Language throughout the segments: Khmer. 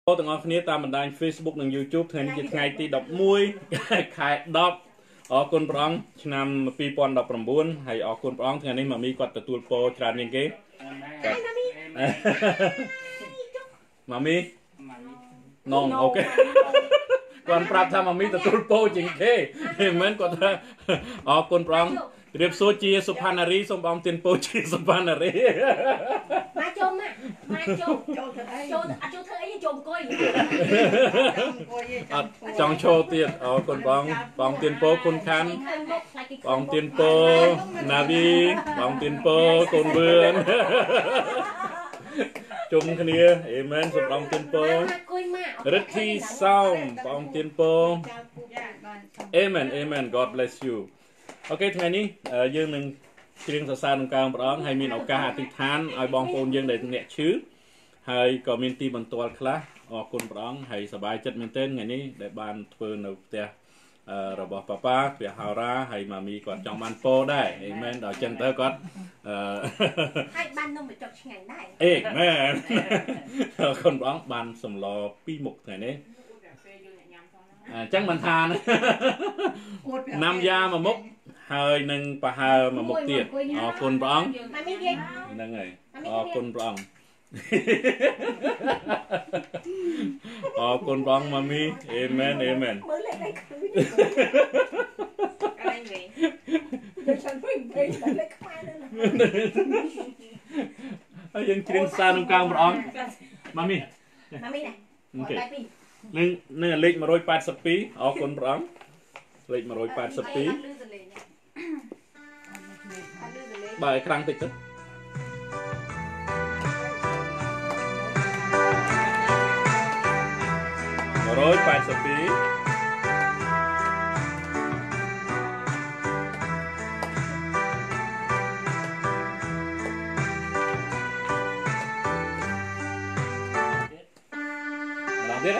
ទាំងអស់គ្នាតាមបណ្ដាញ Facebook និង YouTube ថ្ងៃនេះជាថ្ងៃទី11ខែ10អរគុណព្រះអង្គឆ្នាំ2019ហើយអរគុណព្រះអង្គថ្ងៃនេះម៉ាមីគាត់ទទួលពរច្រើនជាងគេម៉ាមីនងអូខេគាត់ប្រាប់ថាម៉ាមីទទួលពរជាងគេមិនគាត់ថាអរគុណព្រះអង្គរៀបសួរជាសុផានារីសូមបងទានពោជាសុផានារីមកជុំមកជុំចូលធ្វើអីចូលអត់ចូលធ្វើអីជុំអង្គុយចង់ឈរទៀតអរគុណបងទានពោគុណខាន់បងទានពោណាវីបងទានពោកូនវឿនជុំគ្នាអេមែនសូមបងទានពោរិទ្ធីសោមបងទានពោអេមែនអេមែន God bless you អូខេថ្ងៃនេះយើងនឹងច្រៀងសរសើរនឹងកើព្រះអង្គហើយមានឱកាសអធិដ្ឋានឲ្យបងប្អូនយើងដែលអ្នកឈឺហើយក៏មានទីបន្ទាល់ខ្លះអរគុណព្រះអង្គហើយសប្បាយចិត្តមែនទែនថ្ងៃនេះដែលបានធ្វើនៅផ្ទះរបស់ប៉ាប៉ាព្រះហោរាហើយម៉ាមីគាត់ចង់បានពោដែរអេមែនដល់ចឹងទៅគាត់ហើយបាននំបញ្ចុកឆ្ងាញ់ដែរអេមែនអរគុណព្រះអង្គបានសម្ល2មុខថ្ងៃនេះអញ្ចឹងមិនថាណាំយ៉ាមួយមុខហើយនឹងប្រហើមួយមុខទៀតអរគុណព្រះអង្គហ្នឹងហើយអរគុណព្រះអង្គអរគុណព្រះអង្គម៉ាមីអេមែនអេមែនមើលលេខដៃឃើញអីវិញដូចฉันវិញលេខខ្មែរទៅហើយយើងច្រៀងសារនឹងកើព្រះអង្គម៉ាមីនេះអូខេនឹងលេខ182អរគុណព្រះអង្គលេខ182បើឲ្យខ្លាំងតិចទៅ182ទៀត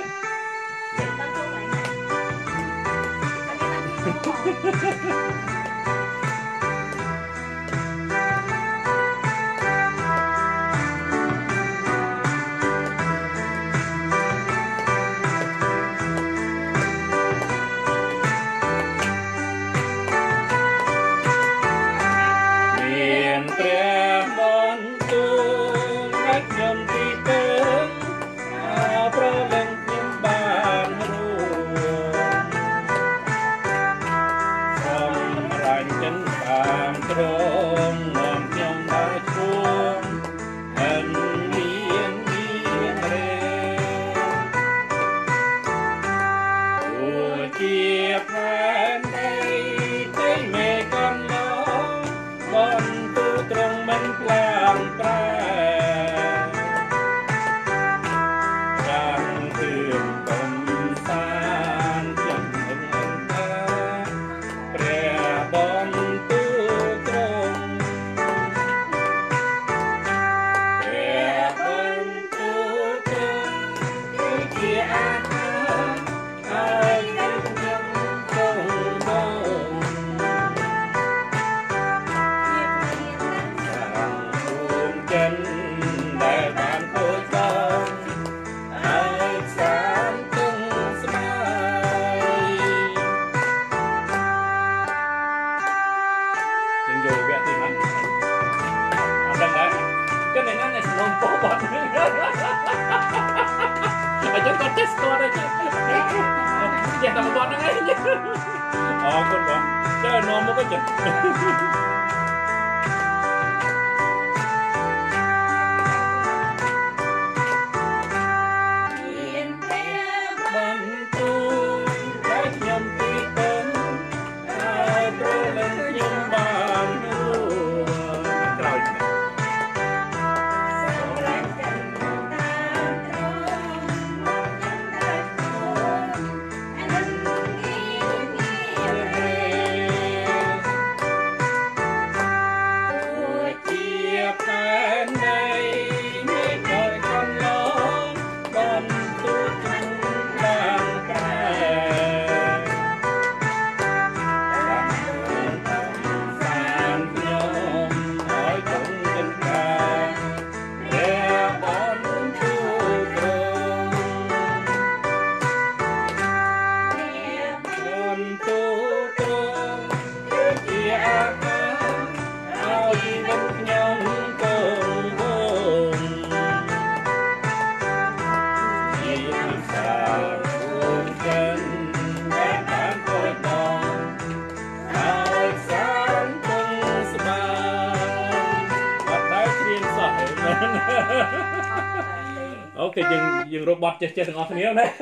អូខេយើងរកបត់ចេះទាំងអស់គ្នាណា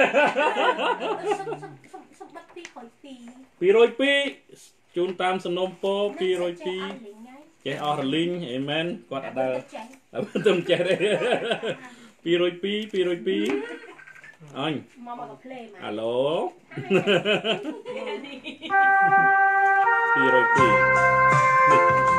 202ជូនតាមសំណុំពរ202ចេះអស់រលីងអេមែនគាត់អត់ដើរទៅចេះទេ202អញអាឡូ202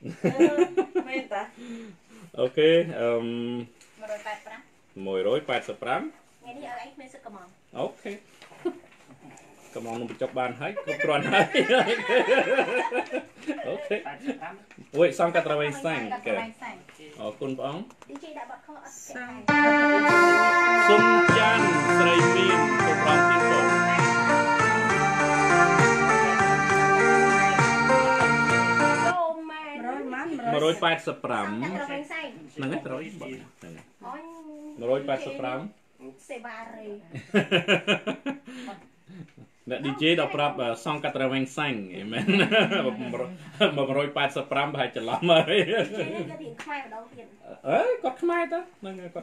ok 185 ngày đi ở anh mới sức cầm on ok cầm on chọc bàn hay cũng còn hay ok ui xong cả tàu xanh con bóng xuân chan sợi pin của con tin tưởng 185 ហ្នឹងហើយ185អ្នក DJ ដល់ប្រាប់សងកាត់រវែងសាញ់មែន185ប្រហែលច្រឡំហើយអើគាត់ខ្មែរតើហ្នឹងគាត់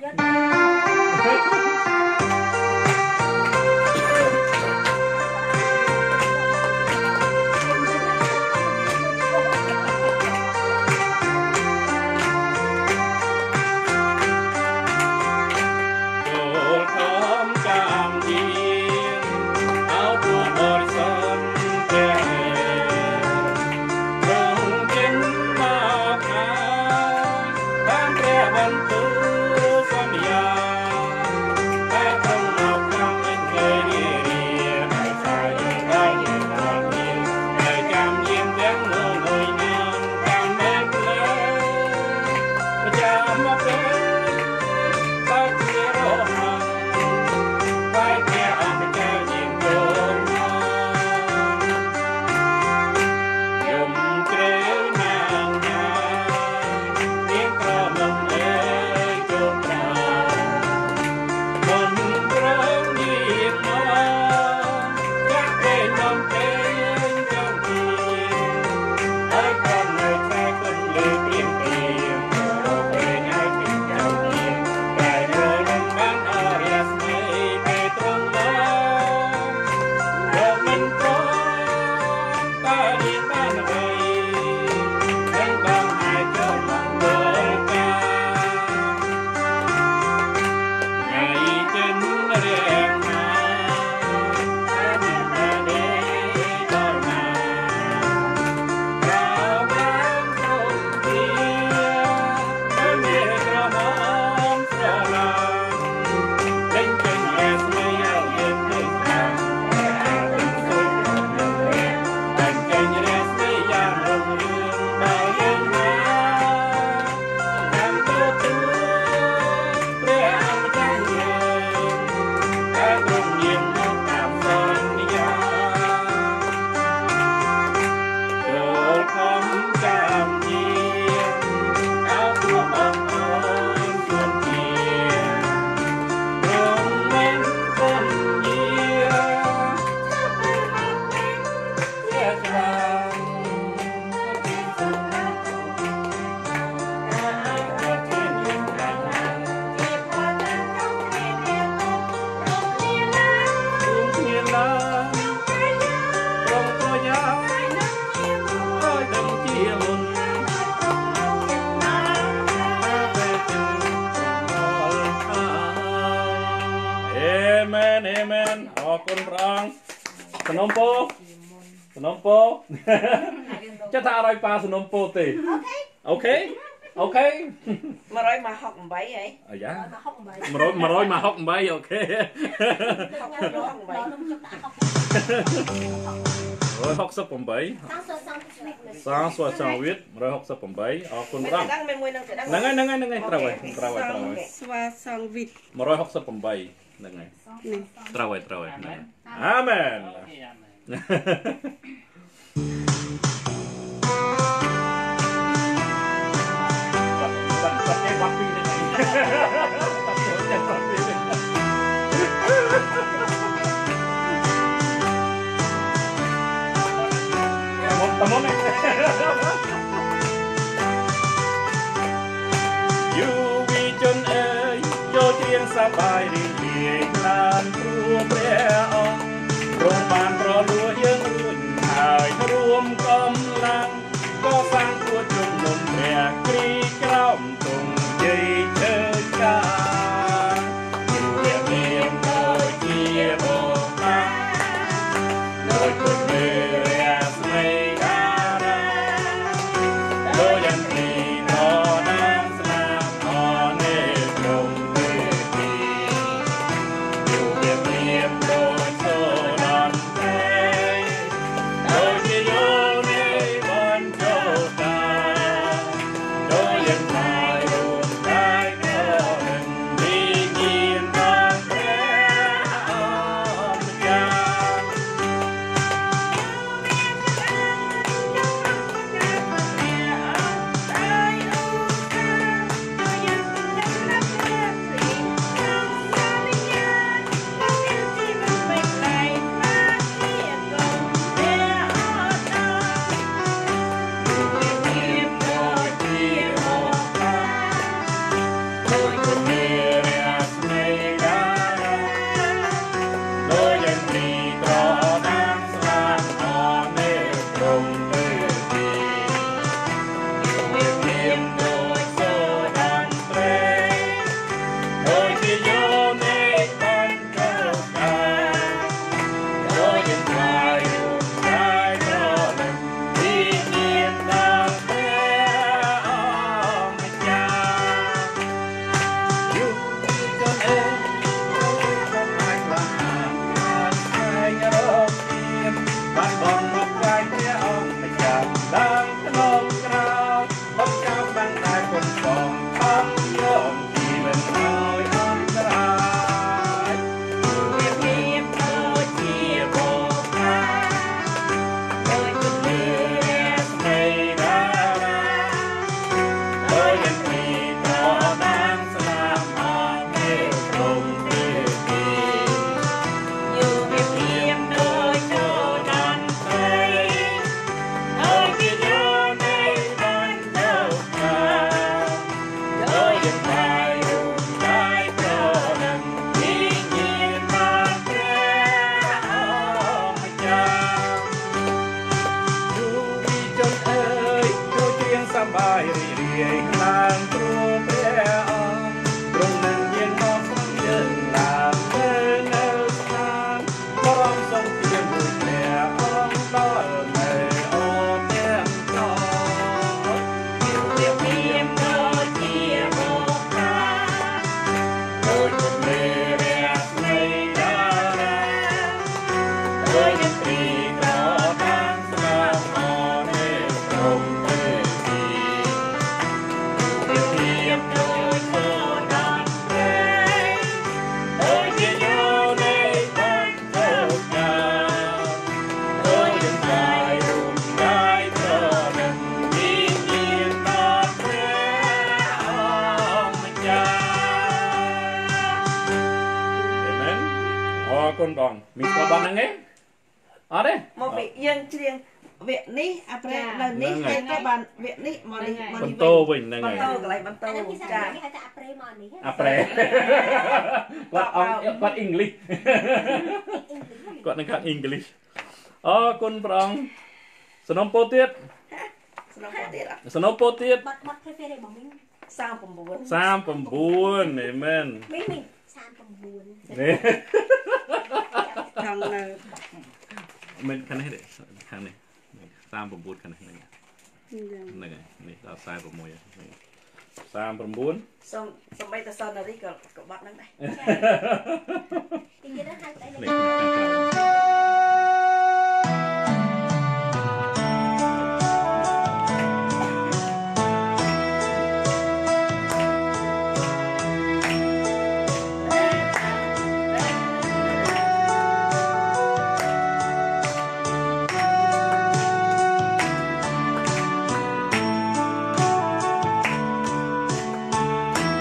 chắc tao đây pa sân nôm po tì ok ok mà rồi mà học bấy ấy dạ mà rồi mà học bấy ok rồi học sắp bấy sáng suốt sáng viết rồi học sắp bấy con răng nâng ngay trao xóa sang vịt mà rồi học sắp bấy nâng ngay trao amen You we chân ơi, vô chiên sa bài đi liền lan rùa bè ong, rùa bàn rùa lúa dương ruồi, hải rùm cầm lang, có sang của chung nôm bè kri kram tung dây chơi ca, yêu đẹp niềm đôi chia bồ ta, đôi cuộc đời mây ca ra, đôi dần យាយខ្លាំងព្រោះព្រះអង្គទ្រង់នឹងមានមកស្រុកយើងឡើងទៅនៅស្ថានបរមសង្ឃាមមួយព្រះអង្គដល់នៅអូទាំងចោភាពដូចជាមកតាដូចមេរាស្មីដល់ដូចជាព្រីក្រតាំងស្លាប់អរនេះព្រមទេភាពដូចមកដល់ដូចជាយោនៃបានទៅកាដូចជាកាយរូបកាយប្រនឹងមានញាណដល់ព្រះអង្គម្ចាស់អេមែនអរគុណបងមានស្គាល់បងហ្នឹងទេអត់ទេមកពីយើងច្រៀងវគ្គនេះអាប្រែនៅនេះហើយទៅបានវគ្គនេះមកនេះមកបន្ទោវិញហ្នឹងបហើយន្តោកន្លែងបន្តោអានេះគេចាហៅថាអាប្រេមកនេះអាប្រែគាត់អង់គ្លេសគាត់នឹងខាត់អង់គ្លេសអរគុណព្រះអង្គសំណពោទៀតស្នងពោទៀតអត់សំណពោទៀតបាត់ prefer របស់មីង 39 39អេមែនមីង39 នេះខាងនៅមិនខាងនេះទេខាងនេះ39ខាងនេះហ្នឹងហើយនេះដល់46ហើយ39 សំបីតសនារីក៏បាត់ហ្នឹងដែរទីទៀតហៅស្អីនេះខាង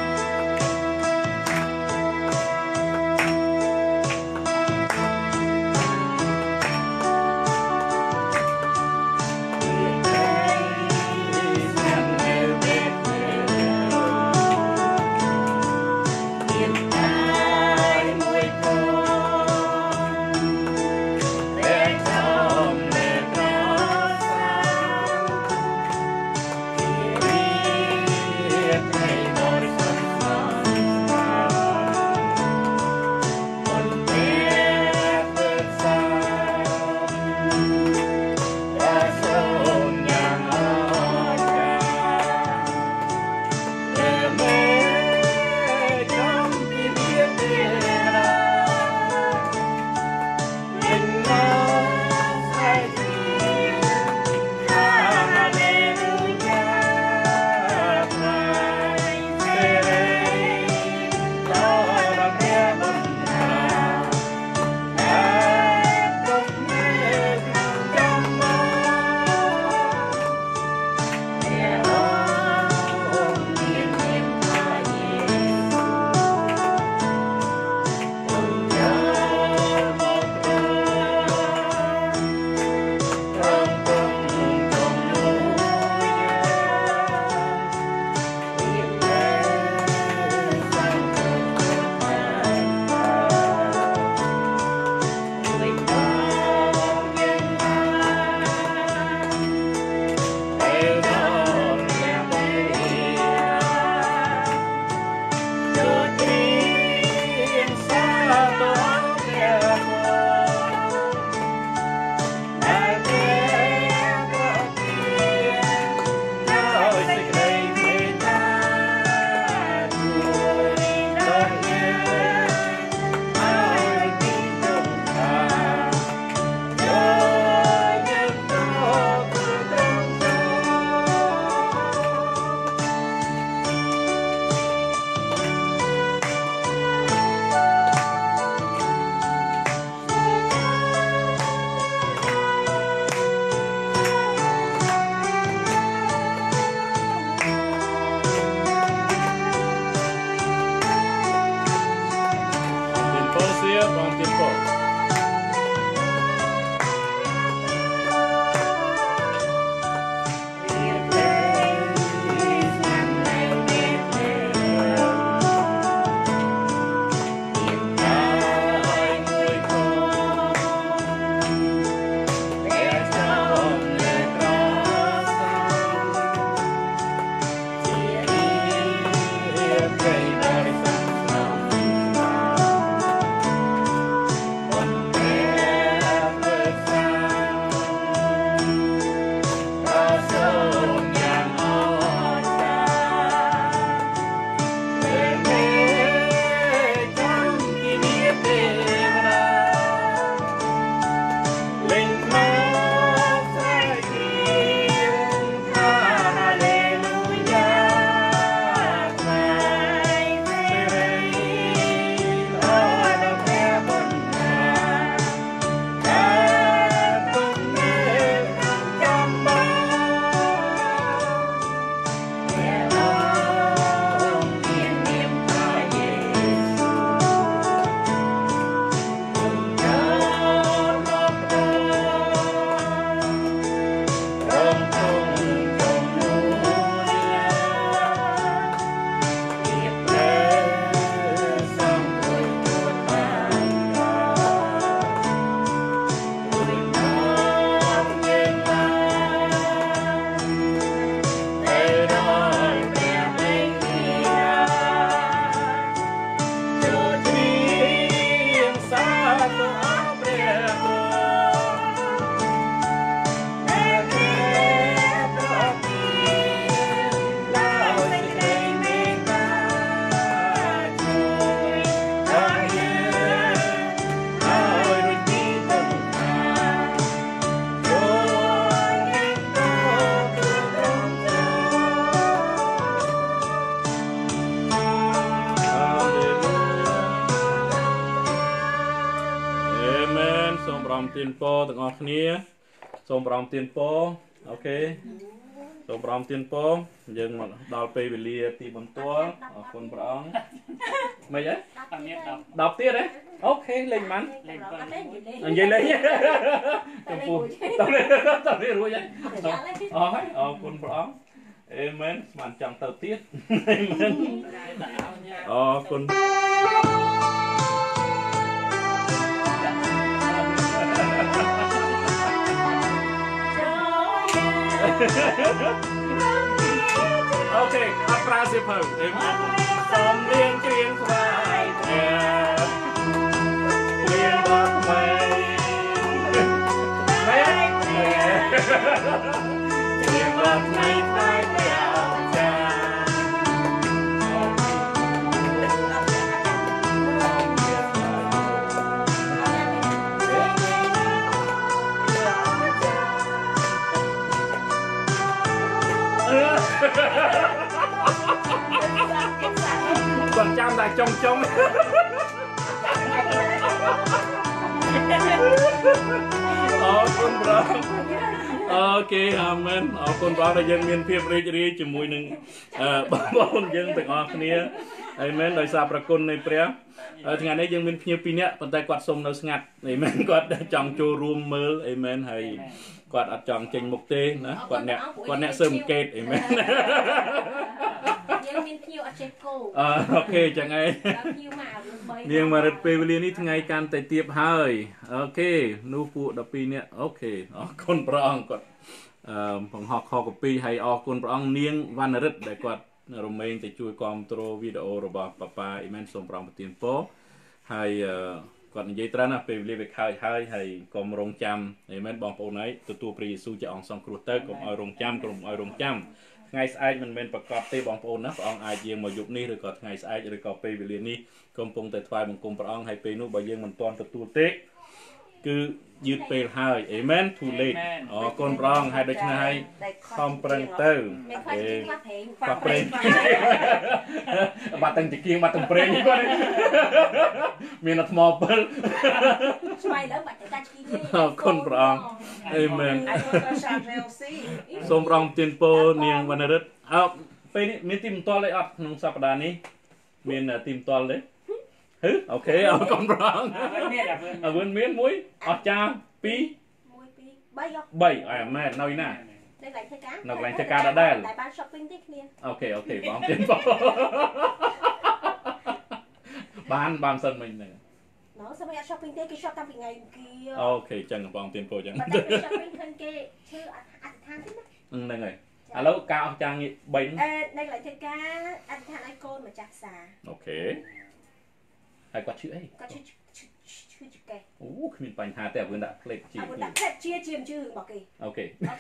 ក្រៅទានពរទាំងអស់គ្នាសូមប្រំទានពរអូខេសូមប្រំទានពរយើងមកដល់ពេលវេលាទីបន្ទាល់អរគុណព្រះអង្គមិនហ៎10ទៀតហ៎អូខេលេងមិននិយាយលេងចំពោះតលេងរួចហើយអរហើយអរគុណព្រះអង្គអេមែនស្មានចង់ទៅទៀតអេមែនអរគុណអូខេអត់ប្រើសៀវភៅអេមែនសូមរៀងច្រៀងស្វាយរៀងបទថ្មីរៀងបទថ្មីថ្មីចាគាត់ចាំតែចុងអរគុណព្រះអូខេអាមែនអរគុណព្រះដែលយើងមានភាពរីករាយជាមួយនឹងបងប្អូនយើងទាំងអស់គ្នាអាមែនដោយសារប្រគុណនៃព្រះថ្ងៃនេះយើងមានភ្ញៀវ2នាក់ប៉ុន្តែគាត់សុំនៅស្ងាត់អាមែនគាត់ចង់ចូលរួមមើលអាមែនហើយគាត់អត់ចង់ចេញមុខទេណាគាត់អ្នកស៊ើបអង្កេតអាមែនយើងមានភ្ញៀវអត់ចេះគោអូខេចឹងហើយនាងមរិតពេលវេលានេះថ្ងៃកាន់តែទៀបហើយអូខេនោះពួក12នាក់អូខេអរគុណព្រះអង្គគាត់បង្ហោះខកពីហើយអរគុណព្រះអង្គនាងវណ្ណរិទ្ធដែលគាត់រមែងទៅជួយគ្រប់គ្រងវីដេអូរបស់ប៉ាប៉ាអ៊ីមែនសូមប្រងប្រទានពរហើយគាត់និយាយច្រើនណាស់ពេលវេលាវាខើចហើយកុំរងចាំអ៊ីមែនបងប្អូនហើយទទួលព្រះយេស៊ូវជាអង្គសង្គ្រោះទៅកុំឲ្យរងចាំថ្ងៃស្អែកមិនមែនប្រកបទេបងប្អូនណាព្រះអង្គអាចយាងមកយប់នេះឬក៏ថ្ងៃស្អែកឬក៏ពេលវេលានេះកំពុងតែថ្វាយបង្គំព្រះអង្គហើយពេលនោះបើយើងមិនទាន់ទទួលទេគឺយឺតពេលហើយអេមែន too late អរគុណព្រះអង្គហើយដូច្នេះហើយខំប្រឹងទៅបាត់ប្រេងបាត់ទាំងជាគៀងបាត់ទាំងប្រេងគាត់មានថ្មពិលស្វ័យលើបាត់តែគៀងអរគុណព្រះអង្គអេមែនសូមព្រះអង្គទានពរនាងវណ្ណរិទ្ធពេលនេះមានទីបន្ទាល់អីអត់ក្នុងសប្តាហ៍នេះមានទីបន្ទាល់ទេអូខេអរគុណព្រះអង្គអើមានមួយអស្ចារ្យ2 3អាមែននៅណានៅកន្លែងធ្វើការដដែលតែបាន shopping ទេគ្នាអូខេបងទៀតបានសិនមិញហ្នឹងណូសម័យ shopping ទេគេ shop តាំងពីថ្ងៃគីអូខេចឹងបងទៀតពោចឹងតែ shopping ឃើញគេឈឺអធិដ្ឋានទេណាហ្នឹងហើយឥឡូវការអស្ចារ្យ3នៅកន្លែងធ្វើការអធិដ្ឋានឲ្យកូនម្ចាស់ផ្សារអូខេហើយគាត់ឈឺអីគាត់ឈឺចកេះអូគ្មានបញ្ហាទេអើដាក់ផ្លេតជាដាក់ផ្លេតជារឿងរបស់គេអូខេដាក់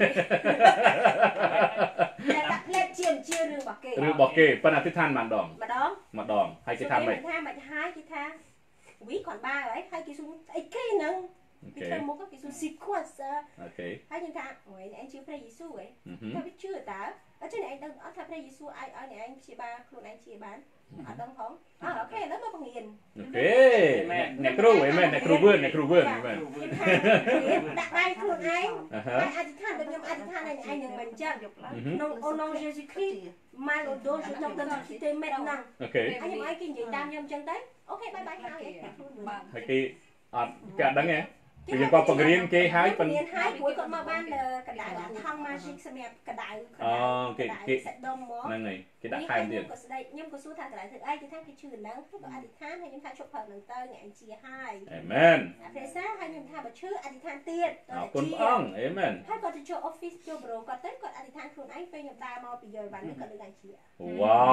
ផ្លេតជារឿងរបស់គេប៉ុន្តែអធិដ្ឋានម្ដងហើយគេថាមិនហើយគេថាវីគាត់បាហើយគេសួរអីគេហ្នឹងគេទៅមកគេសួរ sequence អូខេហើយខ្ញុំថាអូយឯងជឿព្រះយេស៊ូវហ៎តែវាជឿតើអញ្ចឹងឯងដឹងអត់ថាព្រះយេស៊ូវឲ្យឯងព្យាបាលខ្លួនឯងព្យាបាលអត់ដឹងផងអូខេឥឡូវមកបង្រៀនអូខេអ្នកគ្រូអីមែនអ្នកគ្រូវឿនអីមែនដាក់ដៃខ្លួនឯងហើយអធិដ្ឋានដូចខ្ញុំអធិដ្ឋានឯងនឹងមិនអញ្ចឹងក្នុងអូនងយេស៊ូគ្រីស្ទម៉ាឡូដូជាចង់ទៅទីមេតហ្នឹងអូខេហើយខ្ញុំឲ្យគេនិយាយតាមខ្ញុំអញ្ចឹងទៅអូខេបាយហើយហើយគេអត់គេអត់ដឹងទេពីយើងគាត់បង្រៀនគេហើយប៉ុន្តែហើយព្រោះគាត់មកបានកដៅថង magic សម្រាប់កដៅគេសាច់ដុំមកហ្នឹងហើយគេដាក់ថែមទៀតខ្ញុំក៏សួរថាកដៅធ្វើអីគេថាគេឈឺឡើងគឺអធិដ្ឋានហើយខ្ញុំថាជប់ប្រើនឹងទៅអ្នកឯងជាហើយអេមែនអព្រះសាហើយខ្ញុំថាបើឈឺអធិដ្ឋានទៀតអរគុណព្រះអង្គអេមែនហើយគាត់ទៅចូល office ចូល bureau គាត់ទៅគាត់អធិដ្ឋានខ្លួនឯងពេលខ្ញុំដើរមកពីយល់វ៉ាន់នេះគាត់លើកដៃជាវ៉ា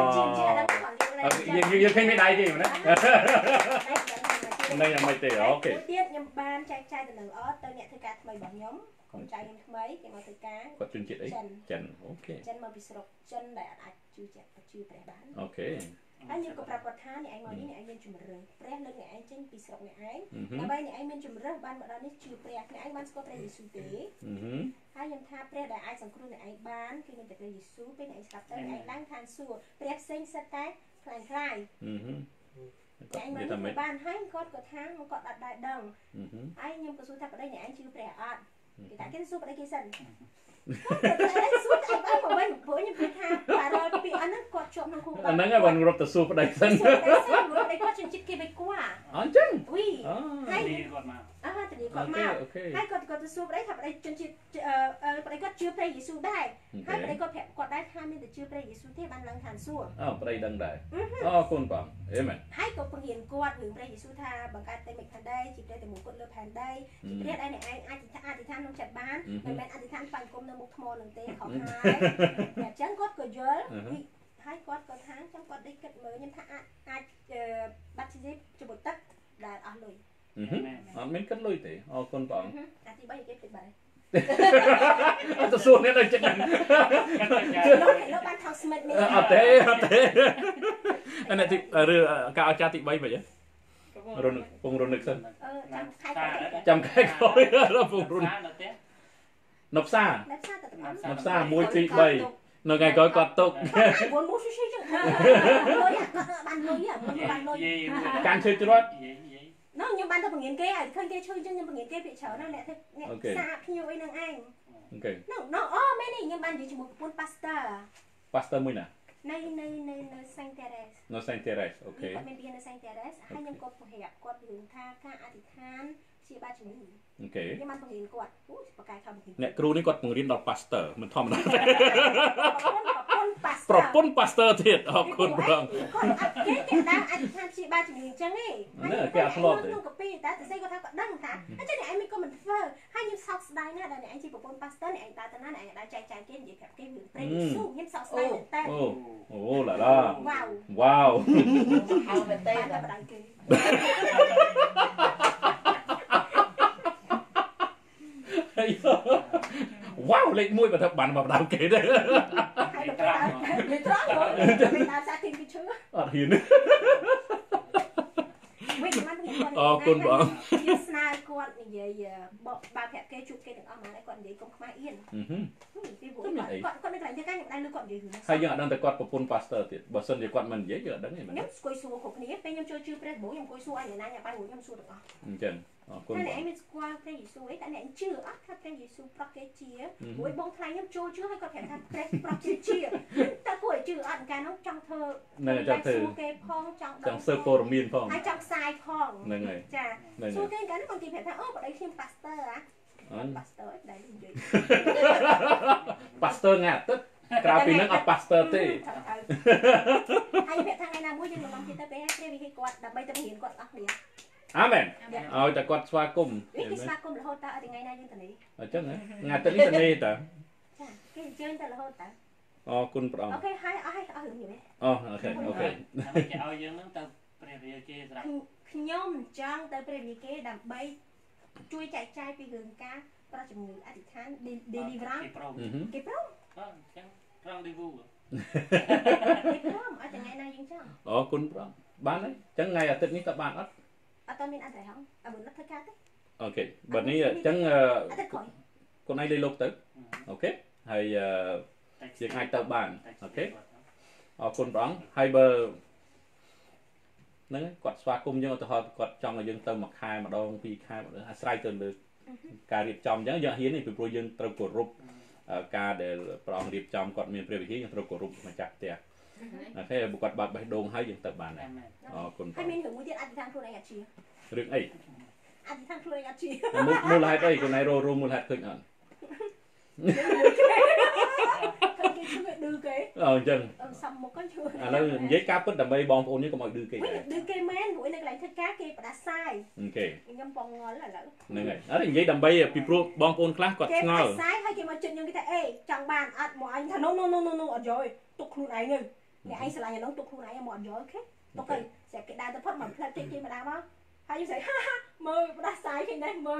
យើងឃើញមានដៃទេណានៅយ៉ាងម៉េចទេអូខេទៀតខ្ញុំបានចែកចាយទៅនឹងល្អទៅអ្នកធ្វើការថ្មីរបស់ខ្ញុំកូនចៅខ្ញុំថ្មីគេមកធ្វើការគាត់ជឿជាតិអីចិនអូខេចិនមកពីស្រុកចិនដែលអាចជឿព្រះបានអូខេហើយខ្ញុំក៏ប្រាប់គាត់ថាអ្នកឯងមកនេះអ្នកឯងមានជំរឿនព្រះលើកអ្នកឯងចេញពីស្រុកអ្នកឯងដើម្បីអ្នកឯងមានជំរឿនបានមកដល់នេះជឿព្រះអ្នកឯងបានស្គាល់ព្រះយេស៊ូវទេហើយខ្ញុំថាព្រះដែលអាចសង្គ្រោះអ្នកឯងបានគឺមានតែព្រះយេស៊ូវពេលអ្នកឯងស្ដាប់ទៅអ្នកឯងឡើងឋានសួគ៌ព្រះផ្សេងសិតតែខ្លាំងខ្លាយ anh mà người ban hay con có tháng con đặt đại đồng anh nhưng có số thật ở đây này anh chưa trẻ ăn thì tại cái số ở đây cái sân suốt anh bao của mình bữa như cái thang và rồi bị ăn nó cọt trộm nó không anh nói bạn rộp từ số ở đây sân đây có chuyện chích kia bị quá chân ui hay đi còn mà thì còn mà hay còn từ số đấy thật đây chuyện chích đây có chưa play gì số đây hay đây có phép còn đây hai mươi từ chưa play gì số thế ban lăng thản xua đây đăng đại con bằng amen hay có phương hiện quạt hưởng play gì số tha bằng cái tay mình thằng đây chỉ đây từ một con lợp hàng đây chỉ đây này anh thì than không chặt bán mình anh thì than phanh công một thô lần tê họ hai đẹp trắng cốt của dớ hai cốt có tháng trong cốt đi cất mới nhưng thà ai bắt chip cho một tấc là ăn lùi mình cất lùi thế con bằng thì bây giờ cái bài tôi xuống đến đây chết nặng nó ban thằng Smith này thế anh này thì cao cha thì bay vậy chứ vùng rôn nước sân chăm cái khối đó vùng rôn nộp xa muối tị bay nó ngày coi quạt tục can chơi chút nó nhưng ban tao bằng nghiền kê à khơi kê chơi nhưng bằng nghiền kê bị chở nó lại thế xa nhiều ấy năng anh nó mấy này nhưng ban gì chỉ một cuốn pasta mũi nè nơi Saint Teresa nó Saint Teresa ok còn bên kia là Saint Teresa hai nhân cột hẹp cột đường tha ca Adithan chia ba chữ ok nhưng ban bằng nghiền cột bậc cài không nèครูนี่กดมึงเรียนดอก pasta มันธรรมดา pasta ปรับปน pasta เถิดขอบคุณบ้าง cái đang Adithan chia ba chữ chẳng ấy cái áp lót đấy cái pi ta sẽ có thằng có đăng ta cái này anh mới có mình phơ hai nhân sauce đây nè đây này anh chỉ bọc pon pasta này anh ta tên này đã chạy cái gì cái hương tây su nhân sauce đây tên ô là la wow เอาไปเต้น wow lên mũi và thật bạn mà đào kế đấy hiền con bỏ con vậy ba phép cây chụp cây đừng ăn mà lại còn gì cũng không ai yên con đi lại cho các đây lưu còn gì hay giờ đang tại quạt của pon pasta thì bỏ sân thì quạt mình dễ giờ đắng này mà nhắm coi xua khổ này bây giờ chơi chưa biết bố nhắm coi xua anh này nhà ba ngủ nhắm xua được không chân cái này anh qua cái gì xua ấy tại này anh chưa ắt cái gì xua pro cái chia bố bông thay nhắm trôi chưa hay còn phải tham cái pro cái chia ta cuối chưa ăn cái nó trong thơ này trong thơ trong sơ pô miên phong hay trong sai phong này này chà xua cái nó còn tìm phải tham ở đây thêm pasta á pasta đây gì pasta ngạt tức cà phê nước pasta tê hay việc thằng này nào mua nhưng mà kita bé cái vì quạt đập bay tâm hiền quạt ác liền amenแต่quạt xoa cung cái xoa cung là hô ta thì ngày nay như thế này chắc đấy ngạt tới lý này ta cái chơi ta là hô ta คุณปรอง ok hai hưởng nhiều đấy ok ok เอาយើងនឹងទៅព្រះរាជាស្រាប់ខ្ញុំចង់ទៅព្រះរាជាដើម្បីជួយចែកចាយពីរឿងការប្រជំងឺអធិដ្ឋាន deliverance គេព្រមចឹងត្រង់ review គេព្រមអត់ថ្ងៃណាយើងចង់คุณปรองបានហើយចឹងថ្ងៃអាទិត្យនេះតើបានអត់អត់មានអត់ទេហងអត់ធ្វើការទេអូខេបើនេះចឹងកូនឯងលេខលោកទៅអូខេហើយយើងអាចទៅបានអូខេអរគុណព្រះអង្គហើយបើហ្នឹងគាត់ស្វាគមន៍យើងឧទាហរណ៍គាត់ចង់ឲ្យយើងទៅមួយខែម្ដងពីរខែម្ដងអាស្រ័យទៅលើការរៀបចំអញ្ចឹងយើងហ៊ាននេះពីព្រោះយើងត្រូវគោរពការដែលព្រះអង្គរៀបចំគាត់មានព្រះវិហារយើងត្រូវគោរពម្ចាស់ផ្ទះអូខេបើគាត់បើកបេះដូងហើយយើងទៅបានដែរអរគុណព្រះហើយមានរឿងមួយទៀតអធិដ្ឋានខ្លួនឯងអត់ជារឿងអីអធិដ្ឋានខ្លួនឯងអត់ជាមូលហេតុអីកូនឯងរមូលហេតុឃើញអត់អញ្ចឹងសំមុខក៏ជួយឥឡូវនិយាយការពិតដើម្បីបងប្អូននេះកុំឲ្យឌឺគេដែរឌឺគេមែនព្រោះនៅកន្លែងធ្វើការគេផ្ដាសាយអូខេខ្ញុំបងងល់ឥឡូវហ្នឹងហើយអត់និយាយដើម្បីពីព្រោះបងប្អូនខ្លះគាត់ស្ងល់គេផ្ដាសាយហើយគេមកជិតខ្ញុំគេថាអេចង់បានអត់មកអញថា no អត់យកទេទុកខ្លួនឯងទៅអ្នកឯងស្រឡាញ់អានោះទុកខ្លួនឯងមកអត់យកអូខេទុកទៅស្រាប់គេដើរទៅផុតមកផ្លែតិចគេម្ដងមកហើយយើងស្អីមើលផ្ដាសាយឃើញដែរមើល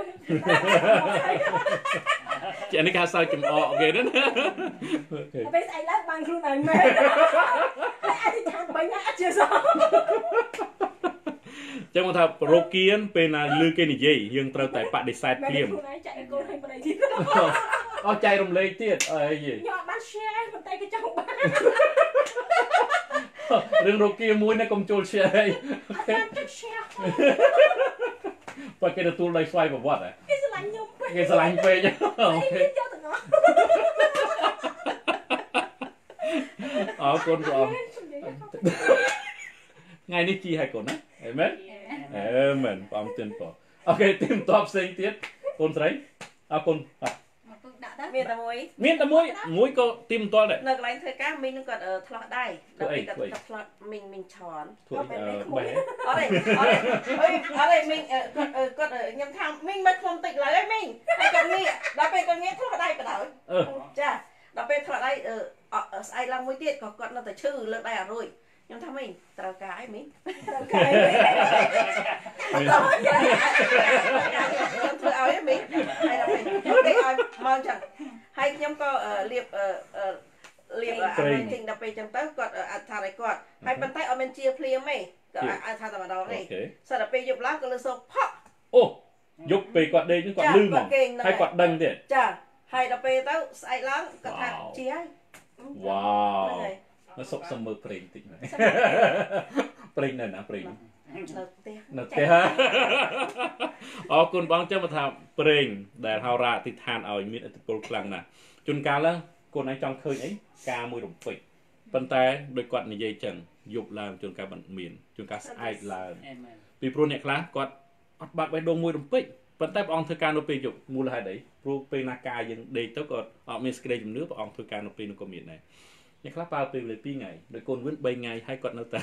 ចានេះគេហៅសើចំអកគេណាពេលស្អីឡើងបានខ្លួនឯងមែនហើយអធិដ្ឋាន3ថ្ងៃអត់ជាសោះចឹងមកថាប្រូគៀនពេលណាឮគេនិយាយយើងត្រូវតែបដិសេធភ្លាមខ្លួនឯងចាក់កូនឲ្យប្តីទៀតអស់ចៃរំលែកទៀតអីយីខ្ញុំអត់បាន share ប៉ុន្តែគេចង់បាន rừng rô kia muối này công chôn xe đây ok và cái tool đây xoay vào vọt à cái sờ lạnh về nhá ok con rồi ngày ní chi hay con á amen bom tiền bỏ ok tìm top sinh tiết con thấy con miền tây muối miền tây muối có tìm to đấy nơi lại thời cá mình nó còn ở thọ đây đặc biệt là thọ mình chọn tuổi bé ở đây mình còn ở nhầm tham mình mất không tịnh lại đấy mình hay còn nghe đặc biệt còn nghe thọ đây cả đời chà đặc biệt thọ đây ở ai làm muối tiết còn nó phải chữ lợn đây à rồi nhưng thằng mình tao cái mình tao cái thưa áo ấy mình hay là mình cái áo mong chẳng hay nhóm có liệp anh trình đặc biệt chẳng tới còn thằng này còn hay bàn tay ở bên chia phê mày thằng tao đó này sau đó bây giờ lá có lơ sâu pop ô dục về quạt đây những quạt lư mà hay quạt đằng thế chà hay đặc biệt tao sai lắm cả thằng chia wow nó sốc sầm mơ pring tịnh này pring này nè pring nè thế ha con băng cho mà thằng pring để hao ra thì than ở miền tây pol klang nè chun cá lá con này trong khơi ấy cá mùi đồng phịch bàn tay đôi quạt này dây chẳng dục làm chun cá bận miền chun cá ai là vì pro nhẹ lá quạt bạc bay đông mùi đồng phịch bàn tay bong thời can nó bị dục mua là hai đấy pro pe naka dừng để tới còn ở miền sky chấm nước bong thời can nó bị nó có miền này nhưng khác bao từ lời pi ngày đôi con vẫn bay ngày hay còn nó ta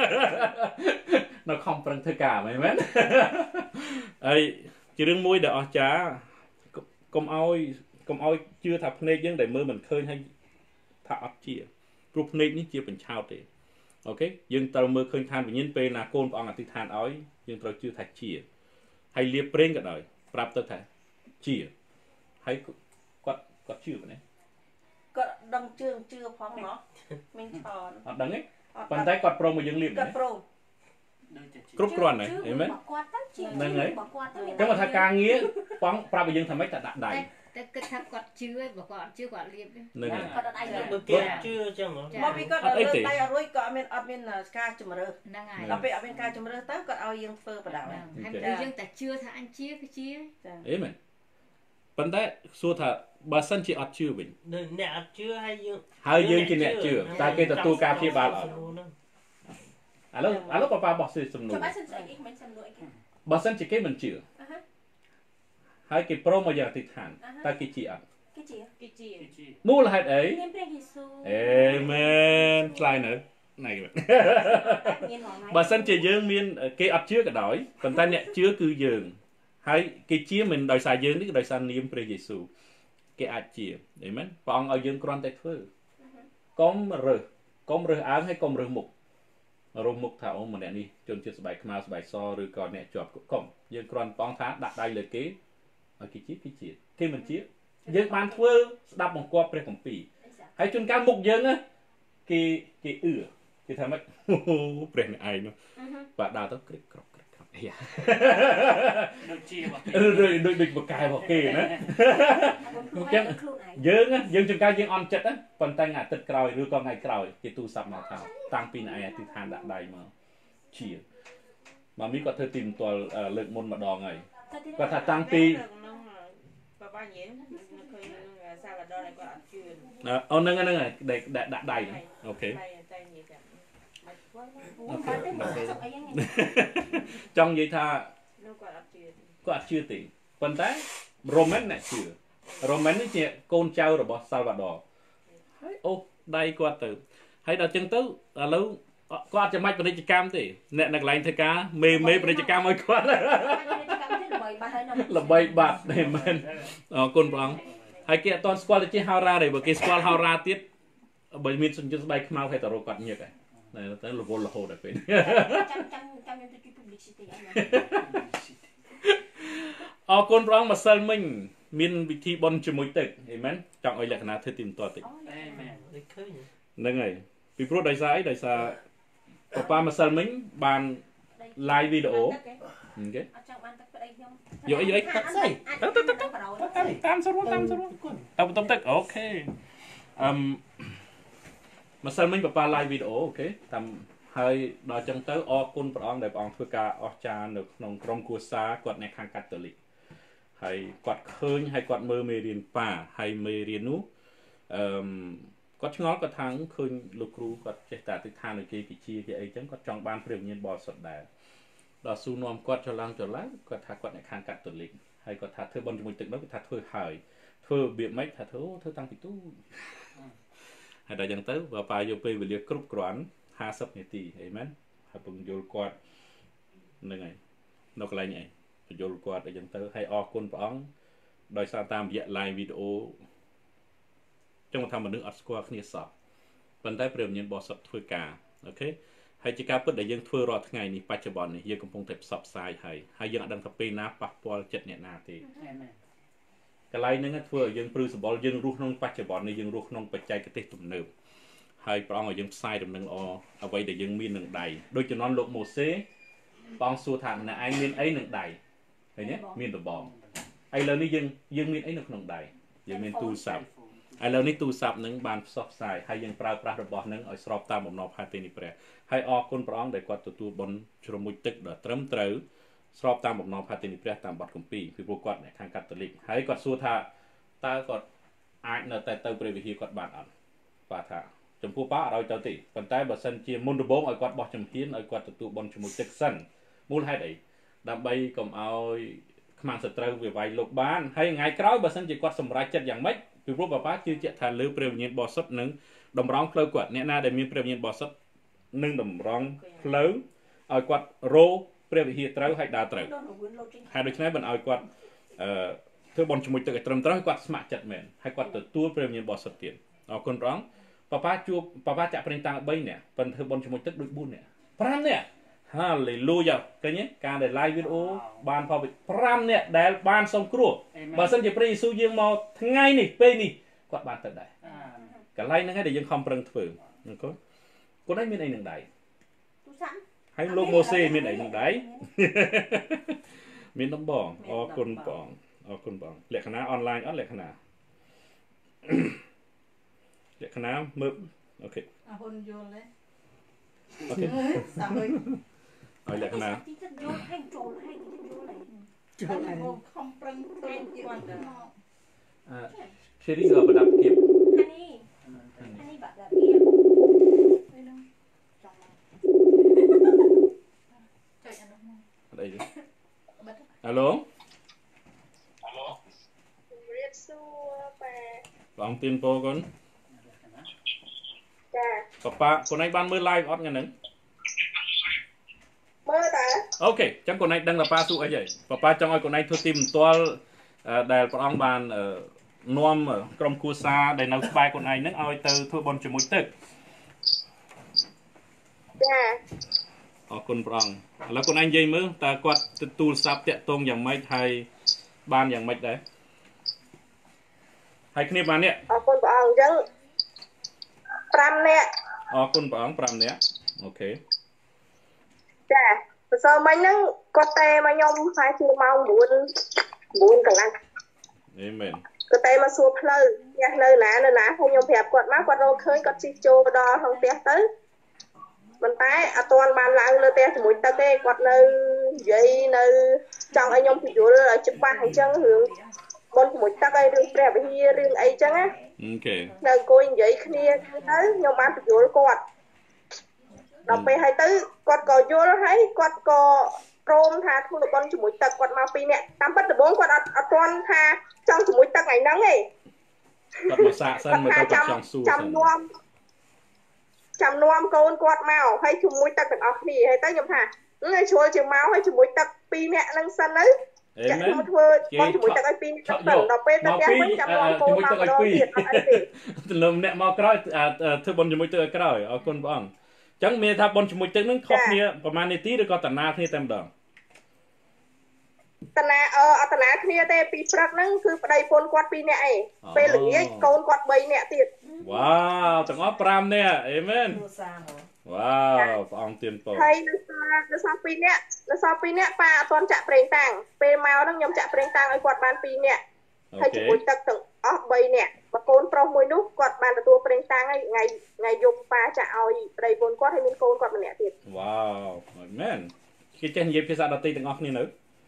nó không bằng thời cả mày mến ấy chỉ riêng môi đỏ chá công oi chưa thập nên nhưng để mơ mình khơi hay thọ chia group nên những chia bình chào thì ok nhưng tao mơ khơi than vì nhân pe là côn bong là thì than ói nhưng tao chưa thạch chia hay liệp pren cả đời prap tao thạch chia hay quạt chưa vậy có đăng chưa phong nó mình chọn đăng ấy bàn tay quạt pro mà dừng liệp quạt pro cướp quan này thấy mấy nâng ấy cái mà thằng càng nghĩa phong pra bây giờ thằng mấy ta đặt đầy cái thằng quạt chưa quạt liệp nâng ấy chưa chứ mà vì có ở đây ở rồi có bên là ca chấm rơ ở bên ca chấm rơ tới có ao dương phơ vào đảo hay bây giờ ta chưa thằng anh chia cái chia ấy mình bàn tay xua thà bà sân chỉ ăn chưa bình nè chưa hay dương chỉ nè chưa ta kêu ta tu ca phía ba ở alo papa bỏ sự sầm nụ bà sân chỉ cái mình chưa hai cái pro mà giờ thì thản ta cái chị ăn nu là hai ấy amen lại nữa này bà sân chỉ dương miên cái ăn chưa cả đói còn ta nè chưa cứ dường hay cái chia mình đòi xài dương cái đòi xài niệm pre Giêsu cái ác chia để mấy phong ở dương con tay phơi con rơ áo hay con rơ mục thảo mà nè đi chôn chưa bài khmao bài so rồi còn nè chọt cũng dương con phong thá đặt đây là cái ở cái chia khi mình chia dương ban phơi đập một qua pre công pì hay chôn cá mục dương á cái cái thằng mấy pre này ai nó và đào tới cái rồi địch một cài vào kề nữa dương chừng ca dương on chật á còn tay ngã tật còi đưa con ngày còi thì tu sập màu thảo tăng pin này thì than đạn đầy mà chỉ mà mi có thể tìm toàn lượng môn mà đò ngày và thà tăng pin nâng này để đạn đầy ok trong vậy tha có chưa tỷ phần té Roman này chưa Roman này chị con trâu rồi bỏ Salvador ô đây qua từ hay là chân tứ lâu có cho mạch bên đây cam thì nè nè lại thay cá mê bên đây cam ơi quá là bay bạt này mình con bằng hay kia toàn squad chỉ hao ra để bởi cái squad hao ra tiết bởi mình xin just bay mau hay tao rồi quạt nhiều cái này tới là vô là hồ đặc biệt con rong mà sơn mình miền vị trí bon chữ mối tịch amen trọng ấy là khả năng tìm tòa tịch nâng này vì pro đại sa papa mà sơn mình bàn live video ok vậy tam số ok ម្សិលមិញប៉ាប៉ា live វីដេអូអូខេតាមហើយដល់ចឹងទៅអរគុណព្រះអង្គដែលព្រះអង្គធ្វើការអស្ចារ្យនៅក្នុងក្រុមគូសាគាត់អ្នកខាងកាតូលិកហើយគាត់ឃើញហើយគាត់មើលមេរៀនប៉ាហើយមេរៀននោះគាត់ឆ្ងល់គាត់ថាឃើញលោកគ្រូគាត់ចេះតែអធិដ្ឋានឲ្យគេជាគេអីចឹងគាត់ចង់បានព្រះវិញ្ញាណបរិសុទ្ធដែរដល់ស៊ូនាំគាត់ចឡើងគាត់ថាគាត់អ្នកខាងកាតូលិកហើយគាត់ថាធ្វើបន់ជាមួយទឹកនោះគាត់ថាធ្វើហើយធ្វើរបៀបម៉េចថាធ្វើតាំងពីទូហើយដល់ចឹងទៅប៉ាយកពេលវេលាគ្រប់គ្រាន់50នាទីអីមែនហើយពង្យល់គាត់នឹងហើយនៅកន្លែងឯងពង្យល់គាត់អីចឹងទៅហើយអរគុណព្រះអង្គដោយសារតាមរយៈ live វីដេអូចង់ថាមនុស្សអត់ស្គាល់គ្នាសោះប៉ុន្តែព្រះវិញ្ញាណបរិសុទ្ធធ្វើការអូខេហើយជាការពិតដែលយើងធ្វើរាល់ថ្ងៃនេះបច្ចុប្បន្ននេះយើងកំពុងតែផ្សព្វផ្សាយហើយយើងអត់ដឹងថាពេលណាប៉ះពាល់ចិត្តអ្នកណាទេកន្លែងហ្នឹងធ្វើឲ្យយើងព្រឺសម្បល់យើងរស់ក្នុងបច្ចុប្បន្ននេះយើងរស់ក្នុងបច្ចេកទេសទំនើបហើយព្រះអង្គឲ្យយើងផ្សាយដំណឹងល្អអ្វីដែលយើងមាននឹងដៃដូចជំនាន់លោកម៉ូសេព្រះអង្គសួរថាអ្នកឯងមានអីនឹងដៃឃើញទេមានដបងឥឡូវនេះយើងមានអីនៅក្នុងដៃយើងមានទូរស័ព្ទឥឡូវនេះទូរស័ព្ទនឹងបានផ្សព្វផ្សាយហើយយើងប្រើប្រាស់របស់នឹងឲ្យស្របតាមបំណងប្រាថ្នានៃព្រះហើយអរគុណព្រះអង្គដែលគាត់ទទួលបុណ្យជ្រមុជទឹកដ៏ត្រឹមត្រូវស្របតាមបំណងប្រាថ្នានៃព្រះតាមបទគម្ពីរពីព្រោះគាត់អ្នកខាងកាតូលិកហើយគាត់សួរថាតើគាត់អាចនៅតែទៅព្រះវិហារគាត់បានអត់បាទថាចំពោះប៉ាអត់ឲ្យទៅទេប៉ុន្តែបើសិនជាមុនដំបូងឲ្យគាត់បោះជំហានឲ្យគាត់ទទួលបុណ្យជាមួយទឹកសិនមូលហេតុអីដើម្បីកុំឲ្យខ្មាំងសត្រូវវាវាយលោកបានហើយថ្ងៃក្រោយបើសិនជាគាត់សម្រេចចិត្តយ៉ាងម៉េចពីព្រោះប៉ាជឿជាក់ថាលើព្រះវិញ្ញាណបរិសុទ្ធនឹងតម្រង់ផ្លូវគាត់អ្នកណាដែលមានព្រះវិញ្ញាណបរិសុទ្ធនឹងតម្រង់ផ្លូវឲ្យគាត់រោព្រះវិហារត្រូវហើយដើរត្រូវហើយដូច្នេះមិនឲ្យគាត់ធ្វើបុណ្យជាមួយទឹកឲ្យត្រឹមត្រូវគាត់ស្ម័គ្រចិត្តមែនហើយគាត់ទទួលព្រះវិញ្ញាណបរិសុទ្ធទៀតអរគុណព្រះអង្គប៉ាជួបប៉ាចាក់ប្រេងតាំង3នាក់ប៉ុន្តែធ្វើបុណ្យជាមួយទឹកដូច4នាក់5នាក់ហាឡេលូយ៉ាឃើញទេការដែល live វីដេអូបានផល5នាក់ដែលបានសង្គ្រោះបើសិនជាព្រះយេស៊ូវយើងមកថ្ងៃនេះពេលនេះគាត់បានទៅដែរកន្លែងហ្នឹងឯងដែលយើងខំប្រឹងធ្វើអូខេគាត់ឯងមានអីនឹងដៃទូសាំហើយលោកម៉ូសេមានអីនឹងដៃមានដំបងអរគុណបងអរគុណបងលក្ខណៈអនឡាញអត់លក្ខណៈលក្ខណៈមើលអូខេអរគុណយល់ទេអូខេសាប់ហើយលក្ខណៈទីចិត្តយល់ឲ្យចូលឲ្យចូលឲ្យខំប្រឹងធ្វើគាត់Sherry juga pada kip. Hani pada kip. Ada ini. Halo. Halo. Riêng su bà. Bóng tin po con. Dạ. Papa, con này ban mưa live hot nghe nứng. Mưa ta. Ok, chẳng con này đang là pa su ấy vậy. Papa trong ơi con này thôi tìm toaដែលព្រះអង្គបាននាំក្រុមគូសាដែលនៅស្បែកខ្លួនឯងហ្នឹងឲ្យទៅធ្វើបុណ្យជាមួយទឹកចាអរគុណព្រះអង្គឥឡូវខ្លួនឯងនិយាយមើលតើគាត់ទទួលស័ព្ទតាក់ទងយ៉ាងម៉េចហើយបានយ៉ាងម៉េចដែរហើយគ្នាបាននេះអរគុណព្រះអង្គអញ្ចឹង5នាក់អរគុណព្រះអង្គ5នាក់អូខេចាបើសិនមិញហ្នឹងគាត់តែមកខ្ញុំហើយជាម៉ោង9កន្លះអេមែនគាត់តែមកសួរផ្លូវផ្ទះនៅណាហើយខ្ញុំប្រាប់គាត់មកគាត់រកឃើញគាត់ជិះចូលដល់ក្នុងផ្ទះទៅប៉ុន្តែអត់ទាន់បានឡើងលើផ្ទះជាមួយទឹកទេគាត់នៅនិយាយនៅចង់ឲ្យខ្ញុំពន្យល់ឲ្យច្បាស់អញ្ចឹងរឿងបុណ្យជាមួយទឹកឲ្យរឿងព្រះវិហាររឿងអីចឹងណាអូខេនៅអង្គុយនិយាយគ្នាទៅខ្ញុំបានពន្យល់គាត់ដល់ពេលហើយទៅគាត់ក៏យល់ហើយគាត់ក៏ព្រមថាធ្វើបុណ្យជាមួយទឹកគាត់មក2នាក់តាមពិតដំបូងគាត់អត់ទាន់ថាចង់ជាមួយទឹកថ្ងៃហ្នឹងទេគាត់មកសាកសិនមកទៅគាត់ចង់សួរចាំនាំកូនគាត់មកហើយជាមួយទឹកទាំងអស់គ្នាហើយទៅខ្ញុំថាជ្រុលជាមកហើយជាមួយទឹក2នាក់ហ្នឹងសិនទៅចាក់ខ្ញុំធ្វើបុណ្យជាមួយទឹកឲ្យ2នាក់សិនដល់ពេលទៅផ្ទះវិញចាំនាំកូនមកដល់ទៀតអត់អីទេទន្លំអ្នកមកក្រោយធ្វើបុណ្យជាមួយទឹកឲ្យក្រោយអរគុណព្រះអង្គអញ្ចឹងមានថាបុណ្យជាមួយទឹកហ្នឹងខុសគ្នាប្រហែលនាទីឬក៏តាណាគ្នាតែម្ដងតាណាអត់តាណាគ្នាទេពីព្រឹកហ្នឹងគឺប្តីប្រពន្ធគាត់2នាក់ឯងពេលល្ងាចកូនគាត់3នាក់ទៀតវ៉ាវទាំងអស់5នាក់អេមែនវ៉ាវព្រះអង្គទានពរហើយនៅសល់2នាក់ប៉ាអត់ទាន់ចាក់ប្រេងតាំងពេលមកហ្នឹងខ្ញុំចាក់ប្រេងតាំងឲ្យគាត់បាន2នាក់ហើយជាមួយទឹកទាំង 3នាក់បើកូនប្រុសមួយនោះគាត់បានទទួលប្រេងតាំងហើយថ្ងៃយប់ប៉ាចាក់ឲ្យប្តីប្រពន្ធគាត់ហើយមានកូនគាត់ម្នាក់ទៀតវ៉ាវមែនគេចេះនិយាយភាសាដទៃទាំងអស់គ្នានៅ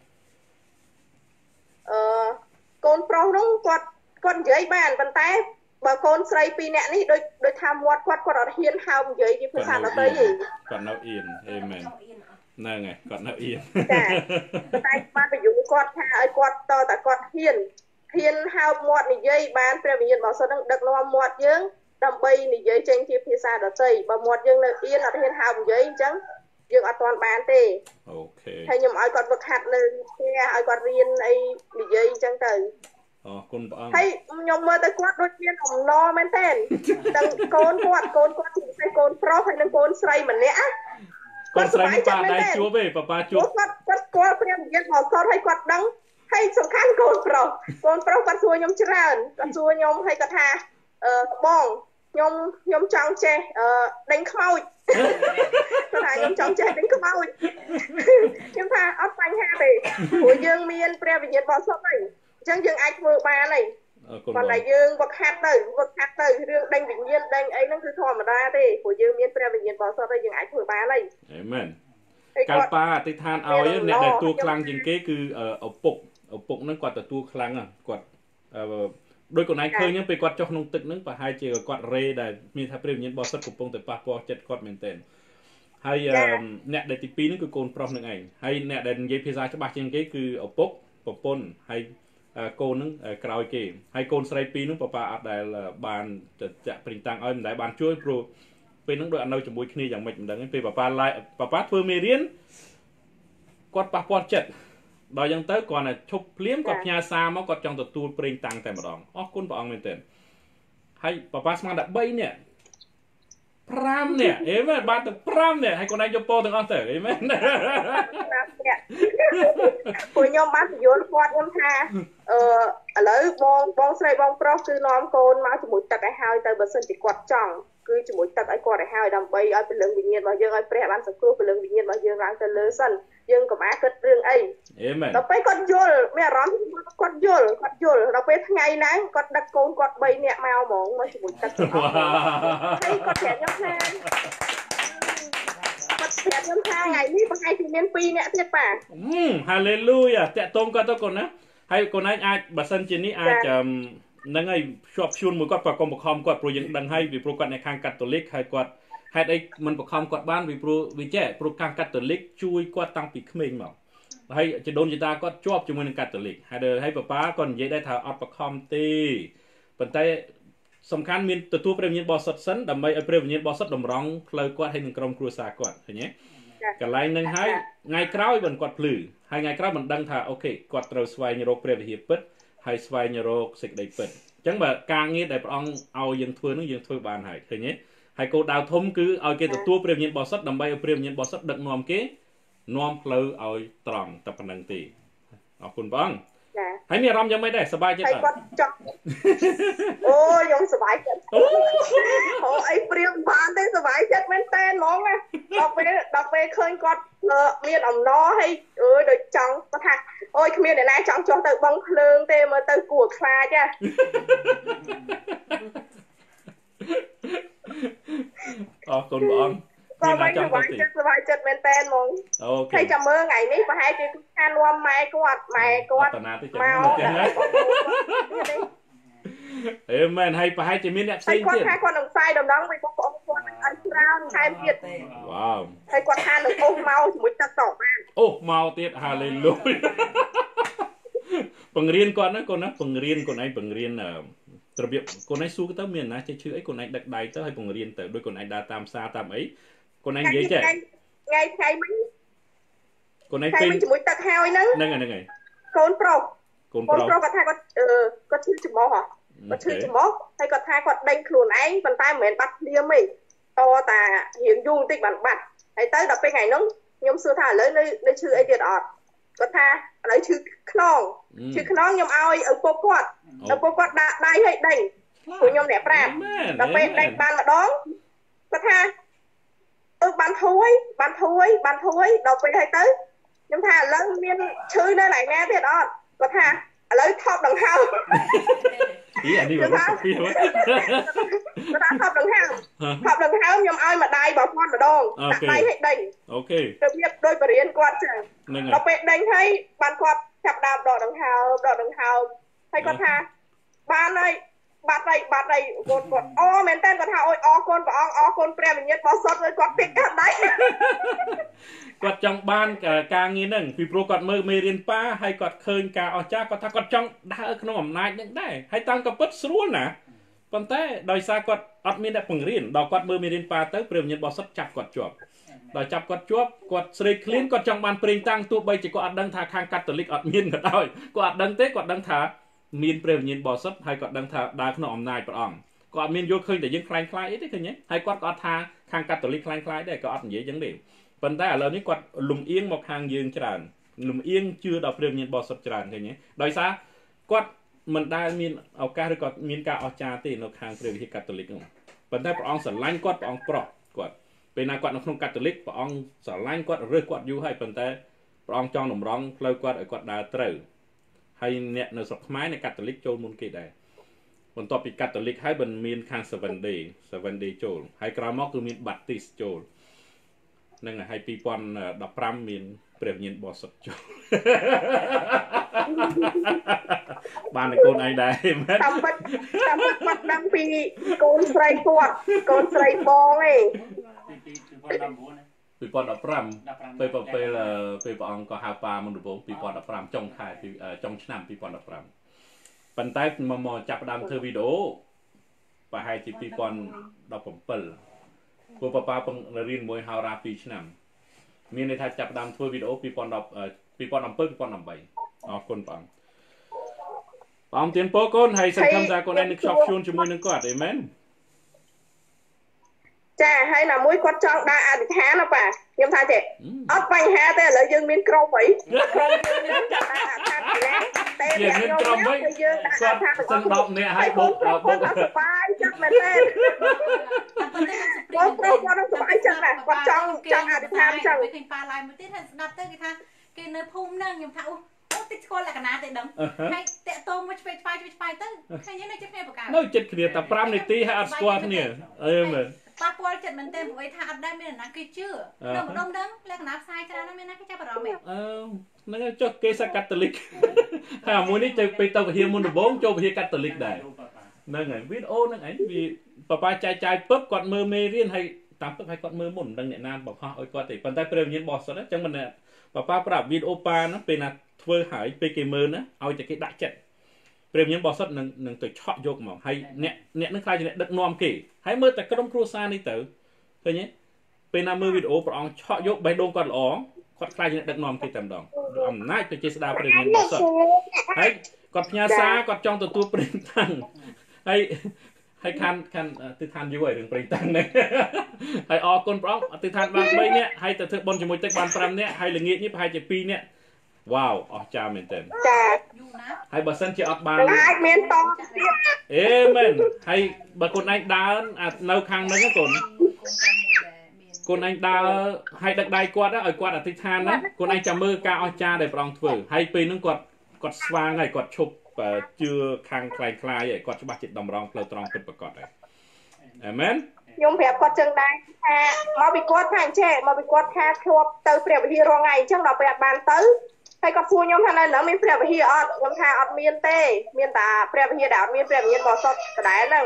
កូនប្រុសនោះគាត់និយាយបានប៉ុន្តែបើកូនស្រី2នាក់នេះដូចថាមាត់គាត់អត់ហ៊ានហើមនិយាយជាភាសាដទៃទេគាត់នៅអៀនអេមែនហ្នឹងហើយគាត់នៅអៀនចាតែបានបញ្យល់គាត់ថាឲ្យគាត់តតែគាត់ហ៊ានហើមមាត់និយាយបានព្រះវិញ្ញាណបរិសុទ្ធនឹងដឹកនាំមាត់យើងដើម្បីនិយាយចេញជាភាសាដទៃបើមាត់យើងនៅអៀនអត់ហ៊ានហើមនិយាយអញ្ចឹងយើងអត់ទាន់បានទេអូខេហើយខ្ញុំឲ្យគាត់វឹកហាត់នៅផ្ទះឲ្យគាត់រៀនអីនិយាយអញ្ចឹងទៅអរគុណព្រះអង្គហើយខ្ញុំមើលទៅគាត់ដូចមានអំណរមែនទែនទាំងកូនគាត់ជាពិសេសកូនប្រុសហើយនិងកូនស្រីម្នាក់កូនស្រីនេះប៉ាដៃជួបទេប៉ាជួបគាត់ស្គាល់ព្រះវិញ្ញាណបរិសុទ្ធហើយគាត់ដឹងហើយសំខាន់កូនប្រុសគាត់សួរខ្ញុំច្រើនគាត់សួរខ្ញុំហើយគាត់ថាបងខ្ញុំចង់ចេះដេញខ្មោចគាត់ថាខ្ញុំចង់ចេះដេញខ្មោចខ្ញុំថាអត់បញ្ហាទេព្រោះយើងមានព្រះវិញ្ញាណបរិសុទ្ធហើយអញ្ចឹងយើងអាចធ្វើបានហើយប៉ុន្តែយើងវឹកហាត់ទៅរឿងដេញវិញ្ញាណដេញអីហ្នឹងគឺធម្មតាទេព្រោះយើងមានព្រះវិញ្ញាណបរិសុទ្ធហើយយើងអាចធ្វើបានហើយអេមែនកាលប៉ាអធិដ្ឋានឲ្យអ្នកដែលទួខ្លាំងជាងគេគឺឪពុកហ្នឹងគាត់ទទួលខ្លាំងគាត់ដោយកូនឯងឃើញហ្នឹងពេលគាត់ចុះក្នុងទឹកហ្នឹងប្រហែលជាគាត់រេដែលមានថាព្រះវិញ្ញាណបរិសុទ្ធកំពុងតែប៉ះពាល់ចិត្តគាត់មែនទែនហើយអ្នកដែលទី2ហ្នឹងគឺកូនប្រុសនឹងឯងហើយអ្នកដែលនិយាយភាសាច្បាស់ជាងគេគឺឪពុកប្រពន្ធហើយកូនហ្នឹងក្រោយគេហើយកូនស្រី2ហ្នឹងប៉ាអត់ដែលបានចាក់ព្រីងតាំងឲ្យមិនដែលបានជួយព្រោះពេលហ្នឹងដូចអត់នៅជាមួយគ្នាយ៉ាងម៉េចមិនដឹងទេពេលប៉ាធ្វើមេរៀនគាត់ប៉ះពាល់ចិត្តដល់យ៉ាងទៅគាត់តែឈប់ភ្លាមគាត់ផ្ញើសារមកគាត់ចង់ទទួលប្រេងតាំងតែម្ដងអរគុណព្រះអង្គមែនទែនហើយប៉ាស្មានតែ3នាក់5នាក់អេមែនបានទៅ5នាក់ហើយកូនឯងយកពោទាំងអស់ទៅអេមែនពួកខ្ញុំបានបញ្យល់គាត់ខ្ញុំថាឥឡូវបងស្រីបងប្រុសគឺនាំកូនមកជាមួយទឹកឲ្យហើយទៅបើសិនជាគាត់ចង់គឺជាមួយទឹកឲ្យគាត់ឲ្យហើយដើម្បីឲ្យពលឹងវិញ្ញាណរបស់យើងឲ្យព្រះបានសង្គ្រោះពលឹងវិញ្ញាណរបស់យើងឡើងទៅលើសិនយើងកុំអាគិតរឿងអីអេមែនដល់ពេលគាត់យល់មានអារម្មណ៍គាត់យល់ដល់ពេលថ្ងៃហ្នឹងគាត់ដឹកកូនគាត់3នាក់មកហ្មងមកជាមួយទឹកហើយគាត់ប្រាប់ខ្ញុំថាថ្ងៃនេះប្រហែលជាមាន2នាក់ទៀតប៉ាហាឡេលូយ៉ាតាក់ទងគាត់ទៅកូនណាហើយកូនឯងអាចបើសិនជានេះអាចហ្នឹងហើយភ្ជាប់ជួនមួយគាត់ប្រកុំបខំគាត់ព្រោះយើងដឹងហើយពីព្រោះគាត់នៅខាងកាតូលិកហើយគាត់ហេតុអីមិនបខំគាត់បានពីព្រោះវាចេះព្រោះខាងកាតូលិកជួយគាត់តាំងពីក្មេងមកហើយជីដូនជីតាគាត់ជាប់ជាមួយនឹងកាតូលិកហើយប៉ាគាត់និយាយដែរថាអត់បខំទេប៉ុន្តែសំខាន់មានទទួលព្រះវិញ្ញាណបរិសុទ្ធសិនដើម្បីឲ្យព្រះវិញ្ញាណបរិសុទ្ធតម្រង់ផ្លូវគាត់ហើយនឹងក្រុមគ្រួសារគាត់ឃើញទេកន្លែងហ្នឹងហើយថ្ងៃក្រោយបានគាត់ភ្លឺហើយថ្ងៃក្រោយមិនដឹងថាអូខេគាត់ត្រូវស្វែងរកព្រះវិហារពិតហើយស្វែងរកសេចក្តីពិតអញ្ចឹងបើការងារដែលព្រះអង្គឲ្យយើងធ្វើនោះយើងធ្វើបានហើយឃើញទេហើយគោលដៅធំគឺឲ្យគេទទួលព្រះវិញ្ញាណបរិសុទ្ធដើម្បីឲ្យព្រះវិញ្ញាណបរិសុទ្ធដឹកនាំគេនាំផ្លូវឲ្យត្រង់តែប៉ុណ្្នឹងទេអរគុណព្រះអង្គហើយមានអារម្មណ៍យ៉ាងម៉េចដែរសប្បាយចិត្តអត់គាត់ចង់អូខ្ញុំសប្បាយចិត្តអូអីព្រាមបានទេសប្បាយចិត្តមែនតើហ្មងណាដល់ពេលឃើញគាត់មានអំណរហើយដូចចង់គាត់ថាអូយគ្មានអ្នកណាចង់ចុះទៅបឹងភ្លើងទេមើលទៅគួរខ្លាចហ៎អរគុណព្រះអង្គមានតែចង់ទៅទីសប្បាយចិត្តមែនតើហ្មងអូខេហើយចាំមើលថ្ងៃនេះប្រហែលជាខាននាំម៉ែគាត់មកអេមែនហើយប្រហែលជាមានអ្នកផ្សេងទៀតគាត់ថាគាត់នឹងផ្សាយដំណឹងពីបងប្អូនគាត់ឲ្យច្រើនថែមទៀតវ៉ាវហើយគាត់ថានឹងអូសមកជាមួយទឹកតបានអូសមកទៀតហាឡេលូយបង្រៀនគាត់ណាកូនណាបង្រៀនកូនឯងបង្រៀនរបៀបកូនឯងសួរទៅមានណាចេះឈឺអីកូនឯងដឹកដៃទៅហើយបង្រៀនទៅដូចកូនឯងដើរតាមផ្សារតាមអីកូនឯងនិយាយចេះថ្ងៃមិញកូនឯងពេលជាមួយទឹកហើយហ្នឹងហើយកូនប្រុសគាត់ថាគាត់ឈឺច្រមុះហ៎គាត់ឈឺច្រមុះហើយគាត់ថាគាត់ដេញខ្លួនឯងប៉ុន្តែមិនមែនបាត់ភ្លាមទេតតារៀងយូរបន្តិចបានបាត់ហើយទៅដល់ពេលថ្ងៃហ្នឹងខ្ញុំសួរថាឥឡូវនៅឈឺអីទៀតអត់គាត់ថាឥឡូវឈឺខ្នងខ្ញុំឲ្យឪពុកគាត់ដាក់ដៃឲ្យដេញព្រោះខ្ញុំអ្នកប្រាប់ដល់ពេលដេញបានម្ដងគាត់ថាបានធួយដល់ពេលហើយទៅខ្ញុំថាឥឡូវមានឈឺនៅកន្លែងណាទៀតអត់គាត់ថាឥឡូវថប់ដង្ហើម ý anh đi vào cà phê quá ta thập đằng hao nhầm ai mà đai bảo con mà đong đai hết đành ok được biết đôi bà riêng con chẳng nó bị đánh thấy bạn con chặt đàm đỏ đằng hao hay con tha bạn này con ô men tên con tha ôi con pre mình nhất bao sót rồi con pick cả đấy គាត់ចង់បានការងារហ្នឹងពីព្រោះគាត់មើលមេរៀនប៉ាហើយគាត់ឃើញការអស្ចារ្យគាត់ថាគាត់ចង់ដើរក្នុងអំណាចហ្នឹងដែរហើយតាមក៏ពិតស្រួលណាប៉ុន្តែដោយសារគាត់អត់មានអ្នកបង្រៀនដល់គាត់មើលមេរៀនប៉ាទៅព្រះវិញ្ញាណបរិសុទ្ធចាប់គាត់ជាប់ដល់ចាប់គាត់ជាប់គាត់ស្រេកឃ្លានគាត់ចង់បានប្រេងតាំងទោះបីជាគាត់អត់ដឹងថាខាងកាតូលិកអត់មានក៏ដោយគាត់អត់ដឹងទេគាត់ដឹងថាមានព្រះវិញ្ញាណបរិសុទ្ធហើយគាត់ដឹងថាដើរក្នុងអំណាចព្រះអង្គគាត់អត់មានយល់ឃើញតែយើងខ្លាំងៗអីទេឃើញទេហើយគាត់ក៏អត់ថាខាងកាតូលិកខ្លាំងៗដែរក៏អត់និយាយចឹងទេប៉ុន្តែឥឡូវនេះគាត់លំអៀងមកខាងយើងច្រើនលំអៀងជឿដល់ព្រះវិញ្ញាណបរិសុទ្ធច្រើនឃើញទេដោយសារគាត់មិនដែលមានឱកាសឬក៏មានការអស្ចារ្យទេនៅខាងព្រះវិហារកាតូលិកនោះប៉ុន្តែព្រះអង្គស្រឡាញ់គាត់ព្រះអង្គប្រោះគាត់ពេលណាគាត់នៅក្នុងកាតូលិកព្រះអង្គស្រឡាញ់គាត់រើសគាត់យូរហើយប៉ុន្តែព្រះអង្គចង់តម្រង់ផ្លូវគាត់ឲ្យគាត់ដើរត្រូវហើយអ្នកនៅស្រុកខ្មែរនៅកាតូលិកចូលមុនគេដែរបន្ទាប់ពីកាតូលិកហើយមិនមានខាង 7 day ចូលហើយក្រោយមកគឺមាន Baptist ចូលនឹងហើយ2015មានព្រះវិញ្ញាណបរិសុទ្ធចូលបានតែកូនឯងដែរមែនតាមពិតគាត់ដឹងពីកូនស្រីគាត់កូនស្រីបងឯង2015ពេលព្រះអង្គក៏ហៅប៉ាមុនដំបូង2015ចុងខែចុងឆ្នាំ2015ប៉ុន្តែមកចាប់ផ្ដើមធ្វើវីដេអូប្រហែលជា2017ពួកប៉ាពងរៀនមួយហៅរ៉ា2ឆ្នាំមានន័យថាចាប់ផ្ដើមធ្វើវីដេអូ2017 2018អរគុណបងបងទៀនពរកូនហើយសង្ឃឹមថាកូនឯងនឹងខ្ជាប់ខ្ជួនជាមួយនឹងគាត់អេមែនចាហើយណាមួយគាត់ចង់ដើរអធិដ្ឋានណាប៉ាខ្ញុំថាចេះអត់បញ្ហាទេឥឡូវយើងមានក្រុមអីក្រុមយើងចាក់ដើរអធិដ្ឋានតែយើងមានក្រុមអីយើងគាត់សឹង10នាក់ហើយបុកសបាយចិត្តមែនទេបងប្រុសគាត់សបាយចិត្តណាគាត់ចង់អធិដ្ឋានចឹងឃើញប៉ាឡាយមួយទៀតហើយស្ដាប់ទៅគេថាគេនៅភូមិហ្នឹងខ្ញុំថាអូតិចស្គាល់លក្ខណៈទេដឹងហើយតាក់ទងមកឆ្វេងឆ្វាយទៅឃើញយើងនៅចិត្តគ្នាបកៅនៅចិត្តគ្នាតែ5នាទីហើយអត់ស្គាល់គ្នាអីមែនប៉ះពាល់ចិត្តមែនទេព្រោះថាអត់ដែរមានអ្នកណាគេជឿនៅម្ដុំដឹងលក្ខណៈផ្សាយច្រើនណាស់មានណាគេចាប់អារម្មណ៍ហ្នឹងហ្នឹងចុះគេសាកាតូលិកហើយមួយនេះទៅទៅវិហារមុនដំបូងចូលវិហារកាតូលិកដែរហ្នឹងហើយវីដេអូហ្នឹងឯងវាប៉ាប៉ាចាយពឹបគាត់មើលមេរៀនហើយតាមទឹកឲ្យគាត់មើលមុនមិនដឹងអ្នកណាបង្ហោះឲ្យគាត់ទេប៉ុន្តែព្រះវិញ្ញាណបរិសុទ្ធអញ្ចឹងមិនប៉ាប៉ាប្រាប់វីដេអូប៉ាណាពេលណាធ្វើហើយពេលគេមើលណាឲ្យតែគេដាក់ចិត្តព្រះវិញ្ញាណបរិសុទ្ធនឹងទៅឆក់យកមកហើយអ្នកនឹងខ្លាចជាអ្នកដឹកនាំគេហើយមើលតែក្រុមគ្រួសារនេះទៅឃើញទេពេលណាមើលវីដេអូព្រះអង្គឆក់យកបេះដូងគាត់ល្អគាត់ខ្លាចជាអ្នកដឹកនាំគេតែម្ដងអំណាចទៅជាស្ដារព្រះវិញ្ញាណបរិសុទ្ធហើយគាត់ផ្ញើសារគាត់ចង់ទទួលប្រេងតាំងហើយខានទិដ្ឋានយូរហើយរឿងប្រេងតាំងនេះហើយអរគុណព្រះអង្គទិដ្ឋានបាន3នាក់ហើយទៅធ្វើបុណ្យជាមួយទឹកបាន5នាក់ហើយល្ងាចនេះប្រហែលជា2នាក់វ៉ាវអស្ចារ្យមែនទែនចាហើយបើសិនជាអត់បានអាចមានតទៀតអេមែនហើយបើកូនឯងដើរនៅខាងហ្នឹងកូនឯងដើរហើយដឹកដៃគាត់ឲ្យគាត់អធិដ្ឋានណាកូនឯងចាំមើលការអស្ចារ្យដែលព្រះអង្គធ្វើហើយពេលហ្នឹងគាត់ស្វាងហើយគាត់ឈប់ជឿខាងខ្លាយហើយគាត់ច្បាស់ចិត្តតម្រង់ផ្លូវត្រង់ពិតប្រាកដហើយអាមែនខ្ញុំប្រាប់គាត់ចឹងដែរថាមកពីគាត់ថាអញ្ចេះមកពីគាត់ថាធ្លាប់ទៅព្រះវិហាររាល់ថ្ងៃអញ្ចឹងដល់ពេលអត់បានទៅហើយគាត់សួរខ្ញុំថានៅនឹងមានព្រះវិហារអត់ខ្ញុំថាអត់មានទេមានតែព្រះវិហារដែលអត់មានព្រះវិញ្ញាណបរិសុទ្ធដដែលហ្នឹង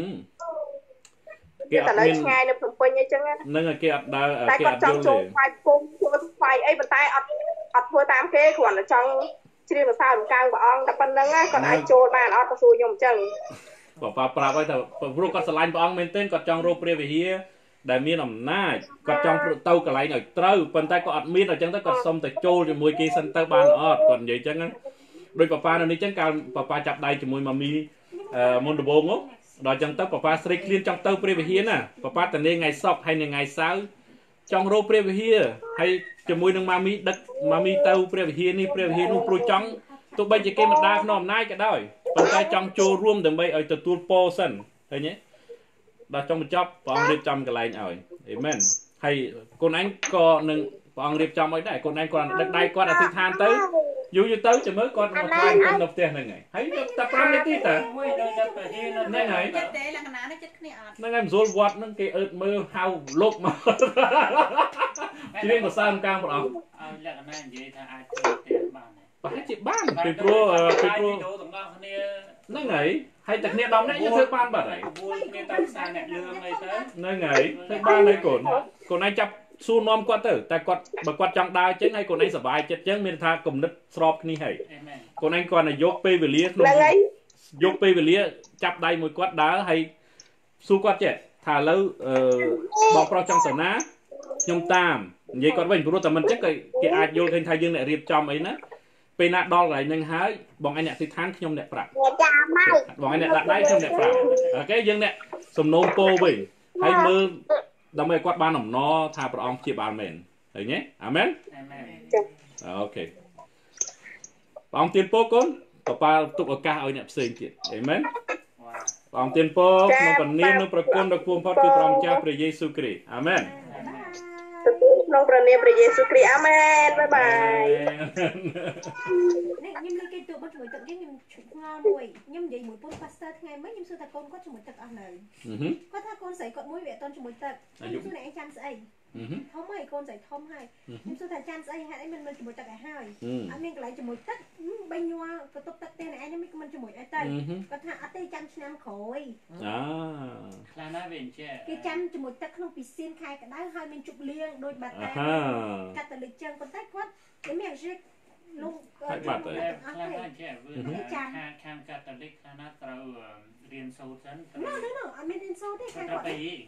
គេអត់មានឆ្ងាយនៅភ្នំពេញអីចឹងហ្នឹងគេអត់ដើរគេអត់យល់ទេតែគាត់ចង់ចូលស្វ័យគុំធ្វើស្វ័យអីប៉ុន្តែអត់ធ្វើតាមគេគ្រាន់តែចង់ជ្រាបភាសាបង្កើងព្រះអង្គតែប៉ុណ្្នឹងគាត់អាចចូលបានអត់ក៏សួរខ្ញុំអញ្ចឹងប៉ាប្រាប់ឲ្យថាព្រោះគាត់ស្រឡាញ់ព្រះអង្គមែនទែនគាត់ចង់រកព្រះវិហារដែលមានអំណាចគាត់ចង់ទៅកន្លែងឲ្យត្រូវប៉ុន្តែគាត់អត់មានអញ្ចឹងទៅគាត់សុំទៅចូលជាមួយគេសិនទៅបានអត់គាត់និយាយអញ្ចឹងដូចប៉ានៅនេះអញ្ចឹងកាលប៉ាចាប់ដៃជាមួយម៉ាមីមុនដំបូងដល់អញ្ចឹងទៅប៉ាស្រេកឃ្លានចង់ទៅព្រះវិហារណាប៉ាតនេថ្ងៃសុកហើយថ្ងៃសៅរ៍ចង់រកព្រះវិហារហើយជាមួយនឹងម៉ាមីដឹកម៉ាមីទៅព្រះវិហារនេះព្រះវិហារនោះព្រោះចង់ទោះបីជាគេមិនដើរក្នុងអំណាចក៏ដោយប៉ុន្តែចង់ចូលរួមដើម្បីឲ្យទទួលពរសិនឃើញទេដល់ចង់បញ្ចប់ព្រះអង្គរៀបចំកន្លែងឲ្យអេមែនហើយកូនឯងក៏នឹងព្រះអង្គរៀបចំឲ្យដែរកូនឯងគាត់ដឹកដៃគាត់អធិដ្ឋានទៅ dù như tới cho mới con một hai con độc tiền này ngày thấy tập làm đấy tí ta này ngày này ngày rồi vọt nó cái ớt mơ hao lốp mà chỉ nên có sao không cam một ông phải chị ban từ pro này ngày hay tập niệm đóng đấy như thưa ban bà này này ngày thưa ban này cồn này chập xu nom quạt tửแต่quạt trong đai chứ hay cồn nàyสบายchết chứ miền tha cùng đất sropนี่ให้cồn này còn làยกไปเวลียกไปเวลีจับได้มวยquạt đá hay xu quạt chết thả lâuบอกเราtrongสนะnhung tam vậy còn mình proแต่มันchắc cái ai vô thành thay dương lại riệp trong ấy nèไปนัดดอลไรนึงหายบอกไอ้เนี่ยสิทานขยมเนี่ยปรับบอกไอ้เนี่ยได้ขยมเนี่ยปรับโอเคยังเนี่ยสมโนโปไปให้มือดำไปกวาดบ้านหนุ่มน้อทาประอมจีบอาเมนอย่างเงี้ยอาเมนโอเคประอมเตียนโปก้นต่อไปตุกอากาเอาเนี่ยเสียงจีเอเมนประอมเตียนโปน้องปนีน้องประกุนดอกพวงพอดคือพระองค์เจ้าพระเยซูคริสต์อาเมนน้องประเนียพระเยซูคริสต์อาเมนบ๊ายบาย nhưng lên cái tụ bắt người tự nhiên nhưng ngon mùi nhưng vậy mùi bún pasta ngày mấy nhưng xưa ta con có cho mùi tật ở này có tha con sấy con muối vậy con cho mùi tật nhưng xưa này anh chăm sấy thông hay con sấy thông hay nhưng xưa ta chăm sấy hay mình cho mùi tật ở hai anh mình lại cho mùi tật bên nhua có tóc tật tên này anh mình cho mùi ở tay có tha ở tay chăm năm khối cái chăm cho mùi tật không bị xiên khai cả đá hai mình chụp liêng đôi bàn tay cắt từ lịch chân con tách quát cái miệng riết luôn hãy bắt đấy khang Catholic khana trâu riêng sâu chân no anh mình riêng sâu đấy khai quát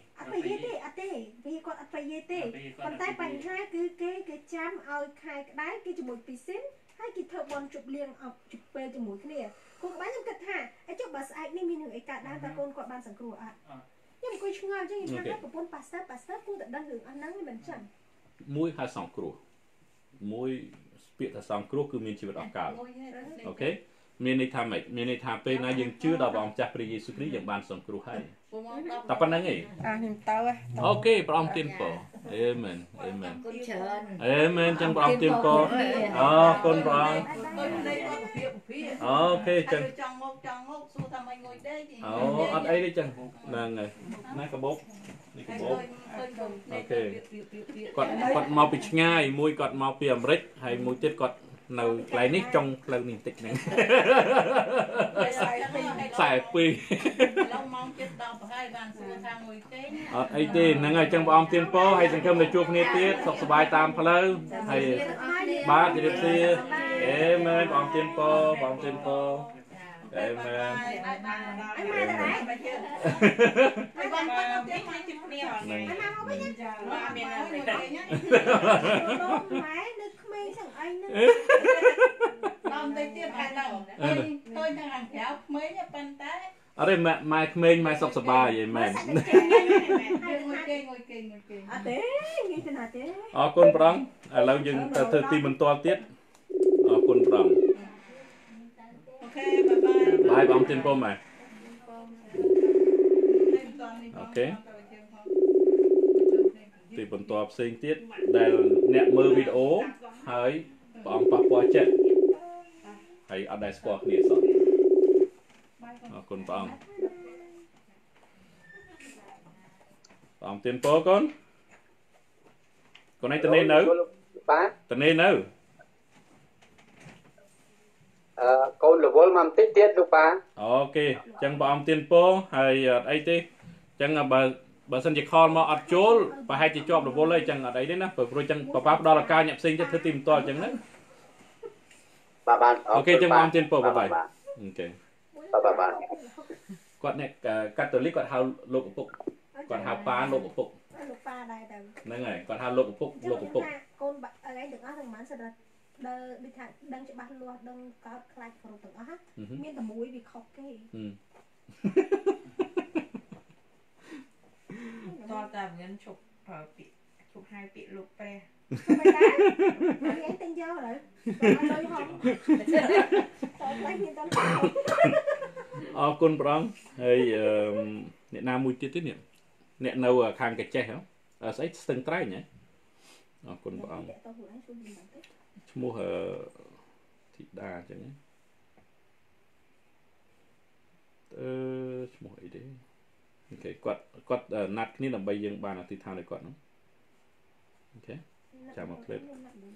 vì con còn tay bánh hai cứ cái chăm ao khai cái đáy cái cho mùi bị xiên hai cái thợ bòn chụp liêng học chụp về cho mùi cái này con bán trong cật hà ấy chụp bà sai nên mình hưởng cả đang ta con quạt bàn sẵn cừu ạ nhưng mà coi chung ngon chứ như thằng của con pasta cũng tận đang hưởng ăn nắng như mình chẳng muối hai sòng cừu muốiเปียกสองครูคือมีชีวิตอากาศโอเคมีในทางไหนมีในทางเป็นนะยังชื่อเราบอกจากพระเยซูคริสต์อย่างบานสองครูให้แต่ปัญหาไงโอเคพระองค์เต็มปอเอเมนเอเมนเอเมนจังพระองค์เต็มปออ๋อคนพระองค์โอเคจังอ๋ออันไอ้ได้จังนั่งไงนั่งกระบอกนี่กระบอกโอเคกดมาปิดง่ายมวยกดมาเปลี่ยนเร็กให้มวยเจ็ดกดในไหลนี้จงเราหนึ่งติดหนึ่งใส่ปีไอ้ตีนั่งไงจังบอมเตียนโป้ให้สังคมในช่วงนี้ตีสบสบายตามพลังให้บ้านจะได้ตีเอเมนบอมเตียนโป้บอมเตียนโป้เอเมนอะไรไม่เมย์ไม่สบสบายยังไงอ๋อคนปรองเรายังเธอตีมันตัวเตี้ยอ๋อคนปรองบายบอมเต็มโป้ไหมโอเคตีบนตัวเสียงเตี้ยได้เนี่ยมือวิดีโอให้บอมปักปอเจ็ดให้อัดได้สปอร์ตนี่สอนคนปองปองเต็มโป้con này tên nên nữ tên nên nữ con là vô mầm tiết tiết được ba ok chẳng bom tiền po hay ai tê chẳng bà sinh dịch con mà ở chỗ và hai chị cho được vô lấy chẳng ở đấy đấy nè rồi chẳng bà đó là ca nhập sinh cho thứ tìm to chẳng đấy ok chẳng bom tiền po bà bài ok bà quạt này Catholic quạt hao lục phục quạt hao pa lục phụcนั่นไงquạt hao lục phục con ở đây được ăn thằng mán sờ đơ đi thằng đăng cho bạn luôn đăng có like vào từng á miên tầm muối vì khóc cái to ta miếng chụp chụp hai bị lục pe mày đá mày ăn tên dâu rồi chơi không lấy như tao con prong hay nè nam mùi tiết niệm nè nâu ở khang cái che hả ở sấy từng trái nhỉ con prong mua ធីតាអញ្ចឹងឈ្មោះអីទេអូខេគាត់ណាត់គ្នាដើម្បីយើងបានអធិដ្ឋានឲ្យគាត់ហ្នឹងអូខេចាំមក clip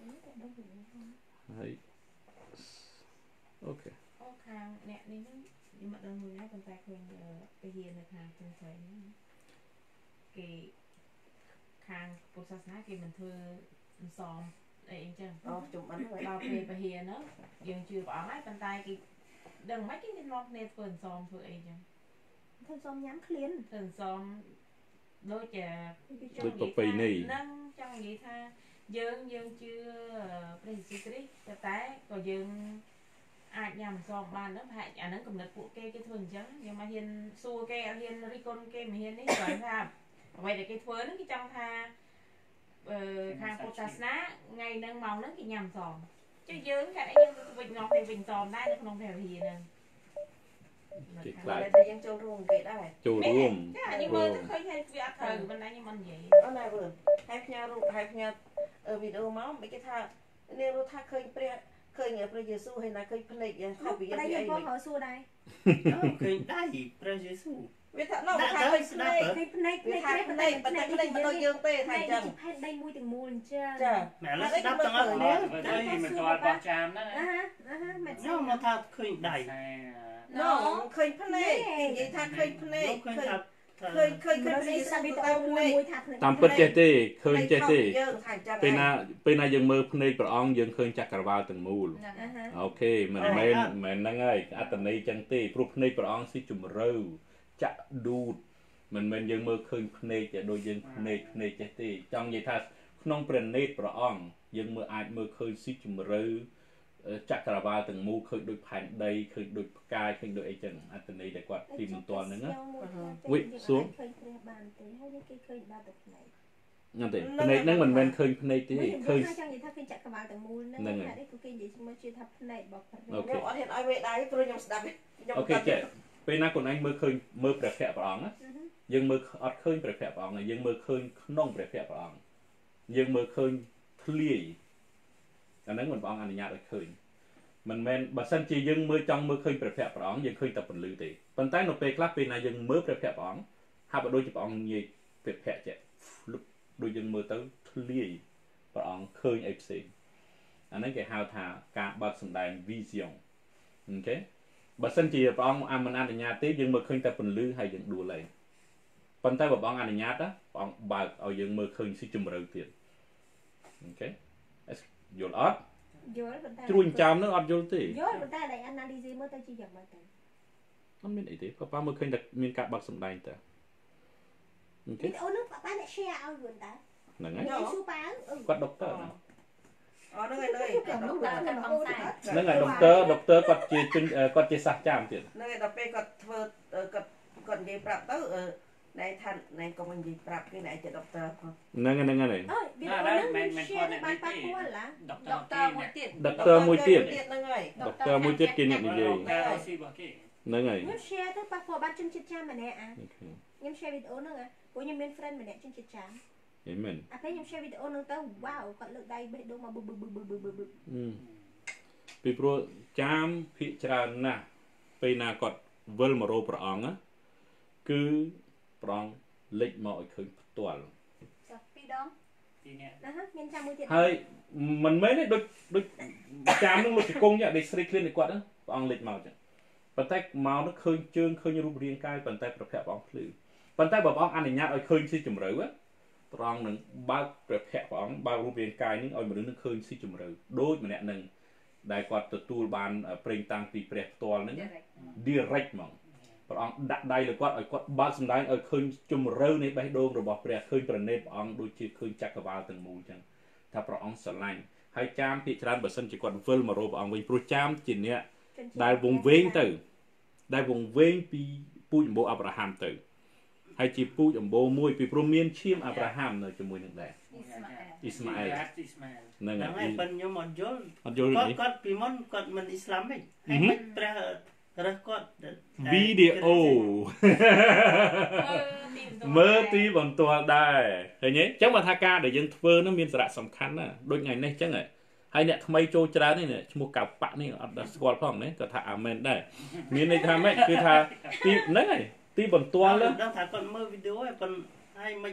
ហើយអូខេខាងអ្នកនេះខ្ញុំមិនដឹងមួយណាប៉ុន្តែឃើញពហិនៅខាងទន្សាយគេខាងពុទ្ធសាសនាគេមិនធ្វើអន្សមអីអញ្ចឹងជំអិនហើយដល់ពេលពហិហ្នឹងយើងជឿព្រះអង្គហើយប៉ុន្តែគេដឹងមិនគេមានមកគ្នាធ្វើអន្សមធ្វើអីអញ្ចឹងធ្វើអន្សមញ៉ាំឃ្លានធ្វើអន្សមដូចប្រពៃណីហ្នឹងចង់និយាយថាយើងជឿព្រះយេស៊ូវគ្រីស្ទតែក៏យើងអាចញ៉ាំអន្សមបានហ្នឹងប្រហែលអាហ្នឹងកំណត់ពួកគេធ្វើអញ្ចឹងយើងមកហ៊ានសួរគេអត់ហ៊ានរិះគន់គេមិនហ៊ាននេះគ្រាន់ថាអ្វីដែលគេធ្វើហ្នឹងគេចង់ថាខាងពុទ្ធសាសនាថ្ងៃហ្នឹងម៉ោងហ្នឹងគេញ៉ាំអន្សមចុះយើងកាត់អីយើងវិញងទៅវិញអន្សមដែរនៅក្នុងព្រះវិហារហ្នឹងគេខ្លាចតែយើងចូលរួមគេដែរចូលរួមចាខ្ញុំមើលទៅឃើញហើយវាអត់ត្រូវប៉ុន្តែខ្ញុំមិននិយាយអត់ណាវើហើយផ្ញើរូបហើយផ្ញើវីដេអូមកមិនគេថានាងរត់ថាឃើញព្រះយេស៊ូវហើយណាឃើញភ្នែកយ៉ាងខុសពីយ៉ាងអីខ្ញុំក៏សួរដែរឃើញដៃព្រះយេស៊ូវវាថានោះថាឃើញភ្នែកប៉ុន្តែមិនដូចយើងទេថាអញ្ចឹងផែនដីមួយទាំងមូលអញ្ចឹងចាមែនឡើយស្ដាប់ទាំងអស់គ្នាតែមិនទាន់បោះចាមហ្នឹងមែនខ្ញុំមកថាឃើញដៃនោះឃើញភ្នែកនិយាយថាឃើញភ្នែកឃើញព្រះយេស៊ូវទៅមួយថាតាមពិតចេះទេឃើញចេះទេពេលណាយើងមើលភ្នែកព្រះអង្គយើងឃើញចក្រវាឡទាំងមូលអូខេមិនមែនហ្នឹងហើយអត្តន័យចឹងទេព្រោះភ្នែកព្រះអង្គស៊ីជម្រៅចាក់ឌូតមិនមែនយើងមើលឃើញភ្នែកតែដូចយើងភ្នែកចេះទេចង់និយាយថាក្នុងព្រះនេត្រព្រះអង្គយើងអាចមើលឃើញស៊ីជម្រៅចក្រវាឡទាំងមូលឃើញដូចផែនដីឃើញដូចផ្កាយឃើញដូចអីចឹងអត្តន័យដែលគាត់ទីមិនទាន់ហ្នឹងណាវិសួរឃើញព្រះបានទេហើយគេឃើញបានតែភ្នែកហ្នឹងទេភ្នែកហ្នឹងមិនមែនឃើញភ្នែកទេឃើញចង់និយាយថាឃើញចក្រវាឡទាំងមូលហ្នឹងតែនេះគឺគេនិយាយមើលជឿថាភ្នែករបស់ព្រះខ្ញុំអត់ហ៊ានឲ្យវេដៃព្រោះខ្ញុំស្ដាប់ខ្ញុំអូខេចេះពេលណាខ្លួនឯងមើលឃើញមើលព្រះភ័ក្ត្រព្រះអង្គណាយើងមើលអត់ឃើញព្រះភ័ក្ត្រព្រះអង្គយើងមើលឃើញក្នុងព្រះភ័ក្ត្រព្រះអង្គយើងមើលឃើញធ្លាយអាហ្នឹងមិនព្រះអង្គអនុញ្ញាតឲ្យឃើញមិនមែនបើសិនជាយើងចង់មើលឃើញព្រះភ័ក្ត្រព្រះអង្គយើងឃើញតែពន្លឺទេប៉ុន្តែនៅពេលខ្លះពេលណាយើងមើលព្រះភ័ក្ត្រព្រះអង្គហាក់បីដូចជាព្រះអង្គនិយាយព្រះភ័ក្ត្រចេះដូចយើងមើលទៅធ្លាយព្រះអង្គឃើញអីផ្សេងអាហ្នឹងគេហៅថាការបើកសម្ដែង vision អូខេបើសិនជាព្រះអង្គមិនអនុញ្ញាតទេយើងមើលឃើញតែពន្លឺហើយយើងដួលហើយប៉ុន្តែបើព្រះអង្គអនុញ្ញាតព្រះអង្គបើកឲ្យយើងមើលឃើញស៊ីជម្រៅទៀតអូខេយល់អត់យល់ប៉ុន្តែជ្រួញចាំនឹងអត់យល់ទេយល់ប៉ុន្តែតែ analysis មើលទៅជាយ៉ាងម៉េចទៅអត់មានអីទេប៉ាមើលឃើញតែមានការបាត់សម្ដែងតើអូខេអូនោះប៉ាអ្នក share ឲ្យយល់តើហ្នឹងហើយស៊ូប៉ាគាត់ដុកទ័រហ្នឹងហើយគាត់ដុកទ័រហ្នឹងហើយដុកទ័រគាត់ជាសាសចាំទៀតហ្នឹងហើយដល់ពេលគាត់ធ្វើគាត់និយាយប្រាប់ទៅណែថាណែកុំនិយាយប្រាប់គេណែជាដុកទ័រហ្នឹងហើយអើវាមិនបានប៉ះពាល់ឡាដុកទ័រមួយទៀតដុកទ័រមួយទៀតហ្នឹងហើយដុកទ័រមួយទៀតគេអ្នកនិយាយហ្នឹងហើយខ្ញុំ share ទៅប៉ះពាល់បានជនជាតិចាមម្នាក់ខ្ញុំ share វីដេអូហ្នឹងព្រោះខ្ញុំមាន friend ម្នាក់ជនជាតិចាមអេមែនអាពេលខ្ញុំ share វីដេអូហ្នឹងទៅវ៉ាវគាត់លើកដៃបេះដូងមកពីព្រោះចាមភាកច្រើនណាស់ពេលណាគាត់វិលមករកព្រះអង្គគឺព្រះអង្គលេចមកឲ្យឃើញផ្ទាល់ចាពីរដងពីរនាក់ណាមានចាំមួយទៀតហើយមិនមែនទេដូចចាមនឹងលោកជង្គង់យ៉ាងដេកស្រីឃ្លានគាត់ព្រះអង្គលេចមកចឹងប៉ុន្តែមកនោះឃើញជើងឃើញរូបរាងកាយប៉ុន្តែព្រះភ័ក្ត្រព្រះអង្គភ្លឺប៉ុន្តែបើព្រះអង្គអនុញ្ញាតឲ្យឃើញស៊ីជម្រៅព្រះអង្គនឹងបើកព្រះភ័ក្ត្រព្រះអង្គបើករូបរាងកាយនឹងឲ្យមនុស្សនឹងឃើញស៊ីជម្រៅដូចម្នាក់នឹងដែលគាត់ទទួលបានប្រេងតាំងពីព្រះផ្ទាល់នឹង direct ហ្មងព្រះអង្គដាក់ដៃលើគាត់ឲ្យគាត់បើកសម្ដែងឲ្យឃើញជម្រៅនៃបេះដូងរបស់ព្រះឃើញប្រណេតព្រះអង្គដូចជាឃើញចក្រវាឡទាំងមូលចឹងថាព្រះអង្គស្រឡាញ់ហើយចាមភាគច្រើនបើសិនជាគាត់វិលមករកព្រះអង្គវិញព្រោះចាមជាអ្នកដែលវង្វេងទៅដែលវង្វេងពីពូជអម្បូរអាប់រ៉ាហាំទៅហើយជាពូជអម្បូរមួយពីព្រោះមានឈាមអាប់រ៉ាហាំនៅជាមួយនឹងដែរអ៊ីស្ម៉ាអែលហ្នឹងហើយប៉ុន្តែខ្ញុំអត់យល់គាត់ពីមុនគាត់មិនអ៊ីស្លាមទេហើយមិនព្រះរើសគាត់វីដេអូមើលទីបន្ទាល់ដែរឃើញទេអញ្ចឹងបើថាការដែលយើងធ្វើនោះមានសារៈសំខាន់ណាដូចថ្ងៃនេះអញ្ចឹង hai nè thay cho trà này nè mua cặp bạn này ở squat phong đấy có thà amen đây miền này tham ấy cứ thà tí này tí bẩn toa luôn đang thà còn mơ video ấy còn hay mấy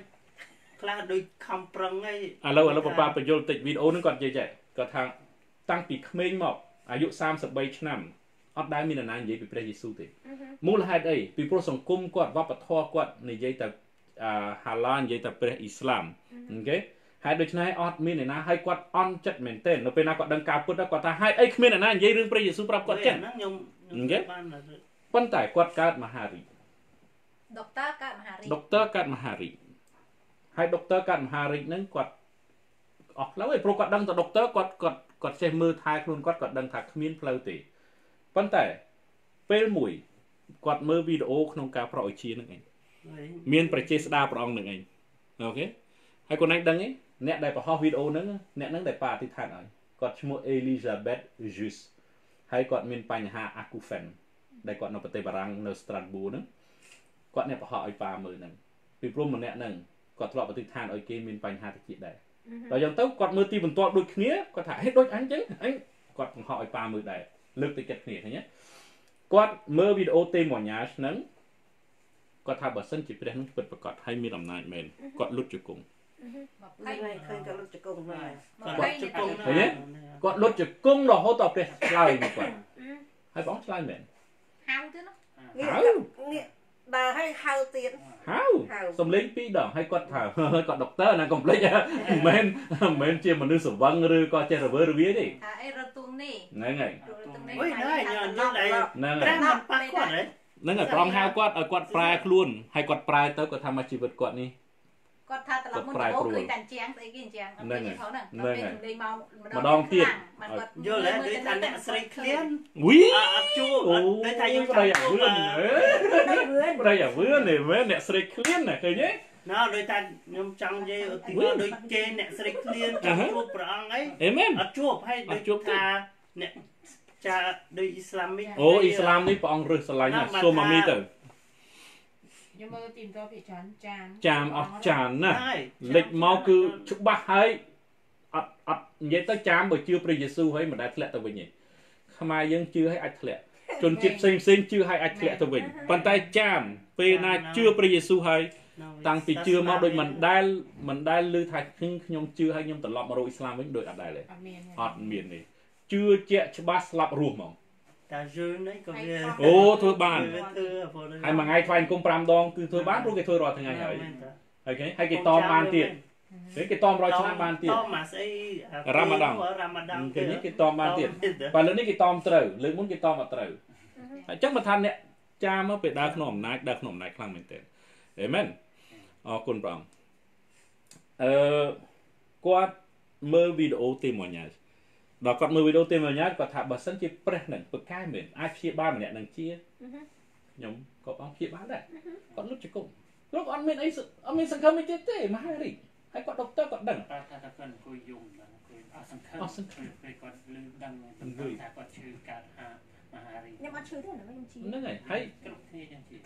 là đôi khăm prăng ấy lâu papa phải vô tịch video nó còn chạy có thằng tăng bị khmênh mọcอายุ 33 ឆ្នាំអត់ដែលមានណានិយាយពីព្រះយេស៊ូវទេមូលហេតុអីពីព្រោះសង្គមគាត់វប្បធម៌គាត់និយាយតែហាឡានិយាយតែព្រះអ៊ីស្លាមអូខេហើយដូច្នេះអត់មានអ្នកណាឲ្យគាត់អន់ចិត្តមែនទេនៅពេលណាគាត់ដឹងការពុតគាត់ថាហេតុអីគ្មានអ្នកណានិយាយរឿងព្រះយេស៊ូវប្រាប់គាត់ចឹងខ្ញុំអូខេប៉ុន្តែគាត់កើតមហារីកដុកទ័រកើតមហារីកដុកទ័រកើតមហារីកហើយដុកទ័រកើតមហារីកហ្នឹងគាត់អស់ផ្លូវឯងព្រោះគាត់ដឹងតែដុកទ័រគាត់ចេះមើលថែខ្លួនគាត់ដឹងថាគ្មានផ្លូវទេប៉ុន្តែពេលមួយគាត់មើលវីដេអូក្នុងការប្រោសជានឹងឯងមានប្រជាស្ដារព្រះអង្គនឹងឯងអូខេហើយគាត់ណែដឹងឯងអ្នកដែលបង្ហោះវីដេអូហ្នឹងអ្នកហ្នឹងដែលប៉ាអធិដ្ឋានឲ្យគាត់ឈ្មោះ Elizabeth Jus ហើយគាត់មានបញ្ហា Acoufen ដែលគាត់នៅប្រទេសបារាំងនៅ Strasbourg ហ្នឹងគាត់អ្នកបង្ហោះឲ្យប៉ាមើលហ្នឹងពីព្រោះម្នាក់ហ្នឹងគាត់ធ្លាប់អធិដ្ឋានឲ្យគេមានបញ្ហាតិចដែរដល់យ៉ាងទៅគាត់មើលទីបន្ទាល់ដូចគ្នាគាត់ថាហេតុដូចអញចឹងអញគាត់បង្ហោះឲ្យប៉ាមើលដែរលើកទឹកចិត្តគ្នាឃើញទេគាត់មើលវីដេអូទេម៉ូញ៉ាសហ្នឹងគាត់ថាបើសិនជាព្រះនឹងពិតប្រាកដហើយមានអំណាចមែនគាត់លុតជង្គង់ឃើញគាត់លុតជង្គង់ហ្នឹងគាត់ជង្គង់ឃើញទេគាត់លុតជង្គង់រហូតដល់ព្រះឆ្លើយមកគាត់ហើយបងឆ្លើយមែនហៅទៅណាហៅដើរឲ្យហៅទៀតហៅសំលេង2ដងហើយគាត់ថាគាត់ដុកទ័រណាកុំភ្លេចមិនមែនជាមនុស្សស្វឹងឬក៏ចេះរវើរវាទេអីរត់ទូងនេះហ្នឹងហើយអូយណែញ៉ាំដល់ហ្នឹងហើយប្រែមិនប៉ះគាត់ហ្នឹងហើយប្រងហៅគាត់ឲ្យគាត់ប្រែខ្លួនហើយគាត់ប្រែទៅគាត់ថាមកជីវិតគាត់នេះគាត់ថាត្រឡប់មុនទៅឃើញតែជាងស្អីគេជាងអត់មានផងហ្នឹងដល់ពេលលេងមកម្ដងទៀតយល់ហើយដូចថាអ្នកស្រីឃ្លានវីអត់ជួដូចថាយើងប្រៃអាវឿនប្រៃអាវឿននេះមែនអ្នកស្រីឃ្លានណាឃើញទេណ៎ដូចថាខ្ញុំចង់និយាយឧទាហរណ៍ដូចគេអ្នកស្រីឃ្លានចង់ជួបព្រះអង្គអីអត់ជួបហើយដូចជួបថាអ្នកចាដូចអ៊ីស្លាមីអូអ៊ីស្លាមនេះព្រះអង្គរឹសស្រឡាញ់ណាស់សូមអាមីទៅខ្ញុំមើលទីមតពីចាមអស់ចានណាលេចមកគឺច្បាស់ហើយអត់និយាយទៅចាមបើជឿព្រះយេស៊ូវហើយមិនដែលធ្លាក់ទៅវិញទេខ្មែរយើងជឿហើយអាចធ្លាក់ជនជាតិផ្សេងជឿហើយអាចធ្លាក់ទៅវិញប៉ុន្តែចាមពេលណាជឿព្រះយេស៊ូវហើយតាំងពីជឿមកដូចមិនដែលឮថាខ្ញុំជឿហើយខ្ញុំត្រឡប់មករកអ៊ីស្លាមវិញដូចអត់ដែលទេអត់មានទេជឿជាក់ច្បាស់ស្លាប់រស់ហ្មងតែយឺនេះក៏វាអូធ្វើបានហើយមួយថ្ងៃថ្វាយគុំ5ដងគឺធ្វើបានព្រោះគេធ្វើរាល់ថ្ងៃហើយហើយគេតមបានទៀតគេតម100ឆ្នាំបានទៀតតមស្អីរ៉ាម៉ាដានគេតមបានទៀតបើលើកនេះគេតមត្រូវលើកមុនគេតមអត់ត្រូវអញ្ចឹងបើថាអ្នកចាមកពេលដើរក្នុងអំណាចខ្លាំងមែនទែនអេមែនអរគុណព្រះអង្គគាត់មើលវីដេអូទេម៉ូញ៉ាសដល់គាត់មើលវីដេអូទេម៉ូញ៉ាសគាត់ថាបើសិនជាព្រះនឹងពើកែមែនអាចព្យាបាលម្នាក់នឹងជាខ្ញុំក៏បងព្យាបាលដែរគាត់លុតជង្គង់លោកអត់មានអីអត់មានសង្ឃឹមអីទេមហារីកហើយគាត់ដុកទ័រគាត់ដឹងថាគាត់អង្គុយយំអង្គុយអត់សង្ឃឹមពេលគាត់លឺដឹងថាគាត់ឈឺកើតមហារីកខ្ញុំអត់ឈឺទេណាខ្ញុំឈឺហ្នឹងហើយគ្រប់គ្នាយ៉ាងជឿ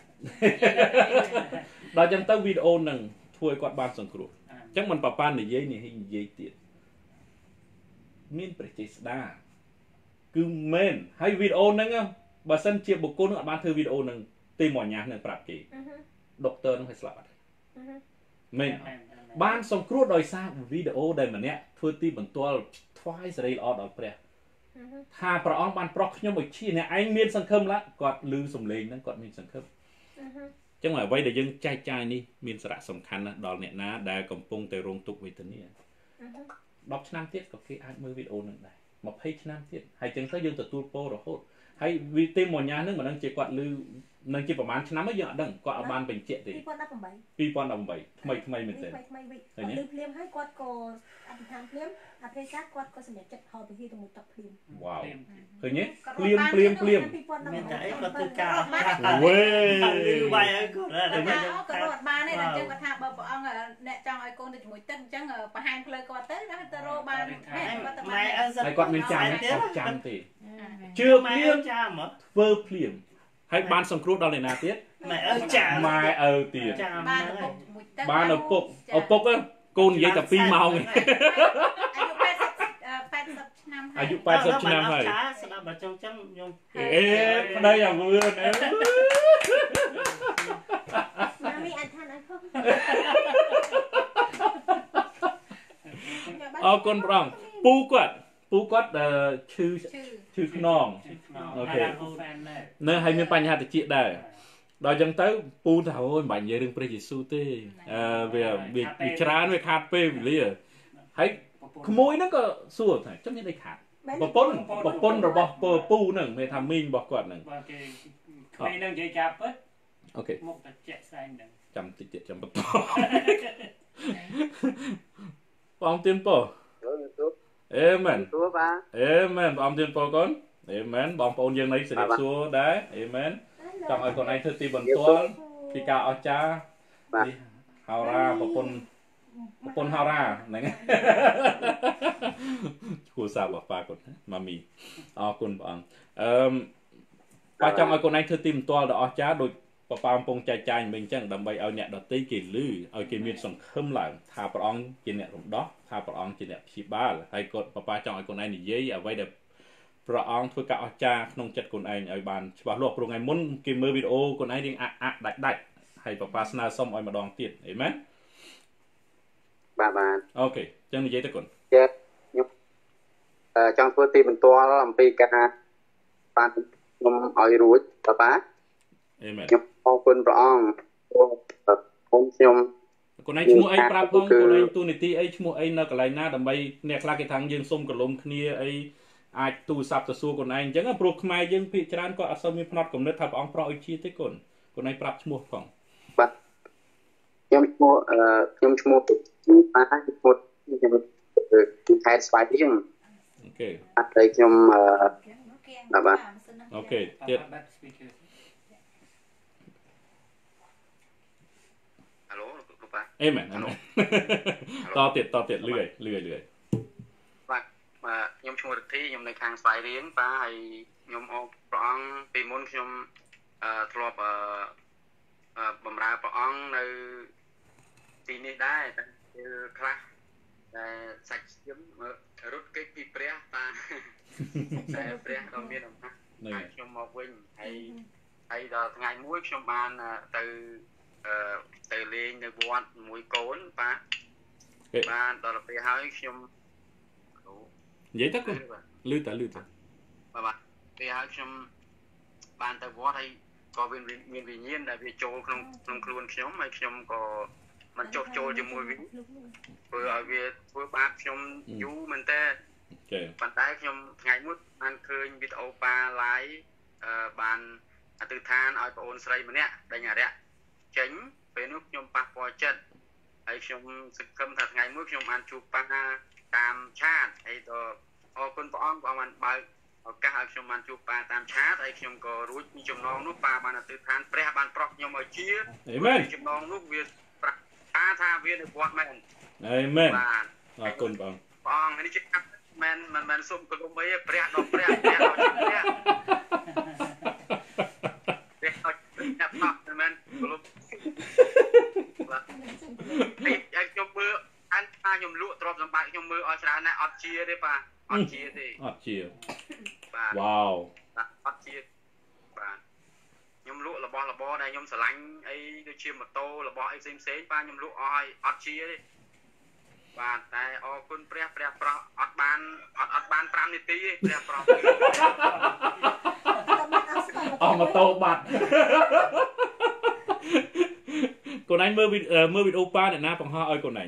ដល់ចឹងទៅវីដេអូហ្នឹងធ្វើឲ្យគាត់បានសង្គ្រោះអញ្ចឹងមិនប៉ានិយាយទៀតមានព្រះចេស្តាគឺមែនហើយវីដេអូហ្នឹងបើសិនជាបុគ្គលនឹងអត់បានធ្វើវីដេអូហ្នឹងទេម៉ូញ៉ាសនឹងប្រាប់គេដុកទ័រនឹងឲ្យស្លាប់អត់មែនបានសង្គ្រោះដោយសារវីដេអូដែលម្នាក់ធ្វើទីបន្ទាល់ថ្វាយសេរីល្អដល់ព្រះថាព្រះអង្គបានប្រោះខ្ញុំឲ្យឈាអ្នកឯងមានសង្ឃឹមឡាគាត់ឮសំឡេងហ្នឹងគាត់មានសង្ឃឹមអញ្ចឹងអ្វីដែលយើងចែកចាយនេះមានសារៈសំខាន់ណាស់ដល់អ្នកណាដែលកំពុងតែរងទុក្ខវេទនា10ឆ្នាំទៀតក៏គេអាចមើលវីដេអូហ្នឹងដែរ20ឆ្នាំទៀតហើយចឹងទៅយើងទទួលពររហូតហើយវីទេម៉ូញ៉ាហ្នឹងមិនដឹងជាគាត់ឮនឹងជាប្រហែលឆ្នាំហើយយើងអត់ដឹងគាត់អត់បានបញ្ជាក់ទេ2018ថ្មីមែនទេថ្មីវិញឮភ្លាមហើយគាត់ក៏អធិដ្ឋានភ្លាមអធិការគាត់ក៏សម្រេចចិត្តហៅទៅជាមួយទឹកភ្លាមវ៉ាវឃើញទេភ្លាមមានតែអីគាត់ធ្វើការវេឮបាយឲ្យគាត់ក៏រត់បានទេអញ្ចឹងគាត់ថាបើព្រះអង្គអ្នកចង់ឲ្យកូនទៅជាមួយទឹកអញ្ចឹងបង្ហាញផ្លូវគាត់ទៅដល់ទៅរកបានគាត់ទៅបានហើយគាត់មានចាំទេជឿភ្លាមធ្វើភ្លាមហើយបានសង្គ្រោះដល់អ្នកណាទៀតម៉ែឪចាម៉ែឪទៀតបានឪពុកកូននិយាយតែ2ម៉ោងអាយុ80 ឆ្នាំอายุ80 ឆ្នាំហើយស្ដាប់បើចង់ចឹងខ្ញុំប្តីយ៉ាងវឿនម៉ាមីអត់ថាអត់ផងអរគុណព្រះអង្គពូគាត់ឈឺខ្នងអូខេនៅហើយមានបញ្ហាតិចដែរដល់ចឹងទៅពូថាអូយមិនបាច់និយាយរឿងព្រះយេស៊ូវទេវាច្រើនវាខាតពេលវេលាហើយក្មួយហ្នឹងក៏សួរថាចុះមានអីខាតប្រពន្ធរបស់ពូហ្នឹងមានថាមីងរបស់គាត់ហ្នឹងបាទគេក្មេងហ្នឹងនិយាយការពិតអូខេមកតែជាក់ស្ដែងហ្នឹងចាំតិចទៀតចាំបន្ត បងទៀនពរ អេមែនសួរបាទអេមែនបងទៀនពរកូនអេមែនបងប្អូនយើងនេះសេរីសួរដែរអេមែនចង់ឲ្យកូនឯងធ្វើទីបន្ទាល់ពីការអស្ចារ្យនេះហោរាប្រពន្ធហោរាហ្នឹង គួរសាបប៉ាកូនម៉ាមីអរគុណបងប៉ាចង់ឲ្យកូនឯងធ្វើទីបន្ទាល់ដ៏អស្ចារ្យដូចប៉ាកំពុងចែកចាយមិញអញ្ចឹងដើម្បីឲ្យអ្នកដទៃគេលឺឲ្យគេមានសង្ឃឹមឡើងថាព្រះអង្គជាអ្នករំដោះថាព្រះអង្គជាអ្នកព្យាបាលហើយគាត់ប៉ាចង់ឲ្យកូនឯងនិយាយអ្វីដែលព្រះអង្គធ្វើការអស្ចារ្យក្នុងចិត្តកូនឯងឲ្យបានច្បាស់លាស់ព្រោះថ្ងៃមុនគេមើលវីដេអូកូនឯងរៀងដាច់ហើយប៉ាស្នើសុំឲ្យម្ដងទៀតអីមែនបាទអូខេចឹងនិយាយទៅកូនខ្ញុំចង់ធ្វើទីបន្ទាល់អំពីការបានខ្ញុំឲ្យរួចប៉ាអេមែនខ្ញុំអរគុណព្រះអង្គខ្ញុំកូនឯងឈ្មោះអីប្រាប់ផងកូនឯងទូនីតិអីឈ្មោះអីនៅកន្លែងណាដើម្បីអ្នកខ្លះគេថាយើងសុំកលុំគ្នាអីអាចទូរស័ព្ទទៅសួរកូនឯងអញ្ចឹងព្រោះខ្មែរយើងភាគច្រើនក៏អត់សូវមានផ្នត់គំនិតថាព្រះអង្គប្រោសឲ្យជាទេកូនឯងប្រាប់ឈ្មោះផងបាទខ្ញុំឈ្មោះប៉ាខ្ញុំខេត្តស្វាយរៀងអូខេហើយខ្ញុំបាទអូខេទៀតអេមែនតទៀតលឿយបាទខ្ញុំឈ្មោះរិទ្ធីខ្ញុំនៅខាងស្វាយរៀងប៉ាហើយខ្ញុំអរព្រះអង្គពីមុនខ្ញុំធ្លាប់បម្រើព្រះអង្គនៅទីនេះដែរតែខ្លះតែសាច់ខ្ញុំរត់គេចពីព្រះប៉ាតែព្រះដ៏មានអំណាចឲ្យខ្ញុំមកវិញហើយដល់ថ្ងៃមួយខ្ញុំបានទៅលេងនៅវត្តមួយកូនប៉ាបានដល់ពេលហើយខ្ញុំនិយាយទៅគូលឺតាបាទពេលហើយខ្ញុំបានទៅវត្តហើយក៏មានវិញ្ញាណដែលវាចូលក្នុងខ្លួនខ្ញុំហើយខ្ញុំក៏មិនចុះចូលជាមួយវិញធ្វើឲ្យវាធ្វើបាបខ្ញុំយូរមែនតើប៉ុន្តែខ្ញុំថ្ងៃមួយបានឃើញវីដេអូប៉ា live បានអធិដ្ឋានឲ្យបងអូនស្រីម្នាក់ដេញអរិយចេញពេលនោះខ្ញុំប៉ះពាល់ចិត្តហើយខ្ញុំសង្ឃឹមថាថ្ងៃមួយខ្ញុំបានជួបប៉ាតាមឆាតហើយដល់អរគុណព្រះអង្គបានបើកឱកាសឲ្យខ្ញុំបានជួបប៉ាតាមឆាតហើយខ្ញុំក៏រួចពីចំណងនោះប៉ាបានអធិដ្ឋានព្រះបានប្រោសខ្ញុំឲ្យជាអេមែនចំណងនោះវាថាវានៅវត្តមែនអេមែនអរគុណបងនេះជាកាប់មិនសុំកលុំអីព្រះដល់ព្រះដល់ព្រះដល់ព្រះមែនកលុំខ្ញុំមើលអានថាខ្ញុំលក់ទ្រព្យសម្បត្តិខ្ញុំមើលឲ្យច្រើនណាស់អត់ជាទេប៉ាអត់ជាទេបាទវ៉ាវអត់ជាបាទខ្ញុំលក់របស់របរដែលខ្ញុំស្រឡាញ់អីដូចជាម៉ូតូរបស់អីផ្សេងប៉ាខ្ញុំលក់ឲ្យអត់ជាទេបាទតែអរគុណព្រះប្រោះអត់បាន5នាទីទេព្រះប្រោះអស់ម៉ូតូបាត់កូនឯងមើលវីដេអូប៉ាអ្នកណាបង្ហោះឲ្យកូនឯង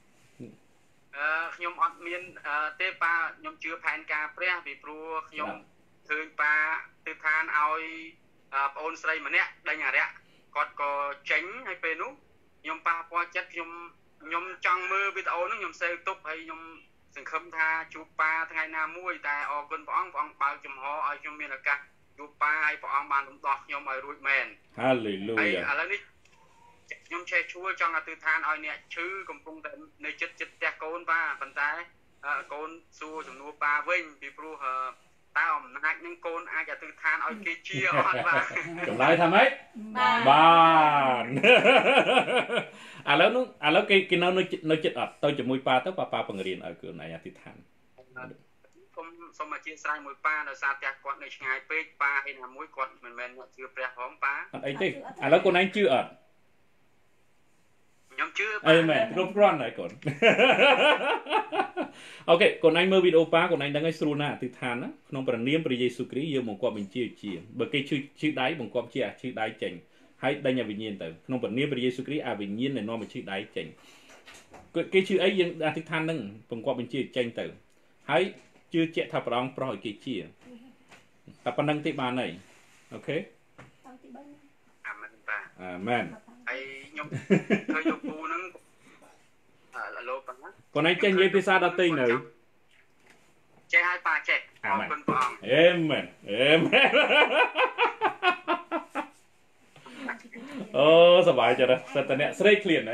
ខ្ញុំអត់មានទេប៉ាខ្ញុំជឿផែនការព្រះពីព្រោះខ្ញុំឃើញប៉ាទិដ្ឋានឲ្យបងអូនស្រីម្នាក់ដេញអរិយគាត់ក៏ចេញហើយពេលនោះខ្ញុំប៉ះពាល់ចិត្តខ្ញុំចង់មើលវីដេអូនោះខ្ញុំសេវទុកហើយខ្ញុំសង្ឃឹមថាជួបប៉ាថ្ងៃណាមួយតែអរគុណព្រះអង្គបើកចំហឲ្យខ្ញុំមានឱកាសជួបប៉ាហើយព្រះអង្គបានរំដោះខ្ញុំឲ្យរួចមែន Hallelujah ឥឡូវនេះខ្ញុំឆេះឈួលចង់អធិដ្ឋានឲ្យអ្នកឈឺកំពុងតែនៅចិត្តផ្ទះកូនប៉ាប៉ុន្តែកូនសួរចំនួនប៉ាវិញពីព្រោះតើអំណាចនឹងកូនអាចអធិដ្ឋានឲ្យគេជាអត់បាទចម្លើយថាម៉េចបានឥឡូវគេនៅចិត្តអត់ទៅជាមួយប៉ាទៅប៉ាបង្រៀនឲ្យកូនឯងអធិដ្ឋានខ្ញុំសុំមកជាស្រ័យមួយប៉ាដោយសារផ្ទះគាត់នៅឆ្ងាយពេកប៉ាឯណាមួយគាត់មិនមែនជឿព្រះផងប៉ាអត់អីទេឥឡូវកូនឯងជឿអត់ខ្ញុំជឿអីមែនគ្រប់គ្រាន់ហើយកូនអូខេកូនឯងមើលវីដេអូប៉ាកូនឯងដឹងហើយស្រួលណាស់អធិដ្ឋានណាក្នុងព្រះនាមព្រះយេស៊ូវគ្រីស្ទយើងបង្គាប់បញ្ជាបើគេឈឺដៃបង្គាប់ជាឈឺដៃចេញហើយដេញឲ្យវិញ្ញាណទៅក្នុងព្រះនាមព្រះយេស៊ូវគ្រីស្ទឲ្យវិញ្ញាណដែលនាំមកឈឺដៃចេញគេជឿអីយើងអធិដ្ឋាននឹងបង្គាប់បញ្ជាចេញទៅហើយជឿជាក់ថាព្រះអង្គប្រោះឲ្យគេជាតែប៉ុណ្្នឹងទេបានហើយអូខេអាមែនប៉ាអាមែនហើយខ្ញុំឃើញលោកពូហ្នឹងលោកប៉ាកូនឯងចេះនិយាយភាសាដទៃនៅចេះហើយប៉ាចេះអរគុណព្រះអង្គអេមែនអូសប្បាយចាស់សិតតអ្នកស្រេកឃ្លានហើ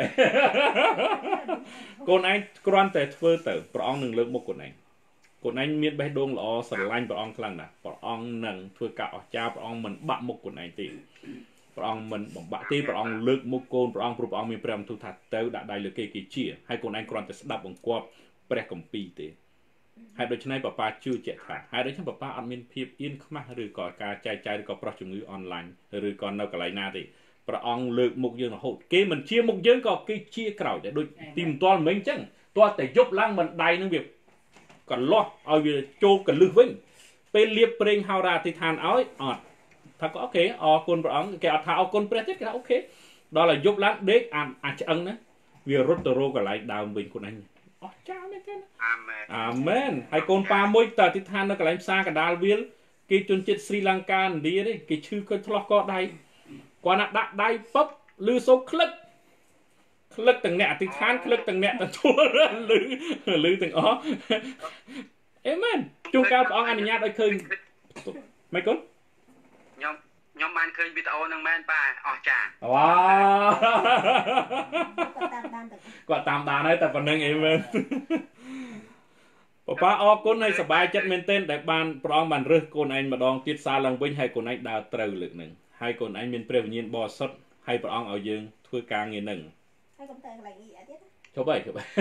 យកូនឯងគ្រាន់តែធ្វើទៅព្រះអង្គនឹងលើកមុខកូនឯងមានបេះដូងល្អស្រឡាញ់ព្រះអង្គខ្លាំងណាស់ព្រះអង្គនឹងធ្វើការអស្ចារ្យព្រះអង្គមិនបាក់មុខកូនឯងទេព្រះអង្គមិនបំបាក់ទេព្រះអង្គលើកមុខកូនព្រះអង្គព្រោះព្រះអង្គមានព្រះបន្ទូលថាទៅដាក់ដៃលើគេជាហើយកូនឯងគ្រាន់តែស្ដាប់បង្គាប់ព្រះគម្ពីរទេហើយដូច្នេះប៉ាជឿជាក់ថាហើយដូច្នេះប៉ាអត់មានភាពអៀនខ្មាស់ឬក៏ការចែកចាយឬក៏ប្រោះជំងឺអនឡាញឬក៏នៅកន្លែងណាទេព្រះអង្គលើកមុខយើងរហូតគេមិនជាមុខយើងក៏គេជាក្រោយតែដូចទីមទាល់មិញអញ្ចឹងទាល់តែយប់ឡើងមិនដៃនឹងវាកន្លោះឲ្យវាចូលកលឹះវិញពេលលៀបប្រេងហោរាអធិដ្ឋានឲ្យអត់ថាក៏អូខេអរគុណព្រះអង្គគេអត់ថាអរគុណព្រះទេគេថាអូខេដល់ឲ្យយប់ឡើងដេកអាឆ្អឹងណាវារត់ទៅរកកន្លែងដើមវិញខ្លួនឯងអស់ចាមែនទេអាមែនហើយកូនប៉ាមួយតើអធិដ្ឋាននៅកន្លែងផ្សារកដាលវាលគេជនជាតិស្រីលង្កាឥណ្ឌាទេគេឈឺឃើញឆ្លោះកដៃគាត់ណាដាក់ដៃពឹបលឺសូរក្លឹកទាំងអ្នកអធិដ្ឋានក្លឹកទាំងអ្នកទទួលលឺទាំងអស់អេមែនជួនកាលព្រះអង្គអនុញ្ញាតឲ្យឃើញម៉េចកូនខ្ញុំបានឃើញវីដេអូហ្នឹងមែនប៉ាអស្ចារ្យវ៉ាគាត់តាមដានហើយតែប៉ុណ្្នឹងអីមែនប៉ាអរគុណហើយសប្បាយចិត្តមែនទែនដែលបានព្រះអង្គបានរើសកូនឯងម្ដងទៀតសារឡើងវិញហើយកូនឯងដើរត្រូវលើកហ្នឹងហើយកូនឯងមានព្រះវិញ្ញាណបរិសុទ្ធហើយព្រះអង្គឲ្យយើងធ្វើការងារហ្នឹងហើយកុំទៅកន្លែងអីទៀតជប់ហើយ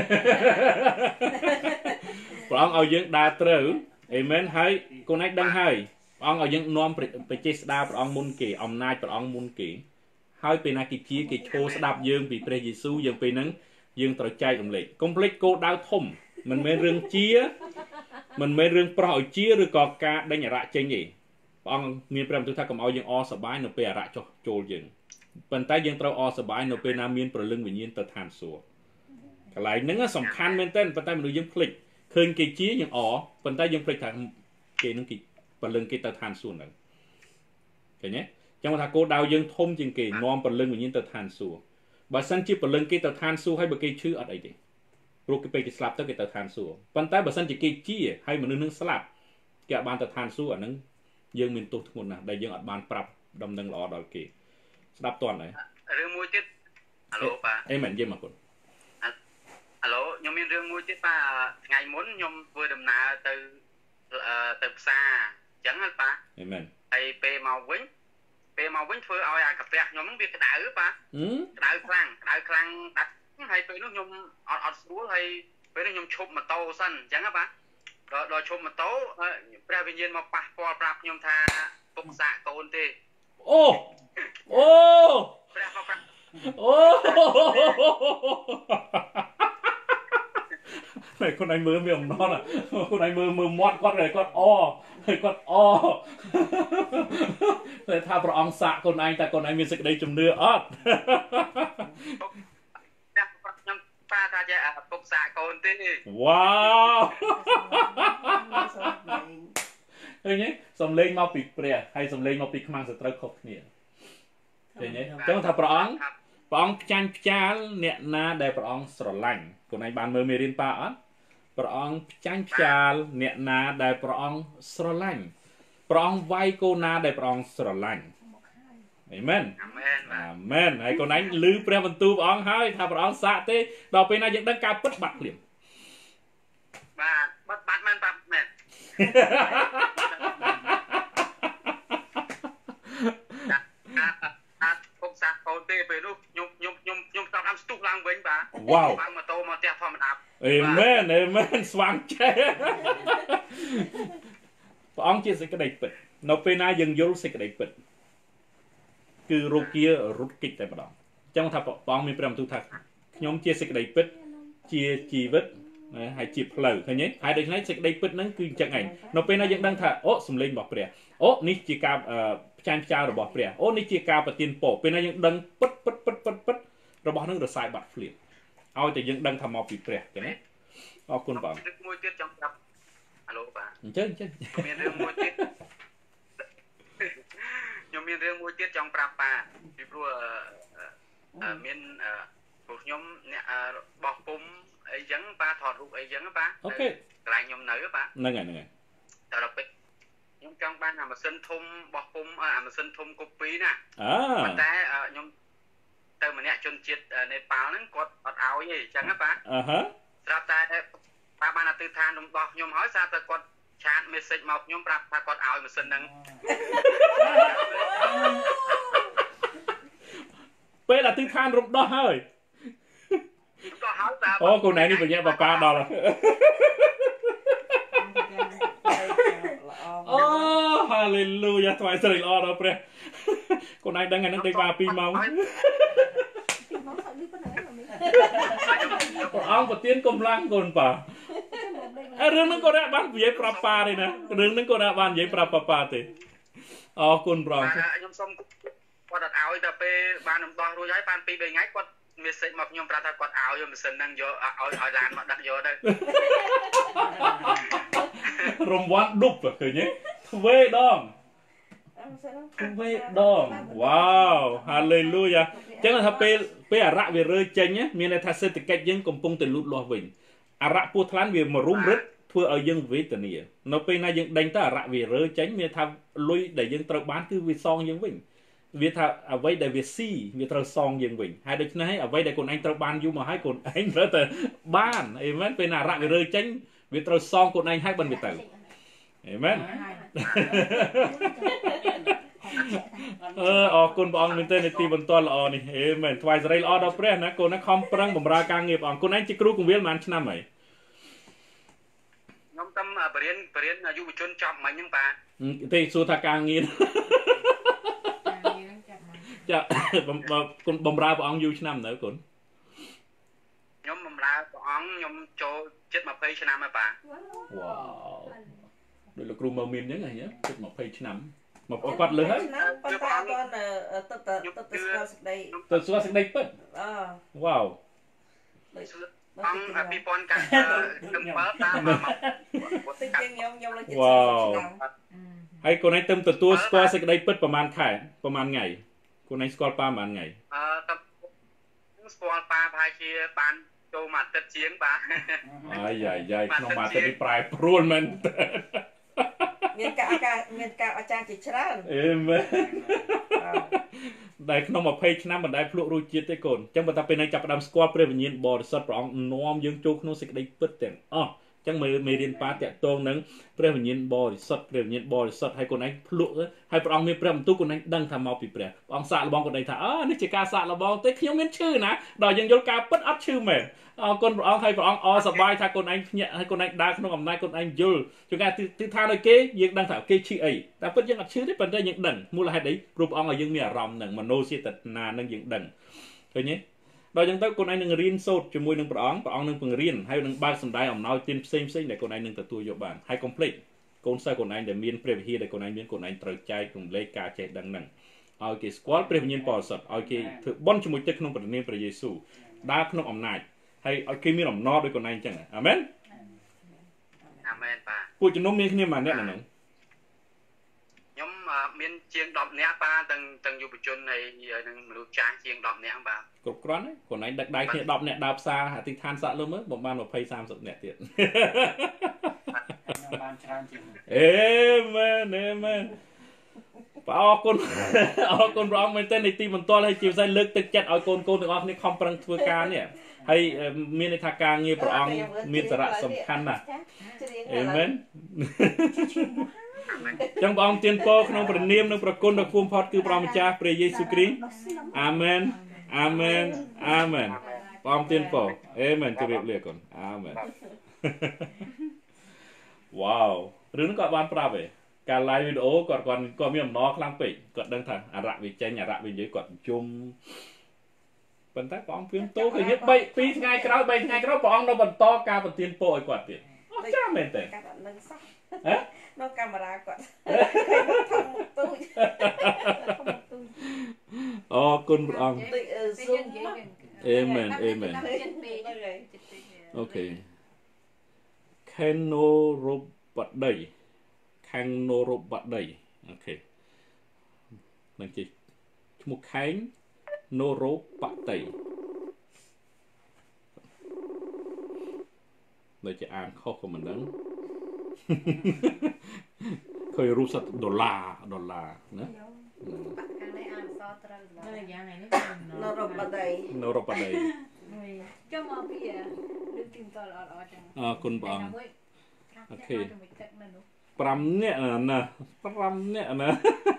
ព្រះអង្គឲ្យយើងដើរត្រូវអេមែនហើយកូនឯងដឹងហើយព្រះអង្គឲ្យយើងនាំបច្ចេស្តាព្រះអង្គមុនគេអំណាចព្រះអង្គមុនគេហើយពេលណាគេជាគេឈោស្ដាប់យើងពីព្រះយេស៊ូវយើងពេលហ្នឹងយើងត្រូវចែករំលែកកុំភ្លេចគោលដៅធំមិនមែនរឿងជាមិនមែនរឿងប្រោះឲ្យជាឬក៏ការដេញអរៈចេញទេព្រះអង្គមានព្រះបន្ទូលថាកុំឲ្យយើងអសប្បាយនៅពេលអរៈចុះចូលយើងប៉ុន្តែយើងត្រូវអសប្បាយនៅពេលណាមានព្រលឹងវិញ្ញាណទៅឋានសួគ៌កន្លែងហ្នឹងសំខាន់មែនទែនប៉ុន្តែមនុស្សយើងភ្លេចឃើញគេជាយើងប៉ុន្តែយើងភ្លេចថាគេនឹងគេព្រលឹងគេទៅឋានសួគ៌ហ្នឹងឃើញទេចឹងថាគោលដៅយើងធំជាងគេនាំព្រលឹងវិញ្ញាណទៅឋានសួគ៌បើសិនជាព្រលឹងគេទៅឋានសួគ៌ហើយបើគេឈឺអត់អីទេព្រោះគេពេលគេស្លាប់ទៅគេទៅឋានសួគ៌ប៉ុន្តែបើសិនជាគេជាហើយមនុស្សនឹងស្លាប់គេអត់បានទៅឋានសួគ៌អាហ្នឹងយើងមានទោសធ្ងន់ណាស់ដែលយើងអត់បានប្រាប់ដំណឹងល្អដល់គេស្ដាប់តន់ហើយរឿងមួយទៀតហៅប៉ាអេមែននិយាយមកគុណហៅខ្ញុំមានរឿងមួយទៀតប៉ាថ្ងៃមុនខ្ញុំធ្វើដំណើរទៅផ្សារអញ្ចឹងហ៎ប៉ាអេមែនហើយពេលមកវិញធ្វើឲ្យអាកាពះខ្ញុំហ្នឹងវាក្តៅប៉ាក្តៅខ្លាំងដាច់ហើយពេលនោះខ្ញុំអត់ស្រួលហើយពេលនោះខ្ញុំឈប់ម៉ូតូសិនអញ្ចឹងហ៎ប៉ាដល់ឈប់ម៉ូតូព្រះវិញ្ញាណមកប៉ះពាល់ប្រាប់ខ្ញុំថាពុកសាកកូនទេអូព្រះមកប្រាប់តែคนឯងមើលមានអំណរคนឯងមើលមាត់គាត់គាត់តែថាព្រះអង្គសាកคนឯងតែคนឯងមានសេចក្តីជំនឿអត់ខ្ញុំប៉ាថាជាពុកសាកកូនទេវ៉ាវឃើញទេសំឡេងមកពីព្រះហើយសំឡេងមកពីខ្មាំងសត្រូវខុសគ្នាឃើញទេអញ្ចឹងថាព្រះអង្គផ្ចាញ់ផ្ចាលអ្នកណាដែលព្រះអង្គស្រឡាញ់ខ្លួនឯងបានមើលមេរៀនប៉ាអត់ព្រះអង្គផ្ចាញ់ផ្ចាលអ្នកណាដែលព្រះអង្គស្រឡាញ់ព្រះអង្គវាយកូនណាដែលព្រះអង្គស្រឡាញ់អេមែនហើយកូនឯងឮព្រះបន្ទូលព្រះអង្គហើយថាព្រះអង្គសាកទេដល់ពេលណាយើងដឹងការពិតបាត់ភ្លាមបាទបាត់មែនបាទមែនពុកសាកកូនទេពេលនោះខ្ញុំស្ដាប់ស្ទុះឡើងវិញបាទ Wow បើម៉ូតូមកផ្ទះធម្មតា Amen Amen ស្វាងចេះព្រះអង្គជាសេចក្តីពិតនៅពេលណាយើងយល់សេចក្តីពិតគឺរោគារត់គេចតែម្ដងអញ្ចឹងថាព្រះអង្គមានព្រះបន្ទូលថាខ្ញុំជាសេចក្តីពិតជាជីវិតហើយជាផ្លូវឃើញទេហើយដូច្នេះសេចក្តីពិតហ្នឹងគឺអញ្ចឹងឯងនៅពេលណាយើងដឹងថាអូសំឡេងរបស់ព្រះអូនេះជាការផ្ចាញ់ផ្ចាលរបស់ព្រះអូនេះជាការប្រទានពរពេលណាយើងដឹងពិតរបស់ហ្នឹងរសាយបាត់ភ្លាមឲ្យតែយើងដឹងថាមកពីព្រះចឹងណាអរគុណបងមួយទៀតចង់ប្រាប់អាឡូបាទអញ្ចឹងមានរឿងមួយទៀតខ្ញុំមានរឿងមួយទៀតចង់ប្រាប់ប៉ាពីព្រោះមានពួកខ្ញុំអ្នកបោះពុំអីចឹងប៉ាថតរូបអីចឹងប៉ាអូខេកន្លែងខ្ញុំនៅប៉ាហ្នឹងហើយតែដល់ពេលខ្ញុំចង់បានអាម៉ាស៊ីនធំបោះពុំអាម៉ាស៊ីនធំកូពីណាប៉ុន្តែខ្ញុំទៅម្នាក់ជនជាតិនេប៉ាល់ហ្នឹងគាត់អត់ឲ្យទេចឹងណាប៉ាស្រាប់តែប៉ាបានអធិដ្ឋានរបស់ខ្ញុំហើយសារតែគាត់ឆាត message មកខ្ញុំប្រាប់ថាគាត់ឲ្យម៉ាស៊ីនហ្នឹងពេលអធិដ្ឋានរំដោះហើយអូកូនឯងនេះបញ្ញាប៉ាដល់អូ hallelujah ថ្វាយសិរីល្អដល់ព្រះកូនឯងដឹងហ្នឹងដេកបាន2ម៉ោងព្រះអង្គប្រទានកម្លាំងកូនប៉ារឿងហ្នឹងក៏រកបាននិយាយប្រាប់ប៉ាទេណារឿងហ្នឹងក៏រកបាននិយាយប្រាប់ប៉ាទេអរគុណព្រះអង្គខ្ញុំសុំគាត់អត់ឲ្យតែពេលបានរំដោះរួចហើយបាន2 3ថ្ងៃគាត់ message មកខ្ញុំប្រាប់ថាគាត់ឲ្យម៉ាស៊ីនហ្នឹងយកឲ្យឡានមកដឹកយកទៅរង្វាន់ឌុបឃើញទេទ្វេដងវ៉ាវ hallelujah ចឹងថាពេលអរៈវារើចេញមានន័យថាសេដ្ឋកិច្ចយើងកំពុងតែលូតលាស់វិញអរៈពោះថ្លាន់វាមករុំរឹតធ្វើឲ្យយើងវេទនានៅពេលណាយើងដេញទៅអរៈវារើចេញមានថាលុយដែលយើងត្រូវបានគឺវាសងយើងវិញវាថាអ្វីដែលវាស៊ីវាត្រូវសងយើងវិញហើយដូច្នេះអ្វីដែលកូនឯងត្រូវបានយូរមកហើយកូនឯងត្រូវតែបានអេមែនពេលណាអរៈវារើចេញវាត្រូវសងកូនឯងហើយបានវាទៅអេមែនអរគុណព្រះអង្គមែនទែននាទីបន្ទាល់ល្អនេះអេមែនថ្វាយសិរីល្អដល់ព្រះណាកូនណាខំប្រឹងបម្រើការងារព្រះអង្គកូនឯងជាគ្រូកងវិលប្រហែលឆ្នាំហើយខ្ញុំតាមបរិញ្ញាយុវជនចប់មិញហ្នឹងប៉ាទេសួរថាការងារចាគុណបំរើព្រះអង្គយូរឆ្នាំទៅគុណខ្ញុំបំរើព្រះអង្គខ្ញុំចូលជិត20ឆ្នាំហើយប៉ាវ៉ាវដូចលោកគ្រូមើលមានអញ្ចឹងហ៎ជិត20ឆ្នាំមកគាត់លើហើយប៉ុន្តែអត់ទៅស្គាល់សេចក្តីទៅស្គាល់សេចក្តីពិតវ៉ាវអង្គ2000កាត់ខ្ញុំបើតាមមកតិចខ្ញុំលើចិត្តវ៉ាវហើយកូនឯងទៅទទួលស្គាល់សេចក្តីពិតប្រហែលខែប្រហែលថ្ងៃកូនឯងស្គាល់ប៉ាប្រហែលថ្ងៃទៅស្គាល់ប៉ាប្រហែលជាបានចូលមួយអាទិត្យជាងបាទអាយក្នុងមួយអាទិត្យនេះប្រែប្រួលមែនមានការអាចារ្យជាច្រើនអេមែនដែលក្នុង20ឆ្នាំមិនដែលភ្លក់រសជាតិទេកូនអញ្ចឹងបើតែពេលនេះចាប់ផ្ដើមស្គាល់ព្រះវិញ្ញាណបរិសុទ្ធព្រះអង្គនាំយើងចូលក្នុងសេចក្តីពិតទាំងអស់អញ្ចឹងមេរៀនប៉ាតាក់ទងនឹងព្រះវិញ្ញាណបរិសុទ្ធព្រះវិញ្ញាណបរិសុទ្ធហើយកូនឯងភ្លក់ហើយព្រះអង្គមានព្រះបន្ទូលកូនឯងដឹងថាមកពីព្រះអង្គសាកល្បងកូនឯងថានេះជាការសាកល្បងទេខ្ញុំមានឈឺណាដល់យើងយល់ការពិតអត់ឈឺមែនអរគុណព្រះអង្គហើយព្រះអង្គសប្បាយថាកូនឯងភ្ញាក់ហើយកូនឯងដើរក្នុងអំណាចកូនឯងយល់ជួនកាលទិដ្ឋានឲ្យគេយើងដឹងថាគេឈឺអីតែពិតយើងអត់ឈឺទេប៉ុន្តែយើងដឹងមូលហេតុអីព្រោះព្រះអង្គឲ្យយើងមានអារម្មណ៍នឹងមនោចេតនានឹងយើងដឹងឃើញទេដល់អញ្ចឹងទៅកូនឯងនឹងរៀនសូត្រជាមួយនឹងព្រះអង្គនឹងបង្រៀនហើយនឹងបើកសម្ដែងអំណោយទានផ្សេងដែលកូនឯងនឹងទទួលយកបានហើយកុំភ្លេចកូនសិស្សកូនឯងដែលមានព្រះវិហារដែលកូនឯងមានកូនឯងត្រូវចែករំលែកការចេះដឹងហ្នឹងឲ្យគេស្គាល់ព្រះវិញ្ញាណបរិសុទ្ធឲ្យគេធ្វើបុណ្យជាមួយទឹកក្នុងព្រះនាមព្រះយេស៊ូវដើរក្នុងអំណាចហើយឲ្យគេមានអំណរដោយកូនឯងអញ្ចឹងអាមែនបាទពួកជំនុំមានគ្នាប៉ុន្មានអ្នកហ្នឹងខ្ញុំមានជាង10នាក់ប៉ាទាំងយុវជនហើយនឹងមនុស្សចាស់ជាង10នាក់បាទគ្រប់គ្រាន់ទេកូនឯងដឹកដៃគ្នា10នាក់ដើរផ្សារអធិដ្ឋានសាក់លើមើលបំបាន20 30នាក់ទៀតបានច្រើនជាងអេមែនអរគុណព្រះអង្គមែនទែននៃទីបន្ទាល់ហើយជាពិសេសលើកទឹកចិត្តឲ្យកូនទាំងអស់គ្នាខំប្រឹងធ្វើការនេះហើយមានន័យថាការងារព្រះអង្គមានសារៈសំខាន់ណាស់អេមែនចឹងព្រះអង្គទានពរក្នុងព្រះនាមនិងប្រគុណដ៏ខ្ពង់ផុតគឺព្រះម្ចាស់ព្រះយេស៊ូវគ្រីស្ទអាមែនបងទៀនពោអេមែនជម្រាបលាកូនអាមែនវ៉ាវរឿងហ្នឹងគាត់បានប្រាប់ឯងការ live វីដេអូគាត់មានអំណរខ្លាំងពេកគាត់ដឹងថាអរៈវាចេញអរៈវានិយាយគាត់យំប៉ុន្តែព្រះអង្គព្រានតូឃើញ2ថ្ងៃក្រោយ3ថ្ងៃក្រោយព្រះអង្គនៅបន្តការប្រទានពរឲ្យគាត់ទៀតអស្ចារ្យមែនទេកាត់អត់នឹងសោះហ៎នៅកាមេរ៉ាគាត់អរគុណព្រះអង្គ Zoom អេមែនអេមែនអូខេ Kano Robadai ខាងណូរ៉ូបាត់ដីអូខេនឹងជិះឈ្មោះខេងណូរ៉ូបាត់ដីនៅជាអានខុសក៏មិនដឹងឃើញរូបសត្វដុល្លារណាបាក់ខាងនេះអានសត្រូវឡើយយ៉ាងនេះណូរ៉ូបាត់ដីចុះមកពីលើកទីមតលអត់ចឹងអរគុណព្រះអង្គអូខេ5នាក់ណា5នាក់ណា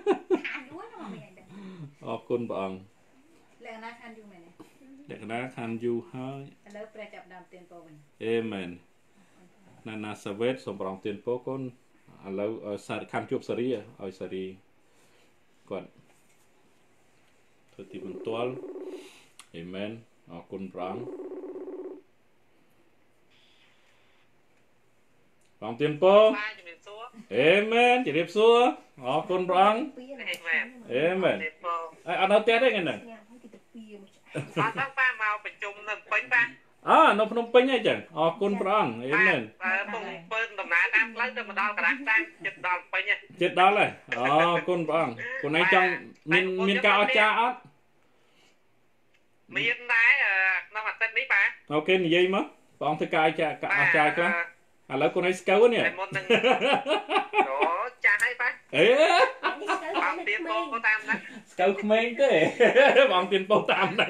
អរគុណព្រះអង្គលក្ខណៈខានយូមែនលក្ខណៈខានយូហើយឥឡូវព្រះចាប់ដើមទៀនពោវិញអេមែនណាសាវេតសូមប្រងទៀនពោកូនឥឡូវខានជួបសេរីឲ្យសេរីគាត់ធ្វើទីបន្ទាល់អេមែនអរគុណព្រះអង្គប្រងទៀនពោអេមែនជម្រាបសួរអរគុណព្រះអង្គអេមែនអត់នៅផ្ទះទេហ្នឹងអត់ដល់ប៉ាមកប្រជុំនៅពេញប៉ានៅភ្នំពេញអីចឹងអរគុណព្រះអង្គអេមែនពុំពើដំណើរតាមផ្លូវទៅមកដល់កណ្ដាស់តាំងចិត្តដល់ពេញចិត្តដល់ហើយអរគុណព្រះអង្គខ្លួនឯងចង់មានការអស្ចារ្យអត់មានដែរក្នុងអាទិត្យនេះប៉ាអូខេនិយាយមកព្រះអង្គធ្វើការអស្ចារ្យខ្លះឥឡូវខ្លួនឯងស្កើនេះមុននឹងអូចាស់ហើយប៉ាបងទៀនពោក៏តាមហ្នឹងស្កើក្មេងទេបងទៀនពោតាមហ្នឹង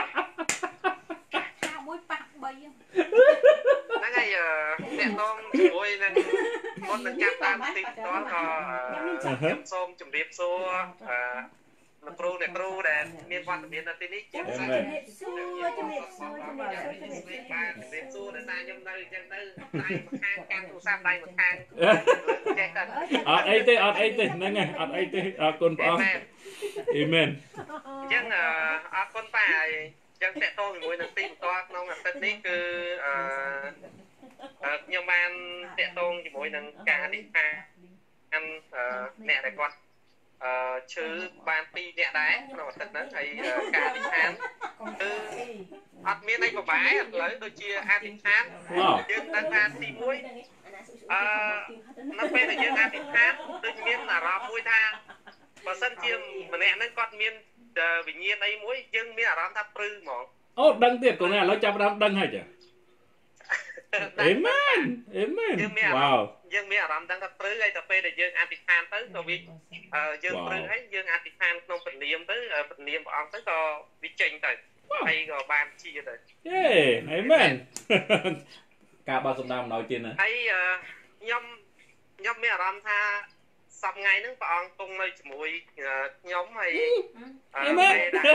មួយប៉ះ3 ហ្នឹងហើយអ្នកតងជាមួយនឹងមុននឹងចាប់តាមទីផ្ទាល់ក៏ខ្ញុំសូមជម្រាបសួរលោកគ្រូអ្នកគ្រូដែលមានវត្តមាននៅទីនេះជាពិសេសជំរាបសួរជំរាបសួរដោយសារខ្ញុំនៅអញ្ចឹងទៅដៃម្ខាងកាន់ទូរស័ព្ទដៃម្ខាងចេះតែអត់អីទេហ្នឹងហើយអត់អីទេអរគុណព្រះអង្គអេមែនអញ្ចឹងអរគុណប៉ាហើយអញ្ចឹងតេតងជាមួយនឹងទីបន្ទាល់ក្នុងអាទិត្យនេះគឺខ្ញុំបានតេតងជាមួយនឹងការអធិដ្ឋានអ្នកដែលគាត់ឈឺបាន2នាក់ដែរក្នុងអាទិត្យហ្នឹងហើយការអធិដ្ឋានគឺអត់មានអីពិបាកឥឡូវដូចជាអធិដ្ឋានយើងដឹងថាទី1នៅពេលដែលយើងអធិដ្ឋានដូចមានអារម្មណ៍មួយថាបើសិនជាម្នាក់ហ្នឹងគាត់មានវិញ្ញាណអីមួយយើងមានអារម្មណ៍ថាព្រឺហ្មងអូដឹងទៀតកូនឥឡូវចាប់ផ្ដើមដឹងហើយចាអេមែនវ៉ាវយើងមានអារម្មណ៍ដឹងថាព្រឺហើយទៅពេលដែលយើងអធិដ្ឋានទៅក៏វាយើងព្រឺហើយយើងអធិដ្ឋានក្នុងព្រះនាមទៅព្រះនាមព្រះអង្គទៅក៏វាចេញទៅហើយក៏បានជាទៅអេមែនការបើសម្ដាមអំណោយទៀតណាហើយខ្ញុំមានអារម្មណ៍ថាសប្តាហ៍ហ្នឹងព្រះអង្គគង់នៅជាមួយខ្ញុំហើយអេមែ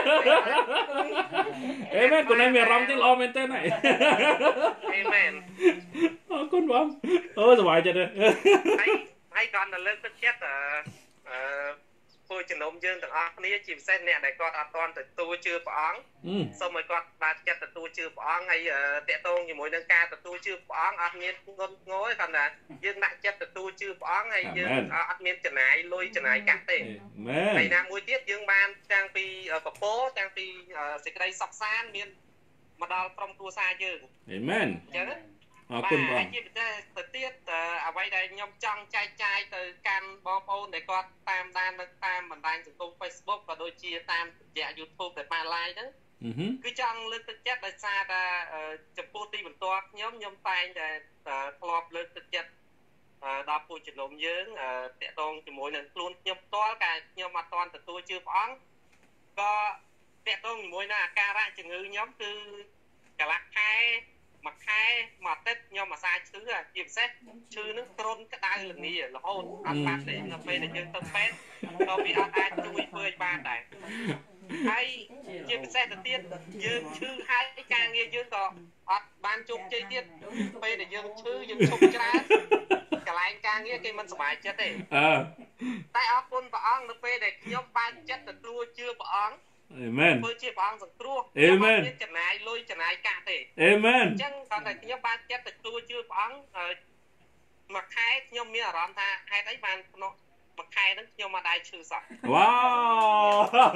នខ្លួនឯងមានអារម្មណ៍ទីល្អមែនទេណាអេមែនអរគុណបងអូសុបាយចិត្តហើយគាត់ទៅលើកទឹកចិត្តពលជំនុំយើងទាំងអស់គ្នាជាពិសេសអ្នកដែលគាត់អត់ទាន់ទទួលជឿព្រះអង្គសូមឲ្យគាត់បានចិត្តទទួលជឿព្រះអង្គហើយតេតងជាមួយនឹងការទទួលជឿព្រះអង្គអត់មានងន់ងល់ទេគាត់ថាយើងដាក់ចិត្តទទួលជឿព្រះអង្គហើយយើងអត់មានចំណាយលុយចំណាយកាក់ទេហើយណាមួយទៀតយើងបានទាំងពីពពកទាំងពីសេចក្តីសុខសាន្តមានមកដល់ក្រុមគ្រួសារយើងអេមែនអញ្ចឹងអរគុណបងជាពិសេសទៅទៀតអ្វីដែលខ្ញុំចង់ចែកចាយទៅកាន់បងប្អូនដែលគាត់តាមដាននៅតាមបណ្ដាញសង្គម Facebook ក៏ដូចជាតាមរយៈ YouTube ដែលបាន live ហ្នឹងគឺចង់លើកទឹកចិត្តដោយសារតែចំពោះទីបន្ទាល់ខ្ញុំតែងតែធ្លាប់លើកទឹកចិត្តដល់ពួកជំនុំយើងតាក់ទងជាមួយនឹងខ្លួនខ្ញុំផ្ទាល់កាលខ្ញុំអត់ទាន់ទទួលជឿព្រះអង្គក៏តាក់ទងជាមួយនឹងអាការៈជំងឺខ្ញុំគឺកន្លះខែមួយខែមួយអាទិត្យខ្ញុំអាសាឈឺជាពិសេសឈឺនឹងទ្រុនក្តៅល្ងារហូតអត់បាត់ទេនៅពេលដែលយើងទៅពេទ្យក៏វាអត់អាចជួយធ្វើឲ្យបានដែរហើយជាពិសេសទៅទៀតយើងឈឺហើយការងារយើងក៏អត់បានជោគជ័យទៀតពេលដែលយើងឈឺយើងឈប់ច្រើនកន្លែងការងារគេមិនសប្បាយចិត្តទេតែអរគុណព្រះអង្គនៅពេលដែលខ្ញុំបានចិត្តទទួលជឿព្រះអង្គអេមែនធ្វើជាព្រះអង្គសង្គ្រោះអេមែនចំណាយលុយចំណាយកាក់ទេអេមែនអញ្ចឹងគាត់តែខ្ញុំបានចិត្តទទួលជឿព្រះអង្គមួយខែខ្ញុំមានអារម្មណ៍ថាហេតុអីបានក្នុងមួយខែហ្នឹងខ្ញុំមកដែរឈឺសោះវ៉ាវ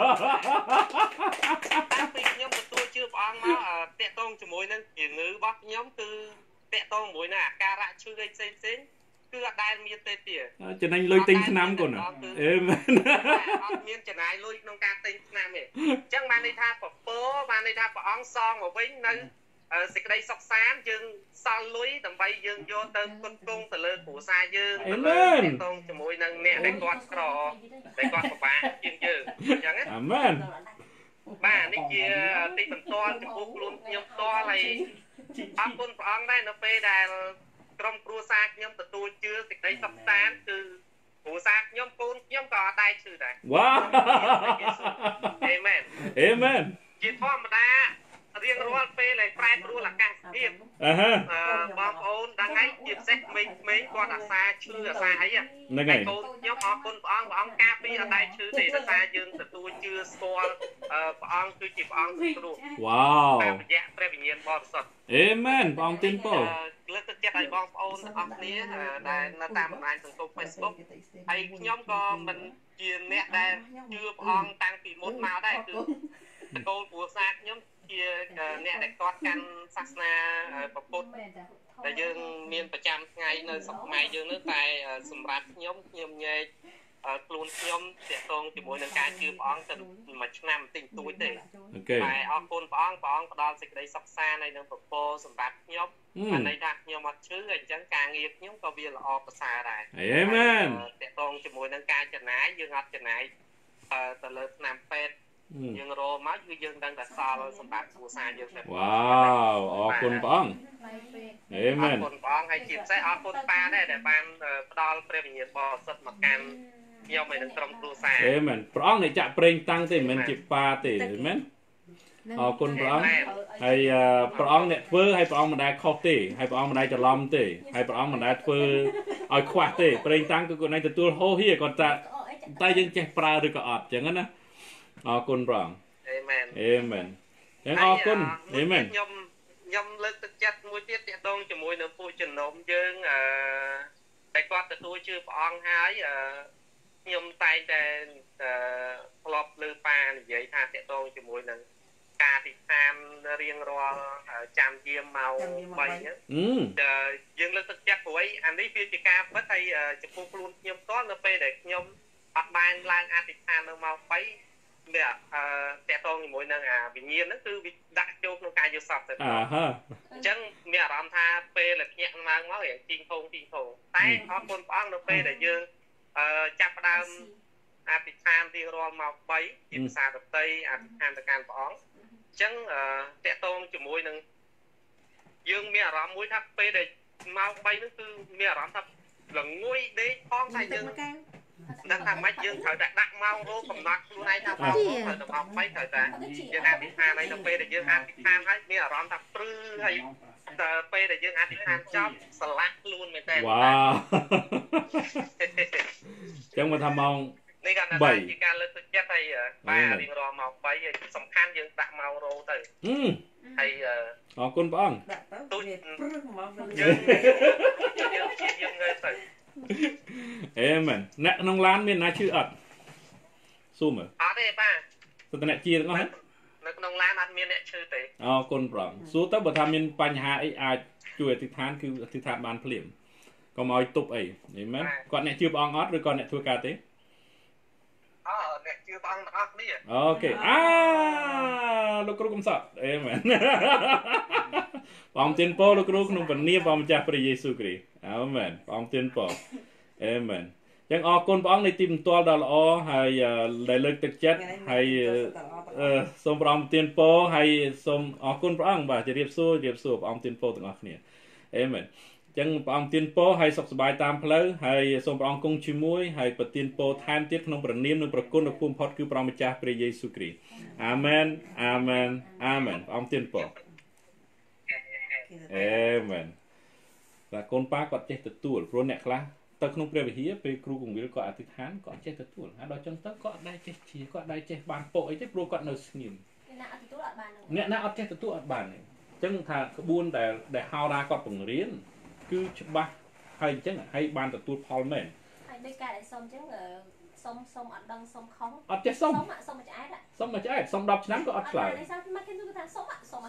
តាំងពីខ្ញុំទទួលជឿព្រះអង្គមកតាក់ទងជាមួយនឹងជំងឺរបស់ខ្ញុំគឺតាក់ទងជាមួយនឹងអាការៈឈឺផ្សេងគឺអត់ដែលមានទេទៀតចំណេញលុយទិញថ្នាំគាត់អេមែនអត់មានចំណាយលុយក្នុងការទិញថ្នាំទេអញ្ចឹងបានន័យថាពពបានន័យថាព្រះអង្គសងមកវិញនៅសេចក្តីសុខសាន្តយើងសល់លុយដើម្បីយើងយកទៅផ្គត់ផ្គង់ទៅលើគ្រួសារយើងទៅលើតាក់ទងជាមួយនឹងអ្នកដែលគាត់ក្រដែលគាត់ពិបាកជាងយើងអញ្ចឹងណាអាមែនបាទនេះជាទីបន្ទាល់ចំពោះខ្លួនខ្ញុំផ្ទាល់ហើយអរគុណព្រះអង្គដែរនៅពេលដែលក្រុមគ្រួសារខ្ញុំទទួលជឿសេចក្តីសុខសាន្តគឺគ្រួសារខ្ញុំកូនខ្ញុំក៏អត់ដែរឈឺដែរវ៉ាអេមែនអេមែនជាធម្មតារៀងរាល់ពេលដែលប្រែប្រួលអាកាសធាតុបងប្អូនដឹងហើយជាពិសេសក្មេងៗគាត់អាសាឈឺអាសាអីហ្នឹងហើយកូនខ្ញុំអរគុណព្រះអង្គការពារអត់ដែរឈឺទេដោយសារយើងទទួលជឿស្គាល់ព្រះអង្គគឺជាព្រះអង្គសង្គ្រោះវ៉ាវតាមរយៈព្រះវិញ្ញាណបរិសុទ្ធអេមែនព្រះអង្គទានពរលើកទឹកចិត្តឲ្យបងប្អូនទាំងអស់គ្នាដែលនៅតាមបណ្ដាញសង្គម Facebook ហើយខ្ញុំក៏មិនជាអ្នកដែលជឿព្រះអង្គតាំងពីមុនមកដែរគឺតកូលគ្រួសារខ្ញុំជាអ្នកដែលគាត់កាន់សាសនាពុទ្ធដែលយើងមានប្រចាំថ្ងៃនៅស្រុកខ្មែរយើងនោះតែសម្រាប់ខ្ញុំញែកខ្លួនខ្ញុំតាក់ទងជាមួយនឹងការជឿព្រះអង្គទៅមួយឆ្នាំតិចតួចទេតែអរគុណព្រះអង្គផ្ដល់សេចក្តីសុខសាន្តហើយនឹងពពកសម្រាប់ខ្ញុំអាន័យថាខ្ញុំអត់ឈឺអញ្ចឹងការងារខ្ញុំក៏វាល្អប្រសើរដែរអេមែនតាក់ទងជាមួយនឹងការចំណាយយើងអត់ចំណាយទៅលើថ្នាំពេទ្យយើងរកមកគឺយើងដឹងតែសល់សម្រាប់គ្រួសារយើងតែវ៉ាវអរគុណព្រះអង្គអេមែនអរគុណព្រះអង្គហើយជាពិសេសអរគុណប៉ាដែរដែលបានផ្ដល់ព្រះវិញ្ញាណបរិសុទ្ធមកកាន់ខ្ញុំហើយនឹងក្រុមគ្រួសារអេមែនព្រះអង្គនេះចាក់ប្រេងតាំងទេមិនមែនជាប៉ាទេអេមែនអរគុណព្រះអង្គហើយព្រះអង្គអ្នកធ្វើហើយព្រះអង្គមិនដែលខុសទេហើយព្រះអង្គមិនដែលច្រឡំទេហើយព្រះអង្គមិនដែលធ្វើឲ្យខ្វះទេប្រេងតាំងគឺគាត់នឹងទទួលហូរហៀគាត់តែយើងចេះប្រើឬក៏អត់អញ្ចឹងណាអរគុណព្រះអង្គអេមែនអេមែនអរគុណអេមែនខ្ញុំលើកទឹកចិត្តមួយទៀតតាក់ទងជាមួយនឹងពួកចំណុំយើងតែគាត់ទទួលជឿព្រះអង្គហើយខ្ញុំតែងតែធ្លាប់លើប៉ានិយាយថាតាក់ទងជាមួយនឹងការទីឋានរៀងរាល់ចាំយាមម៉ោង3ហ្នឹងយើងលើកទឹកចិត្តព្រោះអានេះវាជាការពិតហើយចំពោះខ្លួនខ្ញុំផ្ទាល់នៅពេលដែលខ្ញុំអត់បានឡើងអធិដ្ឋាននៅម៉ោង3នេះតាក់ទងជាមួយនឹងអាវិញ្ញាណហ្នឹងគឺវាដាក់ចូលក្នុងការយល់សប្តិទៅអញ្ចឹងមានអារម្មណ៍ថាពេលដែលភ្ញាក់ឡើងមករៀងជីងធងតែអរគុណព្រះអង្គនៅពេលដែលយើងចាប់ផ្ដើមអធិដ្ឋានរៀងរាល់ម៉ោង3ជាភាសាដទៃអធិដ្ឋានទៅកាន់ព្រះអង្គអញ្ចឹងតាក់ទងជាមួយនឹងយើងមានអារម្មណ៍មួយថាពេលដែលម៉ោង3ហ្នឹងគឺមានអារម្មណ៍ថាល្ងួយដេកផងតែយើងដឹងថាមិនយើងត្រូវតែដាក់ម៉ោងរោកំណត់ខ្លួនឯងថាម៉ោងត្រូវតែម៉ោង3ត្រូវតែយើងអធិដ្ឋានហើយនៅពេលដែលយើងអធិដ្ឋានហើយមានអារម្មណ៍ថាព្រឺហើយដល់ពេលដែលយើងអធិដ្ឋានចប់ស្រឡះខ្លួនមែនតើវ៉ាចឹងមកថាម៉ោងនេះក៏ជាការលើកទឹកចិត្តហើយបាទរៀងរាល់ម៉ោង3ហើយសំខាន់យើងដាក់ម៉ោងរោទៅហើយអរគុណព្រះអង្គដាក់ទៅទូចព្រឹកមកយើងងើបទៅអេមែនអ្នកក្នុងឡានមានណាឈឺអត់សួរមើលអត់ទេបាទសុទ្ធតែអ្នកជាទាំងអស់ហ្នឹងនៅក្នុងឡានអត់មានអ្នកឈឺទេអរគុណព្រះអង្គសួរទៅបើថាមានបញ្ហាអីអាចជួយអធិដ្ឋានគឺអធិដ្ឋានបានភ្លាមកុំឲ្យទប់អីអីមែនគាត់អ្នកជឿព្រះអង្គអត់ឬក៏អ្នកធ្វើការទេអ្នកជឿព្រះអង្គទាំងអស់គ្នាអូខេលោកគ្រូកំសត់អេមែនបងទានពរលោកគ្រូក្នុងព្រះនាមព្រះម្ចាស់ព្រះយេស៊ូវគ្រីស្ទអាមែនបងទានពរអេមែនចឹងអរគុណព្រះអង្គនៃទីបន្ទាល់ដ៏ល្អហើយដែលលើកទឹកចិត្តហើយសូមព្រះអង្គទានពរហើយសូមអរគុណព្រះអង្គបាទជម្រាបសួរព្រះអង្គទានពរទាំងអស់គ្នាអេមែនចឹងព្រះអង្គទានពរឲ្យសុខសប្បាយតាមផ្លូវហើយសូមព្រះអង្គគង់ជាមួយហើយប្រទានពរថែមទៀតក្នុងព្រះនាមនិងប្រគុណរបស់បំផុតគឺព្រះម្ចាស់ព្រះយេស៊ូវគ្រីស្ទអាមែនអាមែនអាមែនព្រះអង្គទានពរអេមែនតែកូនប៉ាគាត់ចេះទទួលព្រោះអ្នកខ្លះទៅក្នុងព្រះវិហារពេលគ្រូកងវិលគាត់អធិដ្ឋានគាត់ចេះទទួលហើយដល់ចឹងទៅគាត់អត់ដែរចេះជាគាត់អត់ដែរចេះបានពុកអីទេព្រោះគាត់នៅស្ងៀមអ្នកណាអត់ចេះទទួលអត់បានទេអញ្ចឹងថាក្បួនដែលហៅថាគាត់បង្រៀនគឺច្បាស់ហើយអញ្ចឹងហើយបានទទួលផលមែនហើយដោយការដែលសុំអញ្ចឹងសុំអត់ដឹងសុំខុសអត់ចេះសុំសុំមួយឆ្អែតសុំ10ឆ្នាំក៏អត់ឆ្លើយមកគេថាសុំ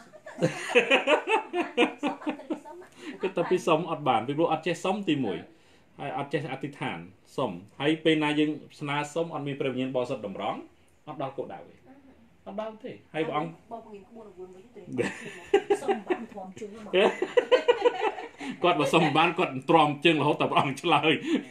គឺទៅពីសុំអត់បានពីព្រោះអត់ចេះសុំទី1ហើយអត់ចេះអធិដ្ឋានសុំហើយពេលណាយើងស្នើសុំអត់មានព្រះវិញ្ញាណបរិសុទ្ធតម្រង់អត់ដល់គោលដៅទេអត់ដល់ទេហើយព្រះអង្គបបងក្បួនវិញទេសុំបានទ្រាំជើងមកគាត់បើសុំបានគាត់ទ្រាំជើងរហូតតែព្រះអង្គឆ្លើយ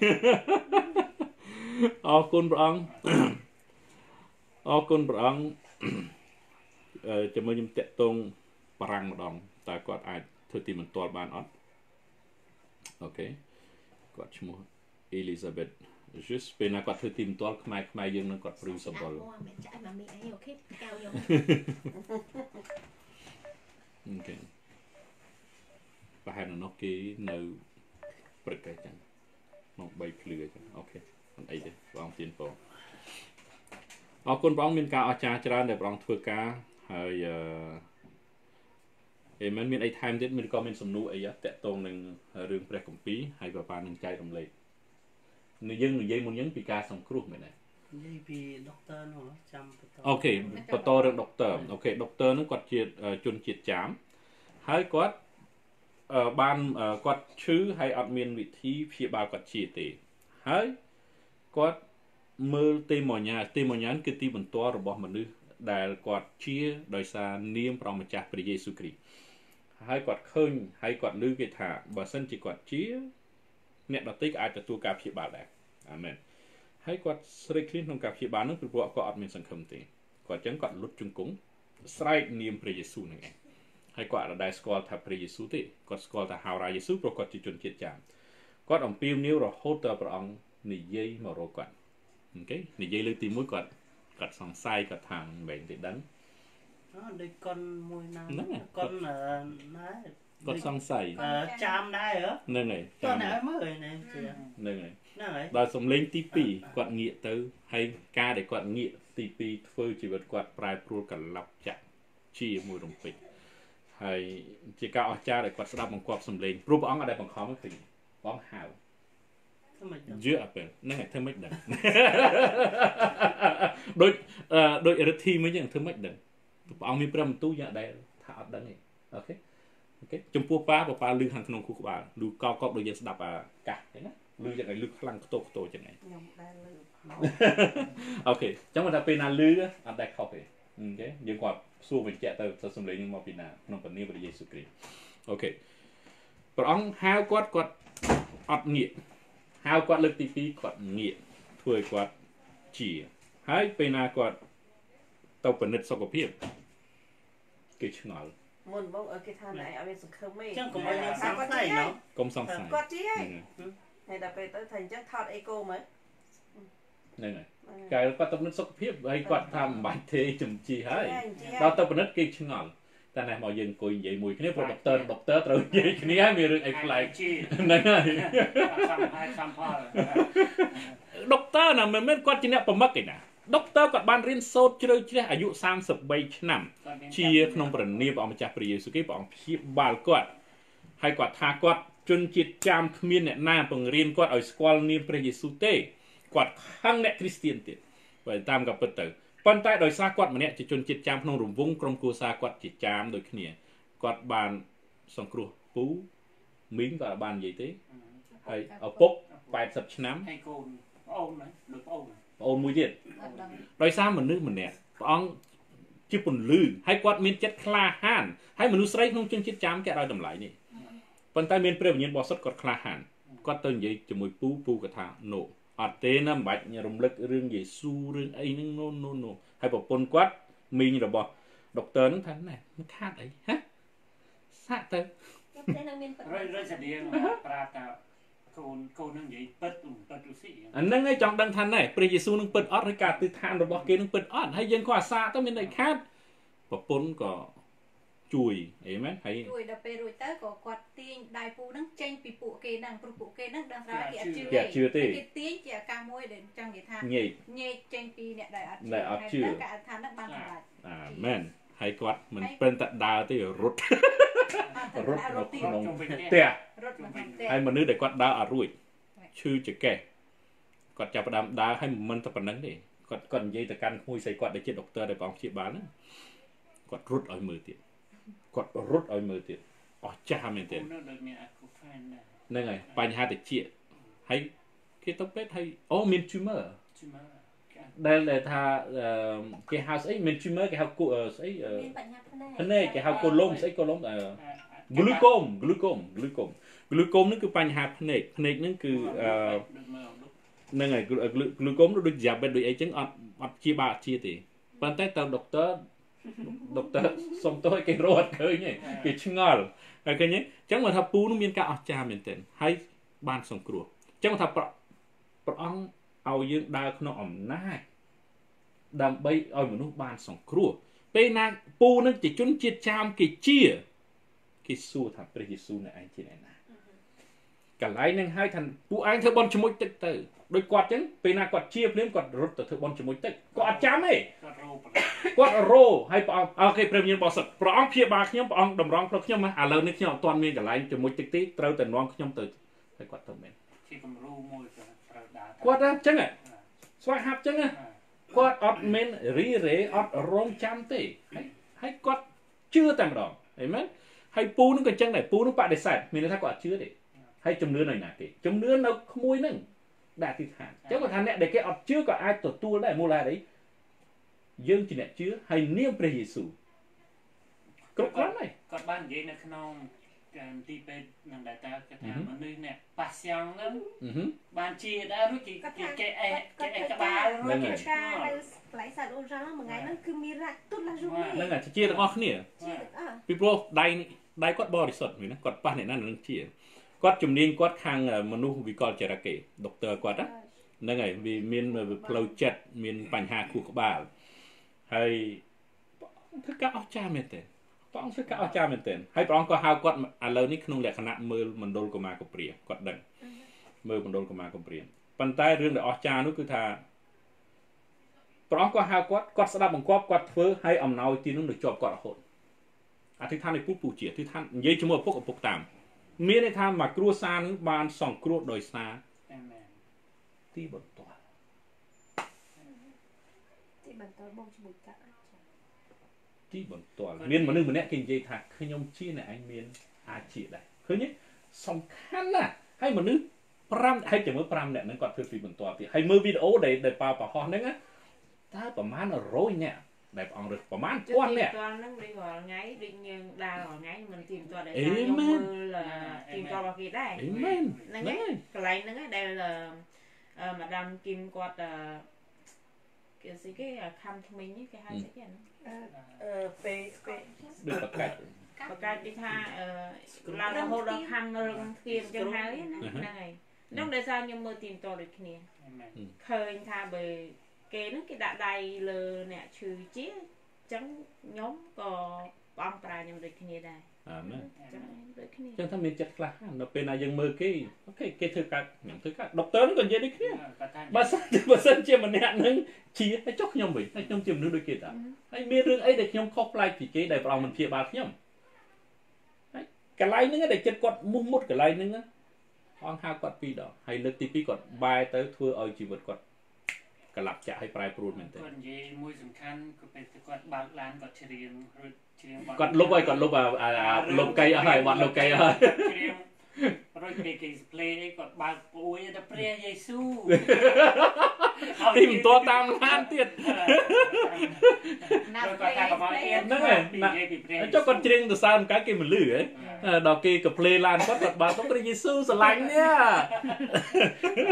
អរគុណព្រះអង្គអរគុណព្រះអង្គជាមួយខ្ញុំតាក់ទងបារាំងម្ដងតើគាត់អាចធ្វើទីបន្ទាល់បានអត់អូខេគាត់ឈ្មោះ Elizabeth just ពេលណាគាត់ធ្វើទីបន្ទាល់ខ្មែរយើងនឹងគាត់ព្រឺសម្បុរមិនចាក់មកមីអីអូខេកៅខ្ញុំអូខេប្រហែលនៅនោះគេនៅព្រឹកតែចឹងមក3ភ្លឺចឹងអូខេមិនអីទេព្រះអង្គទានពរអរគុណព្រះអង្គមានការអស្ចារ្យច្រើនដែលព្រះអង្គធ្វើការហើយមិនមានអីថែមទៀតមានក៏មានសំណួរអីតាក់ទងនឹងរឿងព្រះគម្ពីរហើយប្រហែលនឹងចែករំលែកយើងនិយាយមុនយើងពីការសង្គ្រោះមែនទេនិយាយពីដុកទ័រនោះចាំបន្តអូខេបន្តរឿងដុកទ័រអូខេដុកទ័រនោះគាត់ជាជនជាតិចាមហើយគាត់បានគាត់ឈឺហើយអត់មានវិធីព្យាបាលគាត់ជាទេហើយគាត់មើលទេមញ្ញាណគឺទីបន្ទាល់របស់មនុស្សដែលគាត់ជាដោយសារនាមព្រះម្ចាស់ព្រះយេស៊ូវគ្រីស្ទហើយគាត់ឃើញហើយគាត់ឮគេថាបើសិនជាគាត់ជាអ្នកដទៃក៏អាចទទួលការព្យាបាលដែរអាមែនហើយគាត់ស្រេកឃ្លានក្នុងការព្យាបាលនោះព្រោះគាត់អត់មានសង្ឃឹមទេគាត់អញ្ចឹងគាត់លុតជង្គង់ស្រែកនាមព្រះយេស៊ូវនឹងឯងហើយគាត់អត់ដែលស្គាល់ថាព្រះយេស៊ូវទេគាត់ស្គាល់ថាហៅរ៉ាយេស៊ូវព្រោះគាត់ជាជនជាតិចាមគាត់អំពាវនាវរហូតដល់ព្រះអង្គនិយាយមករកគាត់អូខេនិយាយលើកទី1គាត់សង្ស័យគាត់ថាមិនមែនទេដឹងដូចកុនមួយណាកុនណាគាត់សង្ស័យចាំដែរហ៎ហ្នឹងហើយតើអ្នកឲ្យមើលហ្នឹងហើយដល់សំឡេងទី2គាត់ងាកទៅហើយការដែលគាត់ងាកទី2ធ្វើជីវិតគាត់ប្រែប្រួលកន្លប់ចាក់ជាមួយរំពេចហើយជាការអស្ចារ្យដែលគាត់ស្ដាប់បង្គាប់សំឡេងព្រោះព្រះអង្គអត់ដែលបង្ខំទេព្រះអង្គហៅយឺអពេលហ្នឹងហើយធ្វើម៉េចដឹងដូចរិទ្ធីមិញហ្នឹងធ្វើម៉េចដឹងព្រះអង្គមានព្រះបន្ទូលយ៉ាងដែលថាអត់ដឹងទេអូខេចំពោះប៉ាលឺខាងក្នុងខួរក្បាលលឺកោកដូចយើងស្ដាប់អាកាសហ្នឹងណាលឺយ៉ាងណាលឺខ្លាំងខ្ទោចឹងហ្នឹងខ្ញុំដែលលឺអូខេចឹងមកថាពេលណាលឺអត់ដែលខុសទេអូខេយើងគាត់សួរបញ្ជាក់ទៅសំឡេងនឹងមកពីណាក្នុងព្រះនាមព្រះយេស៊ូវគ្រីស្ទអូខេព្រះអង្គហៅគាត់អត់ងាកហៅគាត់លើកទី2គាត់ងាកធ្វើឲ្យគាត់ជាហើយពេលណាគាត់ទៅពិនិត្យសុខភាពគេឆ្ងល់មុនបងគេថាណែឲ្យមានសង្ឃឹមទេចឹងកុំឲ្យសង្ស័យណ៎កុំសង្ស័យគាត់ជាហើយដល់ពេលទៅថាអញ្ចឹងថតអេកូមើលហ្នឹងហើយកែគាត់ទៅពិនិត្យសុខភាពហើយគាត់ថាមិនបាច់ទេជំជីហើយដល់ទៅពិនិត្យគេឆ្ងល់តែណែមកយើងអង្គុយនិយាយមួយគ្នាព្រោះដុកទ័រត្រូវនិយាយគ្នាហើយមានរឿងអីប្លែកហ្នឹងហើយសំផលដុកទ័រណាមិនមែនគាត់ជាអ្នកប្រមឹកទេណាដុកទ័រគាត់បានរៀនសូត្រជ្រៅជ្រះអាយុ33ឆ្នាំជាក្នុងព្រះនាមព្រះម្ចាស់ព្រះយេស៊ូវគ្រីស្ទព្រះអង្គព្យាបាលគាត់ហើយគាត់ថាគាត់ជនជាតិចាមគ្មានអ្នកណាបង្រៀនគាត់ឲ្យស្គាល់នាមព្រះយេស៊ូវទេគាត់ខឹងអ្នកគ្រីស្ទានទៀតបើតាមក៏ពិតទៅប៉ុន្តែដោយសារគាត់ម្នាក់ជាជនជាតិចាមក្នុងរង្វង់ក្រុមគ្រួសារគាត់ជាចាមដូចគ្នាគាត់បានសង្គ្រោះពូមីងក៏បាននិយាយទេហើយឪពុក80ឆ្នាំហើយកូនប្អូនណាដូចប្អូនមួយទៀតដោយសារមនុស្សម្នាក់ព្រះអង្គជាពន្លឺហើយគាត់មានចិត្តក្លាហានហើយមនុស្សស្រីក្នុងជនជាតិចាមគេឲ្យតម្លៃនេះប៉ុន្តែមានព្រះវិញ្ញាណបរិសុទ្ធគាត់ក្លាហានគាត់ទៅនិយាយជាមួយពូគាត់ថា no អត់ទេណាមិនបាច់រំលឹករឿងយេស៊ូរឿងអីហ្នឹង no ហើយប្រពន្ធគាត់មីងរបស់ដុកទ័រហ្នឹងថាណែមិនខាតអីហ៎សាក់ទៅទេនៅមានរយស្តៀងប្រាតាកូននឹងនិយាយពិតឧស៊ីអាហ្នឹងឯងចង់ដឹងថាណែព្រះយេស៊ូវនឹងពិតអត់ឬការទិដ្ឋានរបស់គេនឹងពិតអត់ហើយយើងក៏អាសាទៅមានន័យខាតប្រពន្ធក៏ជួយអីមែនហើយជួយដល់ពេលរួចទៅក៏គាត់ទាញដៃពូហ្នឹងចេញពីពួកគេហ្នឹងព្រោះពួកគេហ្នឹងដឹងថាគេអត់ជឿទេគេទាញជាឱកាសមួយដែលចង់និយាយថាញែកចេញពីអ្នកដែលអត់ជឿហើយការថាហ្នឹងបានសម្រេចអាមែនហើយគាត់មិនព្រមតែដើរទេរត់នៅក្នុងផ្ទះហើយមនុស្សដែលគាត់ដើរអត់រួចឈឺចកេះគាត់ចាប់ផ្ដើមដើរហើយមិនតែប៉ុណ្្នឹងទេគាត់និយាយទៅកាន់ក្មួយស្រីគាត់ដែលជាដុកទ័រដែលព្រះអង្គព្យាបាលហ្នឹងគាត់រត់ឲ្យមើលទៀតគាត់រត់ឲ្យមើលទៀតអស់ចាស់មែនទេហ្នឹងហើយបញ្ហាតិចហើយគេទៅពេទ្យហើយអូមាន tumor ដែលថាគេហៅស្អីមាន tumor គេហៅស្អីមានបញ្ហាភ្នែកគេហៅកូឡុំស្អីកូឡុំglucom ហ្នឹងគឺបញ្ហាភ្នែកហ្នឹងគឺហ្នឹងហើយ glucom ដូច diabetes ដូចអីចឹងអត់ជាបាក់ជាទេប៉ុន្តែទៅដុកទ័រសុំទោសឲ្យគេរត់ឃើញគេឆ្ងល់ហើយឃើញទេអញ្ចឹងមកថាពូនឹងមានការអស្ចារ្យមែនទែនហើយបានសង្គ្រោះអញ្ចឹងថាព្រះអង្គឲ្យយើងដើរក្នុងអំណាចដើម្បីឲ្យមនុស្សបានសង្គ្រោះពេលណាពូនឹងជាជនជាតិចាមគេសួរថាព្រះយេស៊ូវនៅឯងជាអ្នកណាកន្លែងនឹងឲ្យថាពួកឯងធ្វើបន់ជាមួយទឹកទៅដូចគាត់អញ្ចឹងពេលណាគាត់ជាភ្លាមគាត់រត់ទៅធ្វើបន់ជាមួយទឹកគាត់អត់ចាំទេគាត់រោហើយព្រះអង្គអូខេព្រះវិញ្ញាណបរិសុទ្ធព្រះអង្គព្យាបាលខ្ញុំព្រះអង្គតម្រង់ផ្លូវខ្ញុំឥឡូវនេះខ្ញុំអត់ទាន់មានកន្លែងជាមួយទឹកទេត្រូវតែនាំខ្ញុំទៅហើយគាត់ទៅមែនជាគំរូមួយត្រូវដើរគាត់អញ្ចឹងស្វែងហាប់អញ្ចឹងគាត់អត់មានរីរេអត់រងចាំទេហើយគាត់ជឿតែម្ដងអីមែនហើយពូនឹងក៏អញ្ចឹងដែរពូនឹងបដិសេធមានន័យថាគាត់អត់ជឿទេហើយជំនឿនៅណាគេជំនឿនៅក្មួយហ្នឹងដែលអធិដ្ឋានអញ្ចឹងគាត់ថាអ្នកដែលគេអត់ជឿក៏អាចទទួលដែរមូលហេតុអីយើងជាអ្នកជឿហើយនាមព្រះយេស៊ូវគ្រប់គ្រាន់ហើយគាត់បាននិយាយនៅក្នុងទីពេទ្យនឹងដែលតើគេថាមនុស្សអ្នកប៉ាសៀងហ្នឹងបានជាដែររួចគេក្បាលហ្នឹងហើយឆ្កានៅកន្លែងសាច់អូរ៉ាមួយថ្ងៃហ្នឹងគឺមានរ៉ាទុតឡាជូហ្នឹងហើយជាទាំងអស់គ្នាពីព្រោះដៃគាត់បរិសុទ្ធមែនណាគាត់ប៉ះអ្នកណានឹងជាគាត់ជំនាញគាត់ខាងមនុស្សវិកលចរិតគេដុកទ័រគាត់ហ្នឹងហើយវាមានផ្លូវចិត្តមានបញ្ហាខួរក្បាលហើយធ្វើការអស្ចារ្យមែនទេព្រះអង្គធ្វើការអស្ចារ្យមែនទេហើយព្រះអង្គក៏ហៅគាត់ឥឡូវនេះក្នុងលក្ខណៈមើលមណ្ឌលកុមារកំព្រាគាត់ដឹងមើលមណ្ឌលកុមារកំព្រាប៉ុន្តែរឿងដែលអស្ចារ្យនោះគឺថាព្រះអង្គក៏ហៅគាត់ស្ដាប់បង្គាប់គាត់ធ្វើហើយអំណោយទីនោះទៅជាប់គាត់រហូតអធិដ្ឋាននៃពូជាអធិដ្ឋាននិយាយជាមួយឪពុកតាមមានន័យថាមកគ្រួសារនឹងបានសង្គ្រោះដោយសារទីបន្ទាល់បងជាមួយកាត់ទីបន្ទាល់មានមនុស្សម្នាក់គេនិយាយថាខ្ញុំជាអ្នកឯងមានអាជីពដែរឃើញទេសំខាន់ណាស់ហើយមនុស្ស5ហើយជាមួយ5នាក់ហ្នឹងគាត់ធ្វើពីបន្ទាល់ទៀតហើយមើលវីដេអូដែលប៉ាបរហោះហ្នឹងតើប្រហែល100នាក់ដែលព្រះអង្គរើសប្រហែលពាន់នាក់តើហ្នឹងដូចរាល់ថ្ងៃដូចយើងដើររាល់ថ្ងៃមិនទីបន្ទាល់ដែលខ្ញុំមើលទីបន្ទាល់របស់គេដែរហ្នឹងហើយកន្លែងហ្នឹងដែលម៉ាដាមគីមគាត់គេស្អីគេខំថ្មីនេះគេហៅស្អីគេហ្នឹងពេលដូចបកាច់គេថាឡើងរហូតដល់ខំរឹងធៀបចឹងហើយណាហ្នឹងហើយហ្នឹងដោយសារខ្ញុំមើលទីបន្ទាល់ដូចគ្នាឃើញថាបើគេហ្នឹងគេដាក់ដៃលើអ្នកឈឺជាចឹងខ្ញុំក៏បងប្រើខ្ញុំដូចគ្នាដែរមែនចឹងដូចគ្នាចឹងថាមានចិត្តខ្លះដល់ពេលណាយើងមើលគេអូខេគេធ្វើកាត់ខ្ញុំធ្វើកាត់ដុកទ័រហ្នឹងក៏និយាយដូចគ្នាបើសិនជាម្នាក់ហ្នឹងជាហើយចុះខ្ញុំវិញហើយខ្ញុំជាមនុស្សដូចគេតាហើយមានរឿងអីដែលខ្ញុំខុសប្លែកពីគេដែលព្រះអង្គមិនព្យាបាលខ្ញុំហើយកន្លែងហ្នឹងដែលចិត្តគាត់មុតកន្លែងហ្នឹងអង្គហៅគាត់2ដងហើយលើកទី2គាត់បែរទៅធ្វើឲ្យជីវិតគាត់កលាប់ចាក់ឲ្យប្រែប្រួលមែនទេគាត់និយាយមួយសំខាន់គឺពេលគាត់បើកឡានគាត់ច្រៀងគាត់លុបឲ្យគាត់លុបលុបកៃអស់ហើយបាត់លុបកៃអស់ហើយច្រៀងរួចគេ play នេះគាត់បើកពួយដល់ព្រះយេស៊ូវទីមិនតតាមឡានទៀតណាស់គាត់ថាកុំឲ្យអៀនហ្នឹងហើយចុះគាត់ច្រៀងទៅសើមកៅគេមិនលឺហ៎ដល់គេក៏ play ឡានគាត់បើកទៅព្រះយេស៊ូវស្រឡាញ់នេះ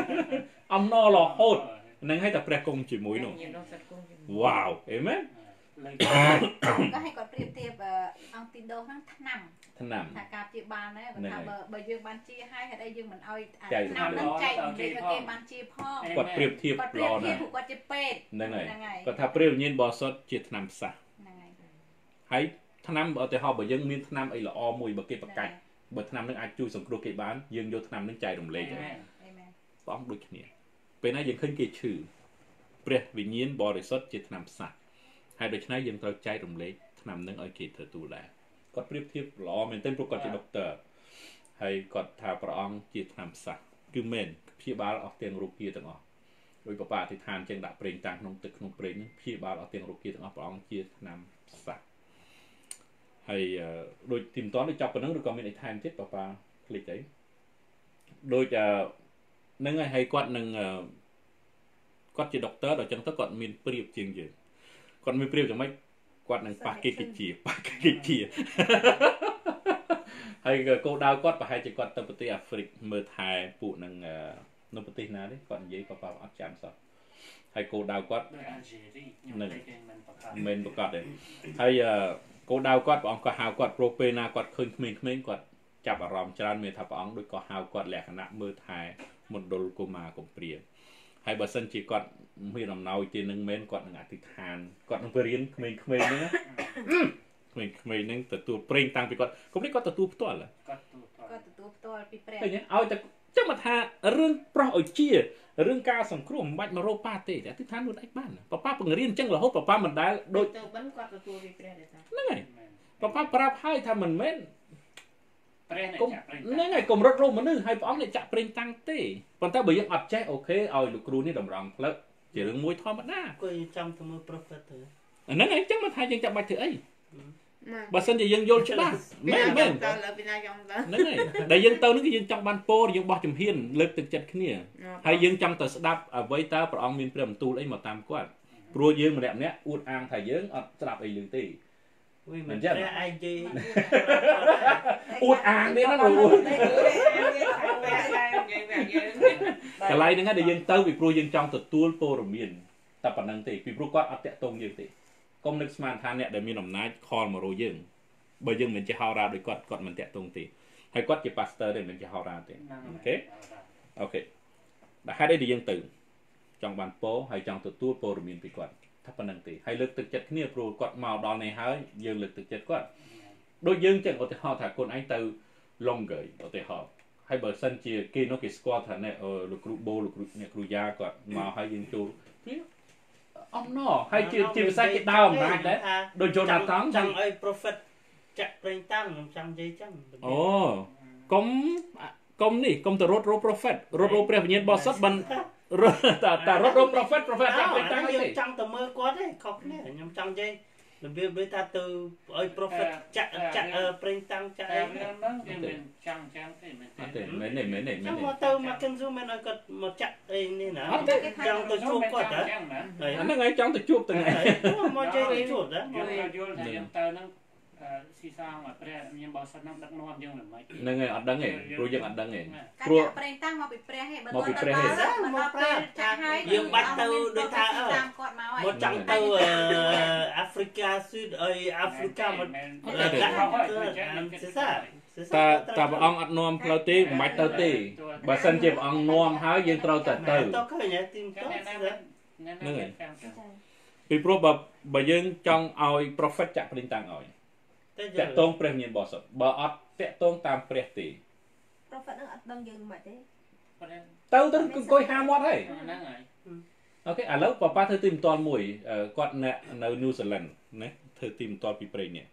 អំណររហូតហ្នឹងហើយតែព្រះគង់ជាមួយនោះវ៉ាវអេមែនก็ให้គាត់ប្រៀបធៀបអង្គទីដូហ្នឹងថ្នាំថាការព្យាបាលណាគាត់ថាបើយើងបានជាហើយហេតុអីយើងមិនអោយថ្នាំហ្នឹងចែកឲ្យគេបានជាផងគាត់ប្រៀបធៀបល្អណាស់គាត់ជាពេទ្យហ្នឹងហើយគាត់ថាព្រះវិញ្ញាណបរិសុទ្ធជាថ្នាំផ្សះហ្នឹងហើយថ្នាំឧទាហរណ៍បើយើងមានថ្នាំអីល្អមួយបើគេប្រកាច់បើថ្នាំនឹងអាចជួយសង្គ្រោះគេបានយើងយកថ្នាំនឹងចែករំលែកព្រះអង្គដូចគ្នាពេលណាយើងឃើញគេឈឺព្រះវិញ្ញាណបរិសុទ្ធជាថ្នាំផ្សះហើយដូច្នេះយើងត្រូវចែករំលែកថ្នាំនឹងឲ្យគេទទួលដែរគាត់ប្រៀបធៀបល្អមែនទែនព្រោះគាត់ជាដុកទ័រហើយគាត់ថាព្រះអង្គជាថ្នាំផ្សះគឺមែនព្យាបាលអស់ទាំងរោគាទាំងអស់ដោយបបាអធិដ្ឋានចឹងដាក់ប្រេងតាំងក្នុងទឹកក្នុងប្រេងនឹងព្យាបាលអស់ទាំងរោគាទាំងអស់ព្រះអង្គជាថ្នាំផ្សះហើយដូចទីមិនតន់ដូចចាប់ប៉ុណ្ណឹងឬក៏មានអីថែមទៀតបបាភ្លេចអីដូចនឹងហើយគាត់នឹងគាត់ជាដុកទ័រដល់ចឹងទៅគាត់មានប្រៀបជាងយើងគាត់មានប្រៀបយ៉ាងម៉េចគាត់នឹងប៉ះគេជាហើយគោលដៅគាត់ប្រហែលជាគាត់ទៅប្រទេសអាហ្វ្រិកមើលថែពួកនឹងនៅប្រទេសណាទេគាត់និយាយប៉ប៉អត់ចាំសោះហើយគោលដៅគាត់នឹងមិនប្រកាសទេហើយគោលដៅគាត់ព្រះអង្គក៏ហៅគាត់ព្រោះពេលណាគាត់ឃើញក្មេងៗគាត់ចាប់អារម្មណ៍ច្រើនមានថាព្រះអង្គដូចក៏ហៅគាត់លក្ខណៈមើលថែមណ្ឌលកុមារកំព្រាហើយបើសិនជាគាត់មានអំណោយទីនឹងមែនគាត់នឹងអធិដ្ឋានគាត់នឹងរៀនក្មេងៗហ្នឹងក្មេងៗហ្នឹងទទួលប្រេងតាំងពីគាត់កុំនេះគាត់ទទួលផ្ទាល់គាត់ទទួលផ្ទាល់ពីព្រះឃើញឲ្យតែចឹងមកថារឿងប្រោះឲ្យជារឿងការសង្គ្រោះមិនបាច់មករកប៉ាទេអធិដ្ឋានខ្លួនឯងបានប៉ប៉បង្រៀនចឹងរហូតប៉ប៉មិនដែលដូចទៅបិណ្ឌគាត់ទទួលពីព្រះទេតាហ្នឹងហើយប៉ប៉ប្រាប់ឲ្យថាមិនមែនព្រះអ្នកចាក់ប្រេងហ្នឹងហើយកុំរត់រោមមនុស្សហើយព្រះអង្គអ្នកចាក់ប្រេងតាំងទេប៉ុន្តែបើយើងអត់ចេះអូខេឲ្យលោកគ្រូនេះតម្រង់ផ្លូវជារឿងមួយធម្មតាគាត់ចាំទៅមើល prophet ទៅហ្នឹងហើយចឹងមកថាយើងចាំបាច់ធ្វើអីបើសិនជាយើងយល់ច្បាស់មែនហ្នឹងហើយដែលយើងទៅនឹងគឺយើងចង់បានពរយើងបោះជំហានលើកទឹកចិត្តគ្នាហើយយើងចង់ទៅស្ដាប់អ្វីតើព្រះអង្គមានព្រះបន្ទូលអីមកតាមគាត់ព្រោះយើងម្នាក់អួតអាងថាយើងអត់ស្ដាប់អីលឺទេមិនចឹងឯងនិយាយអួតអាងទេណាកន្លែងហ្នឹងដែលយើងទៅពីព្រោះយើងចង់ទទួលព័ត៌មានតែប៉ុណ្្នឹងទេពីព្រោះគាត់អត់តាក់ទងយើងទេកុំនឹកស្មានថាអ្នកដែលមានអំណាចខលមករកយើងបើយើងមិនជាហោរាដោយគាត់មិនតាក់ទងទេហើយគាត់ជា pastor ទេមិនជាហោរាទេអូខេដែលហេតុអីដែលយើងទៅចង់បានពរហើយចង់ទទួលព័ត៌មានពីគាត់ថាប៉ុណ្្នឹងទេហើយលើកទឹកចិត្តគ្នាព្រោះគាត់មកដល់នេះហើយយើងលើកទឹកចិត្តគាត់ដូចយើងចឹងឧទាហរណ៍ថាខ្លួនឯងទៅ longer ឧទាហរណ៍ហើយបើសិនជាគេនោះគេស្គាល់ថាអ្នកលោកគ្រូបូលោកគ្រូអ្នកគ្រូយ៉ាគាត់មកហើយយើងចូលអំណរហើយជាភាសាគេដើមណាស់ដែរដូច Jonathan ចង់ឲ្យ prophet ចាក់ប្រេងតាំងខ្ញុំចង់និយាយចឹងអូកុំនេះកុំទៅរត់ prophet រត់ព្រះវិញ្ញាណបរិសុទ្ធបានតែរត់ prophet ចាក់ប្រេងតាំងខ្ញុំចង់ទៅមើលគាត់ទេខុសគ្នាខ្ញុំចង់និយាយរបៀបដូចថាទៅឲ្យ prophet ចាក់ប្រេងតាំងចាក់អីហ្នឹងយើងមិនចង់ចាំទេមែនទេមែនទេចង់មកទៅមកគិនស៊ូមិនឲ្យគាត់មកចាក់អីនេះណាចង់ទៅជួបគាត់ហ៎ហ្នឹងហើយចង់ទៅជួបទៅថ្ងៃមកជ័យទៅជួបហ៎យល់ថាយើងទៅហ្នឹងស៊ីសាងមកព្រះមានបោះសិនហ្នឹងដឹកនាំយើងមិនម៉េចហ្នឹងហើយអត់ដឹងទេព្រោះយើងអត់ដឹងទេព្រោះប្រេងតាំងមកពីព្រះទេបើទៅមកព្រះចាស់ហើយយើងបាច់ទៅដូចថាតាមគាត់មកហើយមកចង់ទៅអាហ្វ្រិកាស៊ូតអីអាហ្វ្រិកាមកតែព្រះអង្គអត់នាំផ្លូវទេមិនបាច់ទៅទេបើសិនជាព្រះអង្គនាំហើយយើងត្រូវតែទៅទៅឃើញទីមទៅហ្នឹងហើយពីព្រោះបើយើងចង់ឲ្យ prophet ចាក់ប្រេងតាំងឲ្យតាក់ទងព្រះវិញ្ញាណបរិសុទ្ធបើអត់តាក់ទងតាមព្រះទេ prophet ហ្នឹងអត់ដឹងយើងមិនទេទៅអង្គុយហាមាត់ហើយហ្នឹងហើយអូខេឥឡូវប៉ាធ្វើទីបន្ទាល់មួយគាត់នៅ New Zealand ណាធ្វើទីបន្ទាល់ពីប្រេងនេះ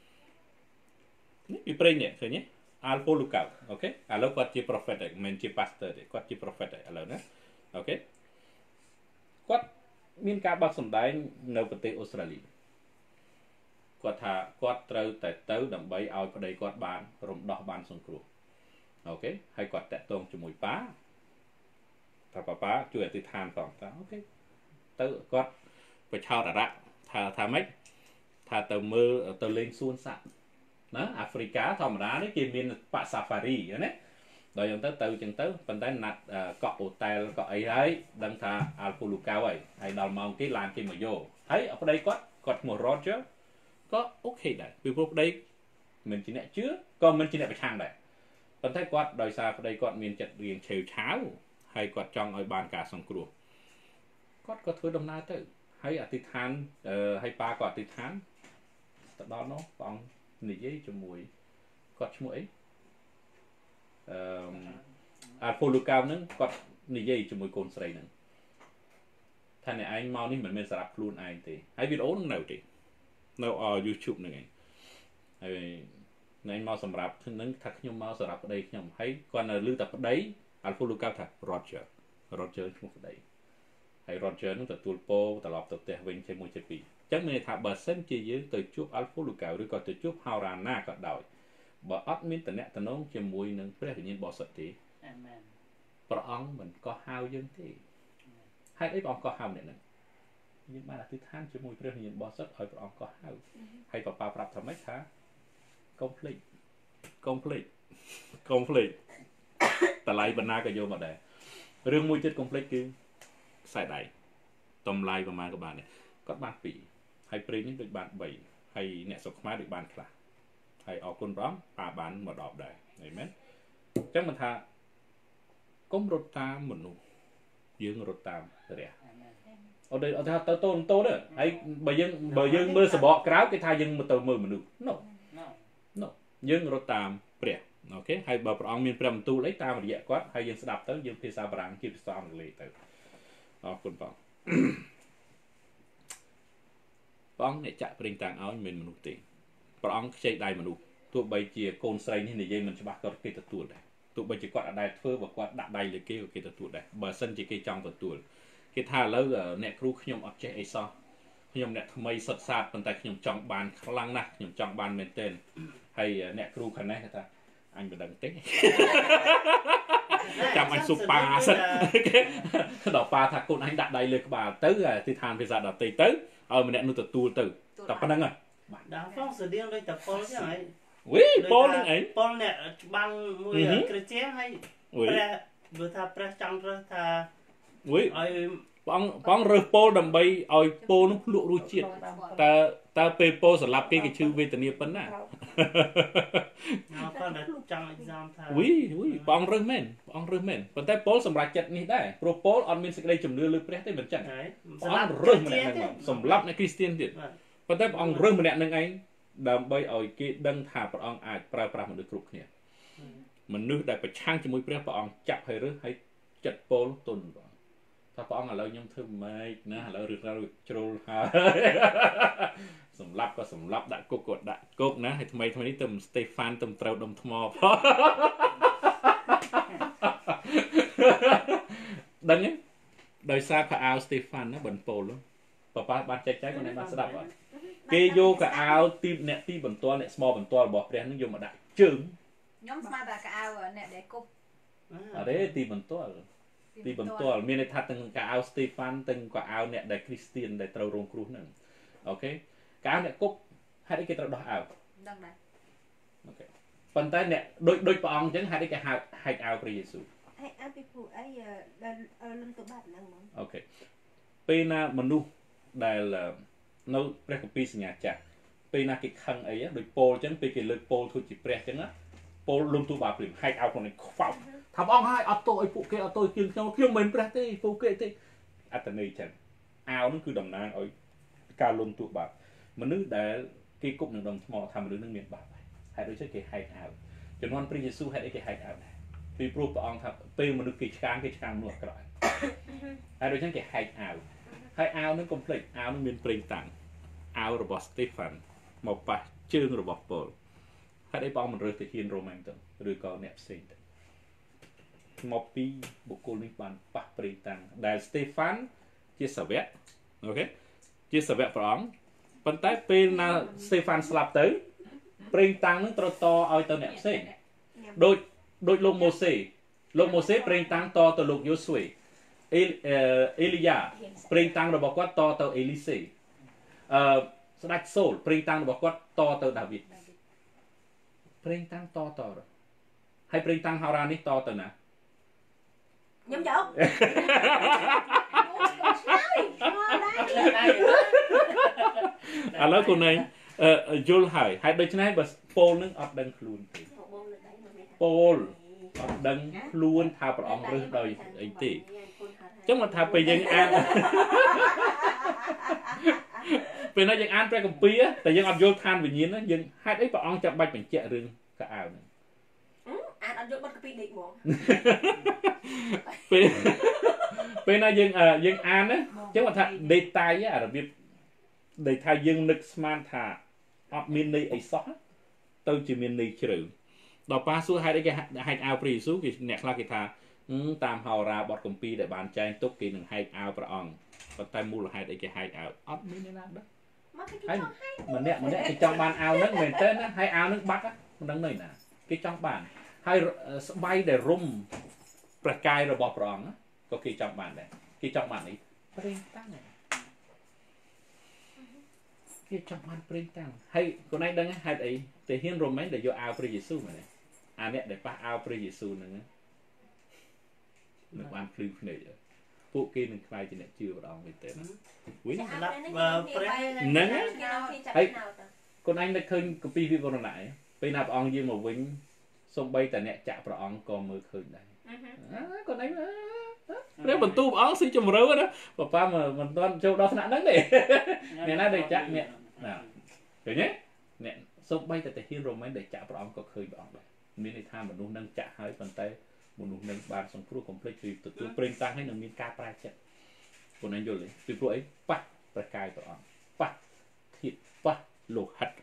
ពីប្រេងនេះឃើញទេ Alpo Lukau អូខេឥឡូវគាត់ជា prophet ហើយមិនជា pastor ទេគាត់ជា prophet ហើយឥឡូវណាអូខេគាត់មានការបាក់សម្ដែងនៅប្រទេសអូស្ត្រាលីគាត់ថាគាត់ត្រូវតែទៅដើម្បីឲ្យប្តីគាត់បានរំដោះបានសង្គ្រោះអូខេហើយគាត់តាក់ទងជាមួយប៉ាថាប៉ាជួយអធិដ្ឋានផងថាអូខេទៅគាត់បញ្ឆោតអរៈថាម៉េចថាទៅមើលទៅលេងសួនសត្វណាអាហ្វ្រិកាធម្មតានេះគេមានប៉ាសាហ្វារីណាដល់យ៉ាងទៅចឹងទៅប៉ុន្តែណាត់កក់ហូតែលកក់អីហើយដឹងថាអាល់ពូលូកៅហើយដល់ម៉ោងគេឡានគេមកយកហើយប្តីគាត់គាត់ឈ្មោះ Roger ក៏អូខេដែរពីព្រោះប្តីមិនជាអ្នកជឿក៏មិនជាអ្នកប្រឆាំងដែរប៉ុន្តែគាត់ដោយសារប្តីគាត់មានចិត្តរៀងឆេវឆាវហើយគាត់ចង់ឲ្យបានការសង្គ្រោះគាត់ក៏ធ្វើដំណើរទៅហើយអធិដ្ឋានហើយប៉ាគាត់អធិដ្ឋានទៅដល់នោះព្រះអង្គនិយាយជាមួយគាត់ឈ្មោះអីអាល់ហ្វូលូកាវហ្នឹងគាត់និយាយជាមួយកូនស្រីហ្នឹងថាអ្នកឯងមកនេះមិនមែនសម្រាប់ខ្លួនឯងទេហើយវីដេអូនឹងនៅទេនៅ YouTube ហ្នឹងឯងហើយណែមកសម្រាប់ហ្នឹងថាខ្ញុំមកសម្រាប់ប្តីខ្ញុំហើយគាត់នៅលើតែប្តីអាល់ហ្វូលូកាវថា Roger ឈ្មោះប្តីហើយ Roger នឹងទទួលពោត្រឡប់ទៅផ្ទះវិញជាមួយចិត្តពីរអញ្ចឹងមានន័យថាបើសិនជាយើងទៅជួបអាល់ហ្វូលូកាវឬក៏ទៅជួបហោរាណាក៏ដោយបើអត់មានតំណែងជាមួយនឹងព្រះវិញ្ញាណបរិសុទ្ធទេអាមែនព្រះអង្គមិនក៏ហៅយើងទេហេតុអីព្រះអង្គក៏ហៅអ្នកហ្នឹងយើងបានអធិដ្ឋានជាមួយព្រះវិញ្ញាណបរិសុទ្ធឲ្យព្រះអង្គក៏ហៅហើយប៉ាប្រាប់ថាម៉េចថាកុំភ្លេចតម្លៃបណ្ណាក៏យកមកដែររឿងមួយទៀតកុំភ្លេចគឺខ្សែដៃតម្លៃប្រហែលក៏បានដែរគាត់បាន2ហើយព្រេងនេះដូចបាន3ហើយអ្នកស្រុកខ្មែរដូចបានខ្លះហើយអរគុណព្រះអង្គប៉ាបានមក10ដែរអីមែនអញ្ចឹងមិនថាកុំរត់តាមមនុស្សយើងរត់តាមព្រះអត់ថាទៅតូនទេហើយបើយើងមើលសបកក្រៅគេថាយើងទៅមើលមនុស្ស No យើងរត់តាមព្រះអូខេហើយបើព្រះអង្គមានព្រះបន្ទូលអីតាមរយៈគាត់ហើយយើងស្ដាប់ទៅយើងភាសាបារាំងជាភាសាអង់គ្លេសទៅអរគុណព្រះអង្គអ្នកចាក់ប្រេងតាំងឲ្យមិនមែនមនុស្សទេព្រះអង្គខ្ចីដៃមនុស្សទោះបីជាកូនស្រីនេះនិយាយមិនច្បាស់ក៏គេទទួលដែរទោះបីជាគាត់អត់ដែលធ្វើបើគាត់ដាក់ដៃលើគេក៏គេទទួលដែរបើសិនជាគេចង់ទទួលគេថាឥឡូវអ្នកគ្រូខ្ញុំអត់ចេះអីសោះខ្ញុំអ្នកថ្មីសុទ្ធសាធប៉ុន្តែខ្ញុំចង់បានខ្លាំងណាស់ខ្ញុំចង់បានមែនទែនហើយអ្នកគ្រូខាងនេះគាត់ថាអញមិនដឹងទេចាំអញស៊ូប៉ាសិនដល់ប៉ាថាកូនអញដាក់ដៃលើក្បាលទៅទីឋានភាសាដតីទៅឲ្យម្នាក់នោះទទួលទៅតែប៉ុណ្្នឹងបាទដល់ផងស្តៀងដូចតែប៉ុលចឹងហើយប៉ុលនឹងឯងប៉ុលអ្នកច្បាំងមួយគ្រិស្ទៀនហើយព្រះបើថាព្រះចង់រើសថាឲ្យបងរើសពោលដើម្បីឲ្យពោលនោះភ្លក់រសជាតិតើពេលពោលសម្រាប់គេគេឈឺវេទនាប៉ុណ្ណាគាត់ចង់ exam ថាបងរើសមែនប៉ុន្តែពោលសម្រាប់ចិត្តនេះដែរព្រោះពោលអត់មានសេចក្តីជំនឿលើព្រះទេមិនចឹងសម្រាប់រើសម្នាក់ហ្នឹងសម្រាប់អ្នកគ្រីស្ទានទៀតប៉ុន្តែព្រះអង្គរើសម្នាក់ហ្នឹងឯងដើម្បីឲ្យគេដឹងថាព្រះអង្គអាចប្រើប្រាស់មនុស្សគ្រប់គ្នាមនុស្សដែលប្រឆាំងជាមួយព្រះព្រះអង្គចាប់ឲ្យរើសឲ្យចិត្តពោលទុនថាព្រះអង្គឥឡូវខ្ញុំធ្វើម៉េចណាឥឡូវរឿងរ៉ាវជ្រុលហើយសម្លាប់ក៏សម្លាប់ដាក់គុកក៏ដាក់គុកណាហើយថ្មីនេះទៅស្តេហ្វានទៅត្រូវដុំថ្មផងដឹងទេដោយសារខោអាវស្តេហ្វានណាបន្ពោលប៉ាប៉ាបានចែកចាយគាត់បានស្ដាប់អត់គេយកខោអាវទីអ្នកទីបន្ទាល់អ្នកស្មោបន្ទាល់របស់ព្រះនឹងយកមកដាក់ជើងខ្ញុំស្មានតែខោអាវអ្នកដែលគប់អរេទីបន្ទាល់មានន័យថាទាំងកៅអៅស្តេហ្វានទាំងកៅអៅអ្នកដែលគ្រីស្ទៀនដែលត្រូវរងគ្រោះហ្នឹងអូខេកៅអ្នកគប់ហេតុអីគេត្រូវដោះអាវដឹងដែរអូខេប៉ុន្តែអ្នកដូចព្រះអង្គអញ្ចឹងហេតុអីគេហៅហែកអាវព្រះយេស៊ូវហែកអាវពីព្រោះអីដល់លំទៅបាត់ហ្នឹងហ្មងអូខេពេលណាមនុស្សដែលនៅព្រះគម្ពីរសញ្ញាចាស់ពេលណាគេខឹងអីដូចពោលអញ្ចឹងពេលគេលើកពោលធ្វើជាព្រះអញ្ចឹងណាពោលលំទូបាព្រាមហែកអាវខ្លួននេះខ្វោចថាបងឲ្យអត់ទោសឲ្យពួកគេអត់ទោសជាងខ្ញុំមិនព្រះទេពួកគេទេអត្តន័យចឹងអាវនោះគឺតំណាងឲ្យការលំទូបាបមនុស្សដែលគេគប់នឹងដុំថ្មថាមនុស្សនឹងមានបាបហេតុដូច្នេះគេហែកអាវចំនួនព្រះយេស៊ូវហេតុអីគេហែកអាវដែរពីព្រោះព្រះអង្គថាពេលមនុស្សគេឆ្កាងមនុស្សអាក្រក់ហើយដូច្នេះគេហែកអាវហើយអាវនឹងកុំភ្លេចអាវនឹងមានប្រេងតាំងអាវរបស់ស្តេហ្វានមកប៉ះជើងរបស់ប៉ូលហេតុអីព្រះអង្គមិនរើសទៅហ៊ានរ៉ូម៉ាំងទៅឬក៏អ្នកផ្សេងទៅមកពីបុគ្គលនេះបានប៉ះប្រេងតាំងដែលស្តេហ្វានជាសាវកអូខេជាសាវកព្រះអង្គប៉ុន្តែពេលណាស្តេហ្វានស្លាប់ទៅប្រេងតាំងនឹងត្រូវតឲ្យទៅអ្នកផ្សេងដូចលោកម៉ូសេប្រេងតាំងតទៅលោកយូស៊ុយអេលីយ៉ាប្រេងតាំងរបស់គាត់តទៅអេលីសេស្ដេចសូលប្រេងតាំងរបស់គាត់តទៅដាវីតប្រេងតាំងតហើយប្រេងតាំងហោរានេះតទៅណាខ្ញុំយកឥឡូវcô nàyយល់ហើយហើយដូច្នេះបើពោលនឹងអត់ដឹងខ្លួនទេពោលអត់ដឹងខ្លួនថាព្រះអង្គរឹសដោយអីទេចឹងមកថាពេលយើងអានពេលណាយើងអានព្រះគម្ពីរតែយើងអត់យល់ឋានវិញ្ញាណយើងហេតុអីព្រះអង្គចាំបាច់បញ្ជាក់រឿងកៅអៅហ្នឹងអានអត់យល់បទគម្ពីរដេកហ្មងពេលណាយើងអានណាចឹងគាត់ថា data អារបៀបដែលថាយើងនឹកស្មានថាអត់មានន័យអីសោះទៅជាមានន័យជ្រៅដល់ប៉ាសួរហេតុអីគេហែកអាវព្រះយេស៊ូវគេអ្នកខ្លះគេថាតាមហោរាបទគម្ពីរដែលបានចែងទុកគេនឹងហែកអាវព្រះអង្គប៉ុន្តែមូលហេតុអីគេហែកអាវអត់មានអ្នកណាដឹងហើយម្នាក់គេចង់បានអាវហ្នឹងមែនតើណាហើយអាវហ្នឹងបាត់មិនដឹងនៅណាគេចង់បានហើយស្បៃដែលរុំព្រះកាយរបស់ព្រះអង្គក៏គេចង់បានដែរគេចង់បានអីប្រេងតាំងគេចង់បានប្រេងតាំងហើយកូនឯងដឹងហេតុអីតែហ៊ានរមែងដែលយកអាវព្រះយេស៊ូវមែនទេអាអ្នកដែលប៉ះអាវព្រះយេស៊ូវហ្នឹងនឹងបានភ្លឺភ្នែកពួកគេនឹងខ្លាយជាអ្នកជឿព្រះអង្គមែនទេណាវិញសម្រាប់ព្រះហ្នឹងហើយកូនឯងនឹកឃើញគម្ពីរវិវរណៈពេលណាព្រះអង្គយាងមកវិញសូម្បីតែអ្នកចាក់ព្រះអង្គក៏មើលឃើញដែរកូនឯងព្រះបន្ទូលព្រះអង្គស៊ីជំរឿណាប៉ាមិនទាន់ចូលដល់ថ្នាក់ហ្នឹងទេអ្នកណាដែលចាក់អ្នកណាឃើញទេអ្នកសូម្បីតែហ៊ានរមែងដែលចាក់ព្រះអង្គក៏ឃើញព្រះអង្គដែរមានន័យថាមនុស្សនឹងចាក់ហើយប៉ុន្តែមនុស្សនឹងបានសង្គ្រោះកុំភ្លេចគឺទទួលប្រេងតាំងហើយនឹងមានការប្រែចិត្តកូនឯងយល់ទេពីព្រោះអីប៉ះប្រកាយព្រះអង្គប៉ះធាតុប៉ះលោហិត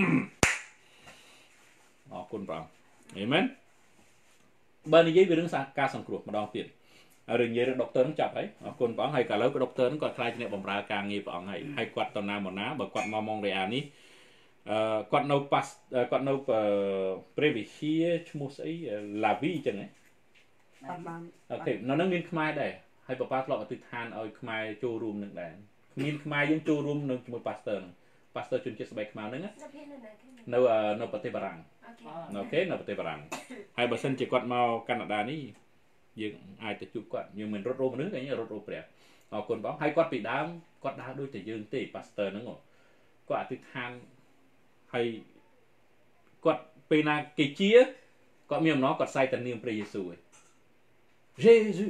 អរគុណព្រះអង្គអេមែនបើនិយាយពីរឿងការសង្គ្រោះម្ដងទៀតរឿងនិយាយរឿងដុកទ័រនឹងចាប់ហើយអរគុណព្រះអង្គហើយកាលឥឡូវក៏ដុកទ័រនឹងគាត់ខ្លាចជាអ្នកបម្រើការងារព្រះអង្គហើយគាត់តណាមកណាបើគាត់មកម៉ុងរ៉េអានេះគាត់នៅគាត់នៅព្រះវិហារឈ្មោះស្អីឡាវីអញ្ចឹងហ៎អូខេនៅនឹងមានខ្មែរដែរហើយប៉ាធ្លាប់អធិដ្ឋានឲ្យខ្មែរចូលរួមនឹងដែរមានខ្មែរយើងចូលរួមនឹងជាមួយប៉ាស្ទ័រហ្នឹងប៉ាស្ទ័រជនជាតិស្បែកខ្មៅហ្នឹងនៅប្រទេសបារាំងអូខេនៅប្រទេសបារាំងហើយបើសិនជាគាត់មកកាណាដានេះយើងអាចទៅជួបគាត់យើងមិនរត់រោមនុស្សទេរត់រោព្រះអរគុណបងហើយគាត់ពីដើមគាត់ដើរដូចតែយើងទេប៉ាស្ទ័រហ្នឹងគាត់អធិដ្ឋានហើយគាត់ពេលណាគេជាគាត់មានអំណរគាត់សែកតែនាមព្រះយេស៊ូវឯងយេស៊ូ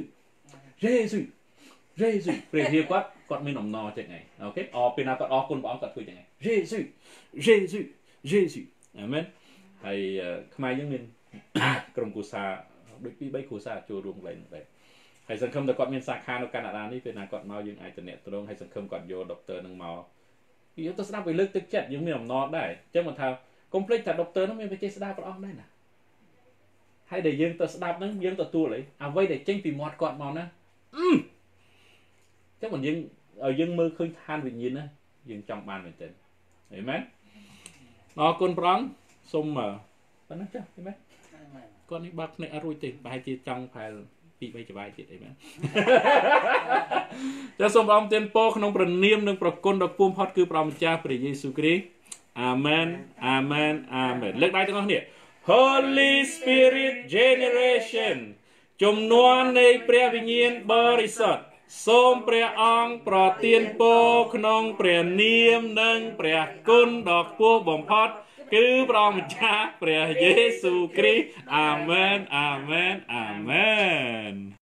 ព្រះហៀគាត់មានអំណរចឹងឯងអូខេពេលណាគាត់អរគុណព្រះអង្គគាត់ធ្វើចឹងឯងយេស៊ូអាមែនហើយខ្មែរយើងមានក្រុមគ្រួសារដូច 2-3 គ្រួសារចូលរួមឡើងដែរហើយសង្ឃឹមតែគាត់មានសាខានៅកាណាដានេះពេលណាគាត់មកយើងអាចតំណែងត្រង់ហើយសង្ឃឹមគាត់យកដុកទ័រនឹងមកយើងទៅស្ដាប់ឲ្យលើកទឹកចិត្តយើងមានអំណរដែរអញ្ចឹងមិនថាកុំភ្លេចថាដុកទ័រនោះមានវិជ័យស្ដាប់ព្រះអង្គដែរណាហើយដែលយើងទៅស្ដាប់ហ្នឹងយើងទទួលអីអ្វីដែលចេញពីមាត់គាត់មកណាអញ្ចឹងមិនយើងមើលឃើញឋានវិញ្ញាណណាយើងចង់បានមែនទេអេមែនអរគុណព្រះអង្គសូមប៉ុណ្ណឹងចាស់អេមែនគាត់នេះបើកភ្នែកអត់រួចទេប្រហែលជាចង់ផែល 2-3 ច្បាយទៀតអីមែនចាសូមព្រះអង្គទានពរក្នុងព្រះនាមនិងប្រគុណដ៏ខ្ពស់បំផុតគឺព្រះម្ចាស់ព្រះយេស៊ូវគ្រីស្ទអាមែនអាមែនអាមែនលើកដៃទាំងអស់គ្នា Holy Spirit Generation ជំនួននៃព្រះវិញ្ញាណបរិសុទ្ធសូមព្រះអង្គប្រទានពរក្នុងព្រះនាមនិងព្រះគុណដ៏ខ្ពស់បំផុតគឺព្រះម្ចាស់ព្រះយេស៊ូវគ្រីស្ទអាមែនអាមែនអាមែន